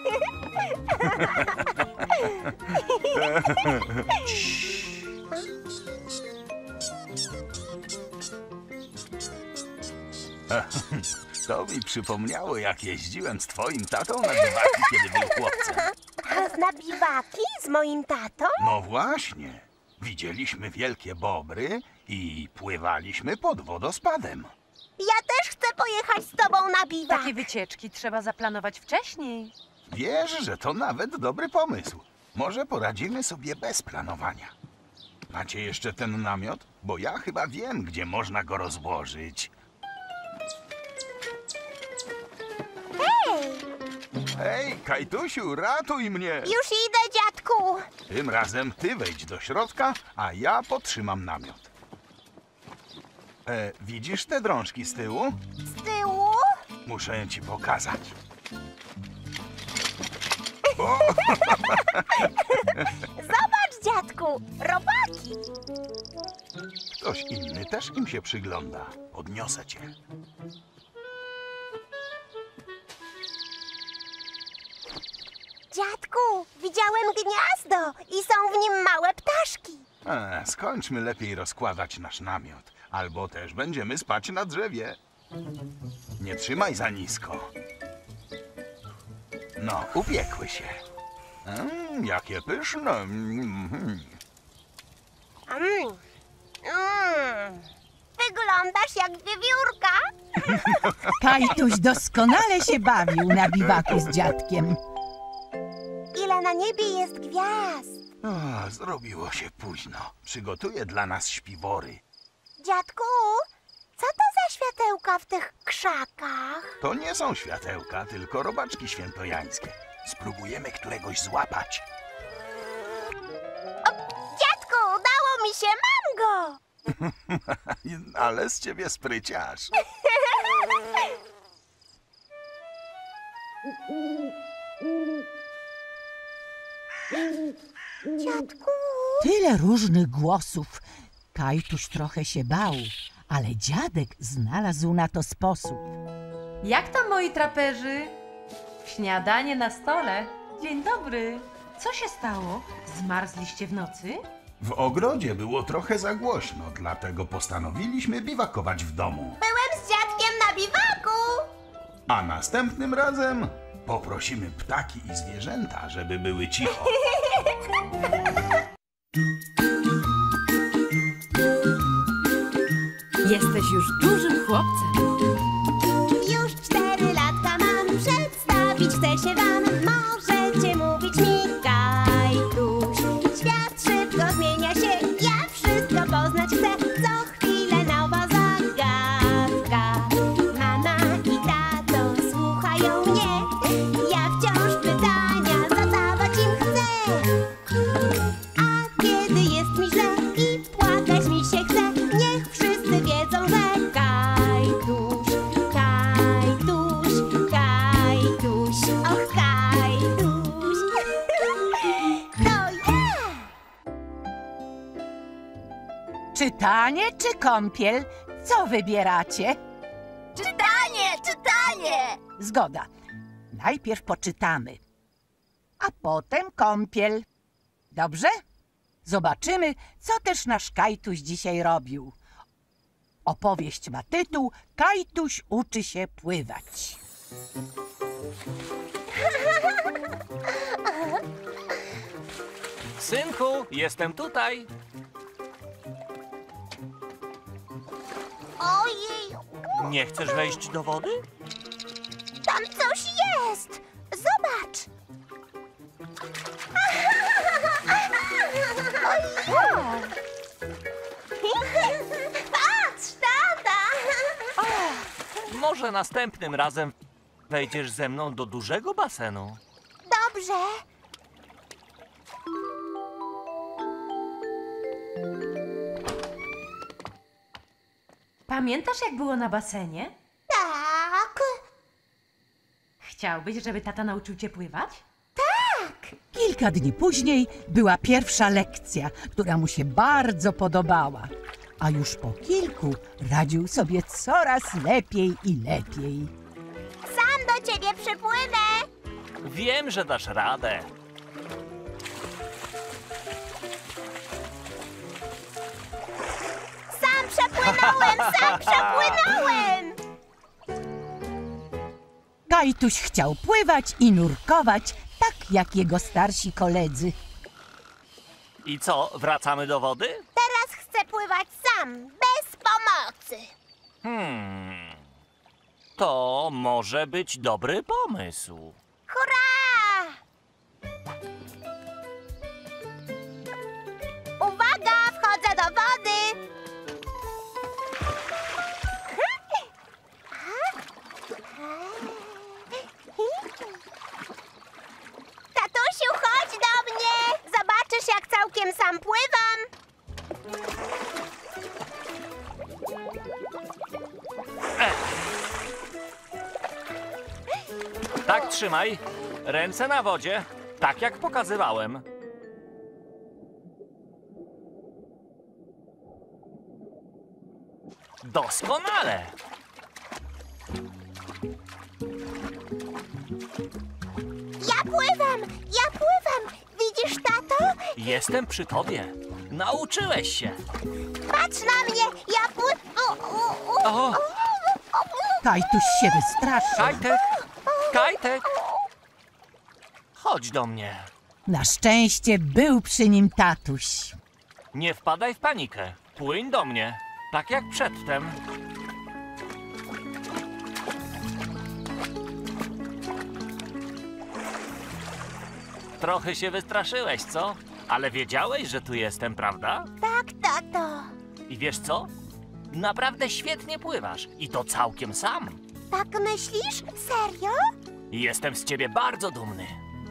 To mi przypomniało, jak jeździłem z twoim tatą na biwaki, kiedy był chłopcem. Na biwaki z moim tatą? No właśnie. Widzieliśmy wielkie bobry i pływaliśmy pod wodospadem. Ja też chcę pojechać z tobą na biwak. Takie wycieczki trzeba zaplanować wcześniej. Wiesz, że to nawet dobry pomysł. Może poradzimy sobie bez planowania. Macie jeszcze ten namiot? Bo ja chyba wiem, gdzie można go rozłożyć. Hej! Hej, Kajtusiu, ratuj mnie! Już idę, dziadku! Tym razem ty wejdź do środka, a ja potrzymam namiot. E, widzisz te drążki z tyłu? Z tyłu? Muszę ci pokazać. O! Zobacz, dziadku! Robaki! Ktoś inny też im się przygląda. Podniosę cię. Dziadku, widziałem gniazdo i są w nim małe ptaszki. E, skończmy lepiej rozkładać nasz namiot, albo też będziemy spać na drzewie. Nie trzymaj za nisko. No, upiekły się. Mm, jakie pyszne. Mm. Mm. Mm. Wyglądasz jak wiewiórka. Kajtuś doskonale się bawił na biwaku z dziadkiem. Ile na niebie jest gwiazd. O, zrobiło się późno. Przygotuję dla nas śpiwory. Dziadku, co to za światełka w tych krzakach? To nie są światełka, tylko robaczki świętojańskie. Spróbujemy któregoś złapać. Dziadku, udało mi się, mam go! Ale z ciebie spryciarz. Dziadku! Tyle różnych głosów. Kajtuś trochę się bał, ale dziadek znalazł na to sposób. Jak tam, moi traperzy? Śniadanie na stole. Dzień dobry. Co się stało? Zmarzliście w nocy? W ogrodzie było trochę za głośno, dlatego postanowiliśmy biwakować w domu. Byłem z dziadkiem na biwaku! A następnym razem poprosimy ptaki i zwierzęta, żeby były cicho. Jesteś już dużym chłopcem. Już cztery latka mam, przedstawić chcę się wam. Możecie mówić mi Kajtuś. Świat szybko zmienia się, ja wszystko poznać chcę. Co chwilę nowa zagadka. Mama i tato słuchają mnie. Ja wciąż pytania zadawać im chcę. A kiedy jest mi źle i płakać mi się chce, niech wszyscy wiedzą, że Kajtuś, Kajtuś, Kajtuś, och Kajtuś, to ja! Czytanie czy kąpiel? Co wybieracie? Czytanie, czytanie! Zgoda. Najpierw poczytamy, a potem kąpiel. Dobrze? Zobaczymy, co też nasz Kajtuś dzisiaj robił. Opowieść ma tytuł Kajtuś uczy się pływać. Synku, jestem tutaj. Ojej, Nie chcesz wejść do wody? tam coś jest! Zobacz! Patrz, tata! Może następnym razem wejdziesz ze mną do dużego basenu. Dobrze. Pamiętasz, jak było na basenie? Tak. Chciałbyś, żeby tata nauczył cię pływać? Tak. Kilka dni później była pierwsza lekcja, która mu się bardzo podobała. A już po kilku radził sobie coraz lepiej i lepiej. Sam do ciebie przypłynę. Wiem, że dasz radę. Sam przepłynąłem, sam przepłynąłem. Kajtuś chciał pływać i nurkować, tak jak jego starsi koledzy. I co, wracamy do wody? Teraz chcę pływać sam, bez pomocy. Hmm. To może być dobry pomysł. Hurra! Uwaga, wchodzę do wody. Tatusiu, chodź do mnie. Zobaczysz, jak całkiem sam pływam. Tak trzymaj. Ręce na wodzie. Tak jak pokazywałem. Doskonale. Ja pływam, ja pływam. Widzisz, tato? Jestem przy tobie. Nauczyłeś się. Patrz na mnie, ja pływam. O! Kajtuś się wystraszył. Kajtek! Kajtek! Chodź do mnie. Na szczęście był przy nim tatuś. Nie wpadaj w panikę. Płyń do mnie. Tak jak przedtem. Trochę się wystraszyłeś, co? Ale wiedziałeś, że tu jestem, prawda? Tak, tato. I wiesz co? Naprawdę świetnie pływasz. I to całkiem sam. Tak myślisz? Serio? Jestem z ciebie bardzo dumny.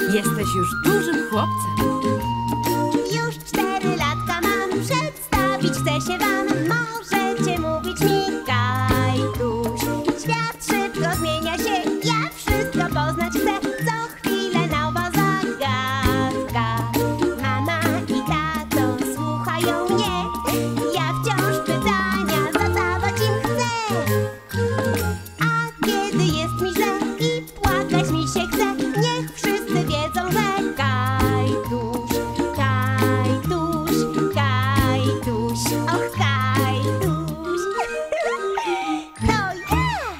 Jesteś już dużym chłopcem. Już cztery latka mam, przedstawić chcę się wam. Możecie mówić mi Kajtuś. Świat szybko zmienia się, ja wszystko poznać chcę. Co chwilę nowa zagadka. Mama i tato słuchają mnie. Ja wciąż pytania zadawać im chcę. A kiedy jest mi źle i płakać mi się chce, niech wszyscy wiedzą, że Kajtuś, Kajtuś, Kajtuś, och Kajtuś. To ja!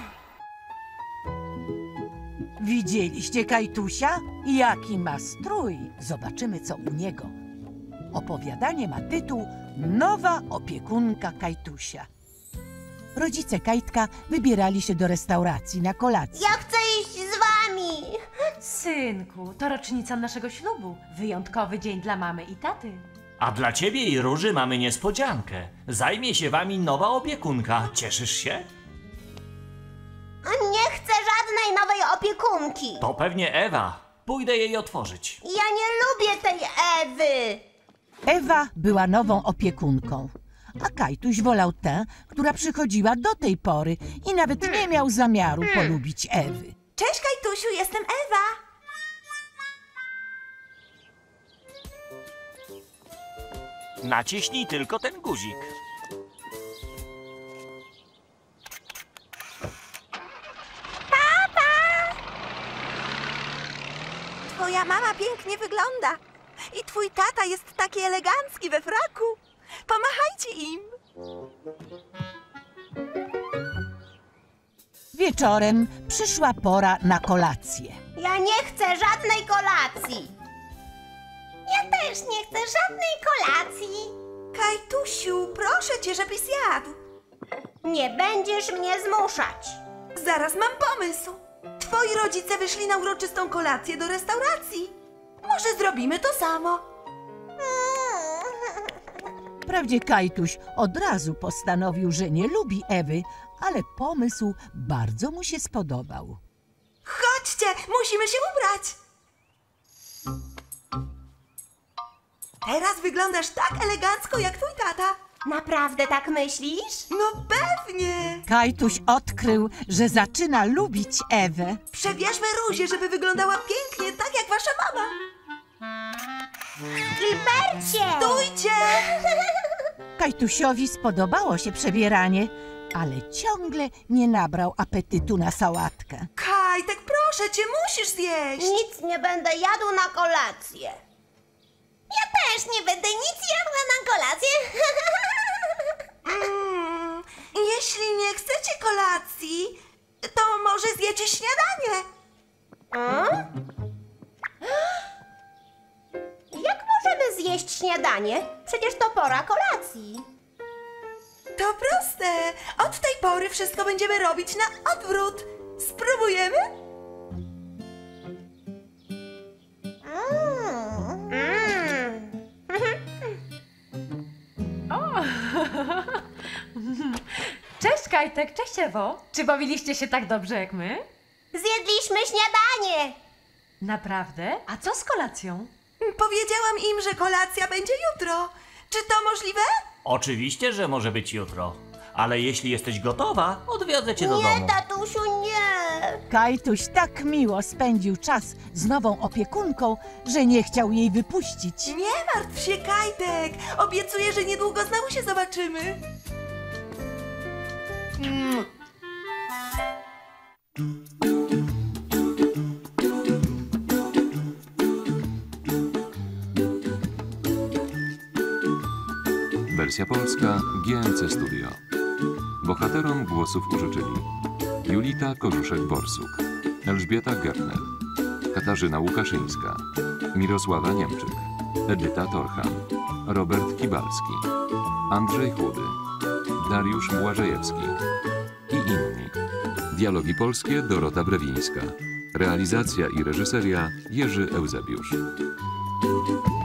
Widzieliście Kajtusia? Jaki ma strój? Zobaczymy, co u niego. Opowiadanie ma tytuł Nowa opiekunka Kajtusia. Rodzice Kajtka wybierali się do restauracji na kolację. Ja chcę iść z wami. Synku, to rocznica naszego ślubu. Wyjątkowy dzień dla mamy i taty. A dla ciebie i Róży mamy niespodziankę. Zajmie się wami nowa opiekunka. Cieszysz się? Nie chcę żadnej nowej opiekunki. To pewnie Ewa. Pójdę jej otworzyć. Ja nie lubię tej Ewy. Ewa była nową opiekunką, a Kajtuś wolał tę, która przychodziła do tej pory i nawet nie miał zamiaru polubić Ewy. Cześć, Kajtusiu, jestem Ewa. Naciśnij tylko ten guzik. Twoja mama pięknie wygląda. I twój tata jest taki elegancki we fraku. Pomachajcie im. Wieczorem przyszła pora na kolację. Ja nie chcę żadnej kolacji. Ja też nie chcę żadnej kolacji. Kajtusiu, proszę cię, żebyś zjadł. Nie będziesz mnie zmuszać. Zaraz mam pomysł. Twoi rodzice wyszli na uroczystą kolację do restauracji. Może zrobimy to samo. Wprawdzie Kajtuś od razu postanowił, że nie lubi Ewy, ale pomysł bardzo mu się spodobał. Chodźcie, musimy się ubrać. Teraz wyglądasz tak elegancko jak twój tata. Naprawdę tak myślisz? No pewnie. Kajtuś odkrył, że zaczyna lubić Ewę. Przebierzmy Rózię, żeby wyglądała pięknie, tak jak wasza mama. Gilbercie! Stójcie! Kajtusiowi spodobało się przebieranie, ale ciągle nie nabrał apetytu na sałatkę. Kajtek, proszę cię, musisz zjeść. Nic nie będę jadł na kolację. Ja też nie będę nic jadła na kolację. Mm, jeśli nie chcecie kolacji, to może zjecie śniadanie. Hmm? Jak możemy zjeść śniadanie? Przecież to pora kolacji. To proste. Od tej pory wszystko będziemy robić na odwrót. Spróbujemy? Mm. Mm. O! Cześć Kajtek, cześć Ewo. Czy bawiliście się tak dobrze jak my? Zjedliśmy śniadanie. Naprawdę? A co z kolacją? Powiedziałam im, że kolacja będzie jutro. Czy to możliwe? Oczywiście, że może być jutro. Ale jeśli jesteś gotowa, odwiozę cię do Nie, domu. tatusiu, nie. Kajtuś tak miło spędził czas z nową opiekunką, że nie chciał jej wypuścić. Nie martw się, Kajtek. Obiecuję, że niedługo znowu się zobaczymy. Mm. Wersja polska G M C Studio. Bohaterom głosów użyczyli Julita Korzuszek-Borsuk, Elżbieta Gertner, Katarzyna Łukaszyńska, Mirosława Niemczyk, Edyta Torchan, Robert Kibalski, Andrzej Chudy, Dariusz Błażejewski i inni. Dialogi polskie Dorota Brewińska. Realizacja i reżyseria Jerzy Eusebiusz.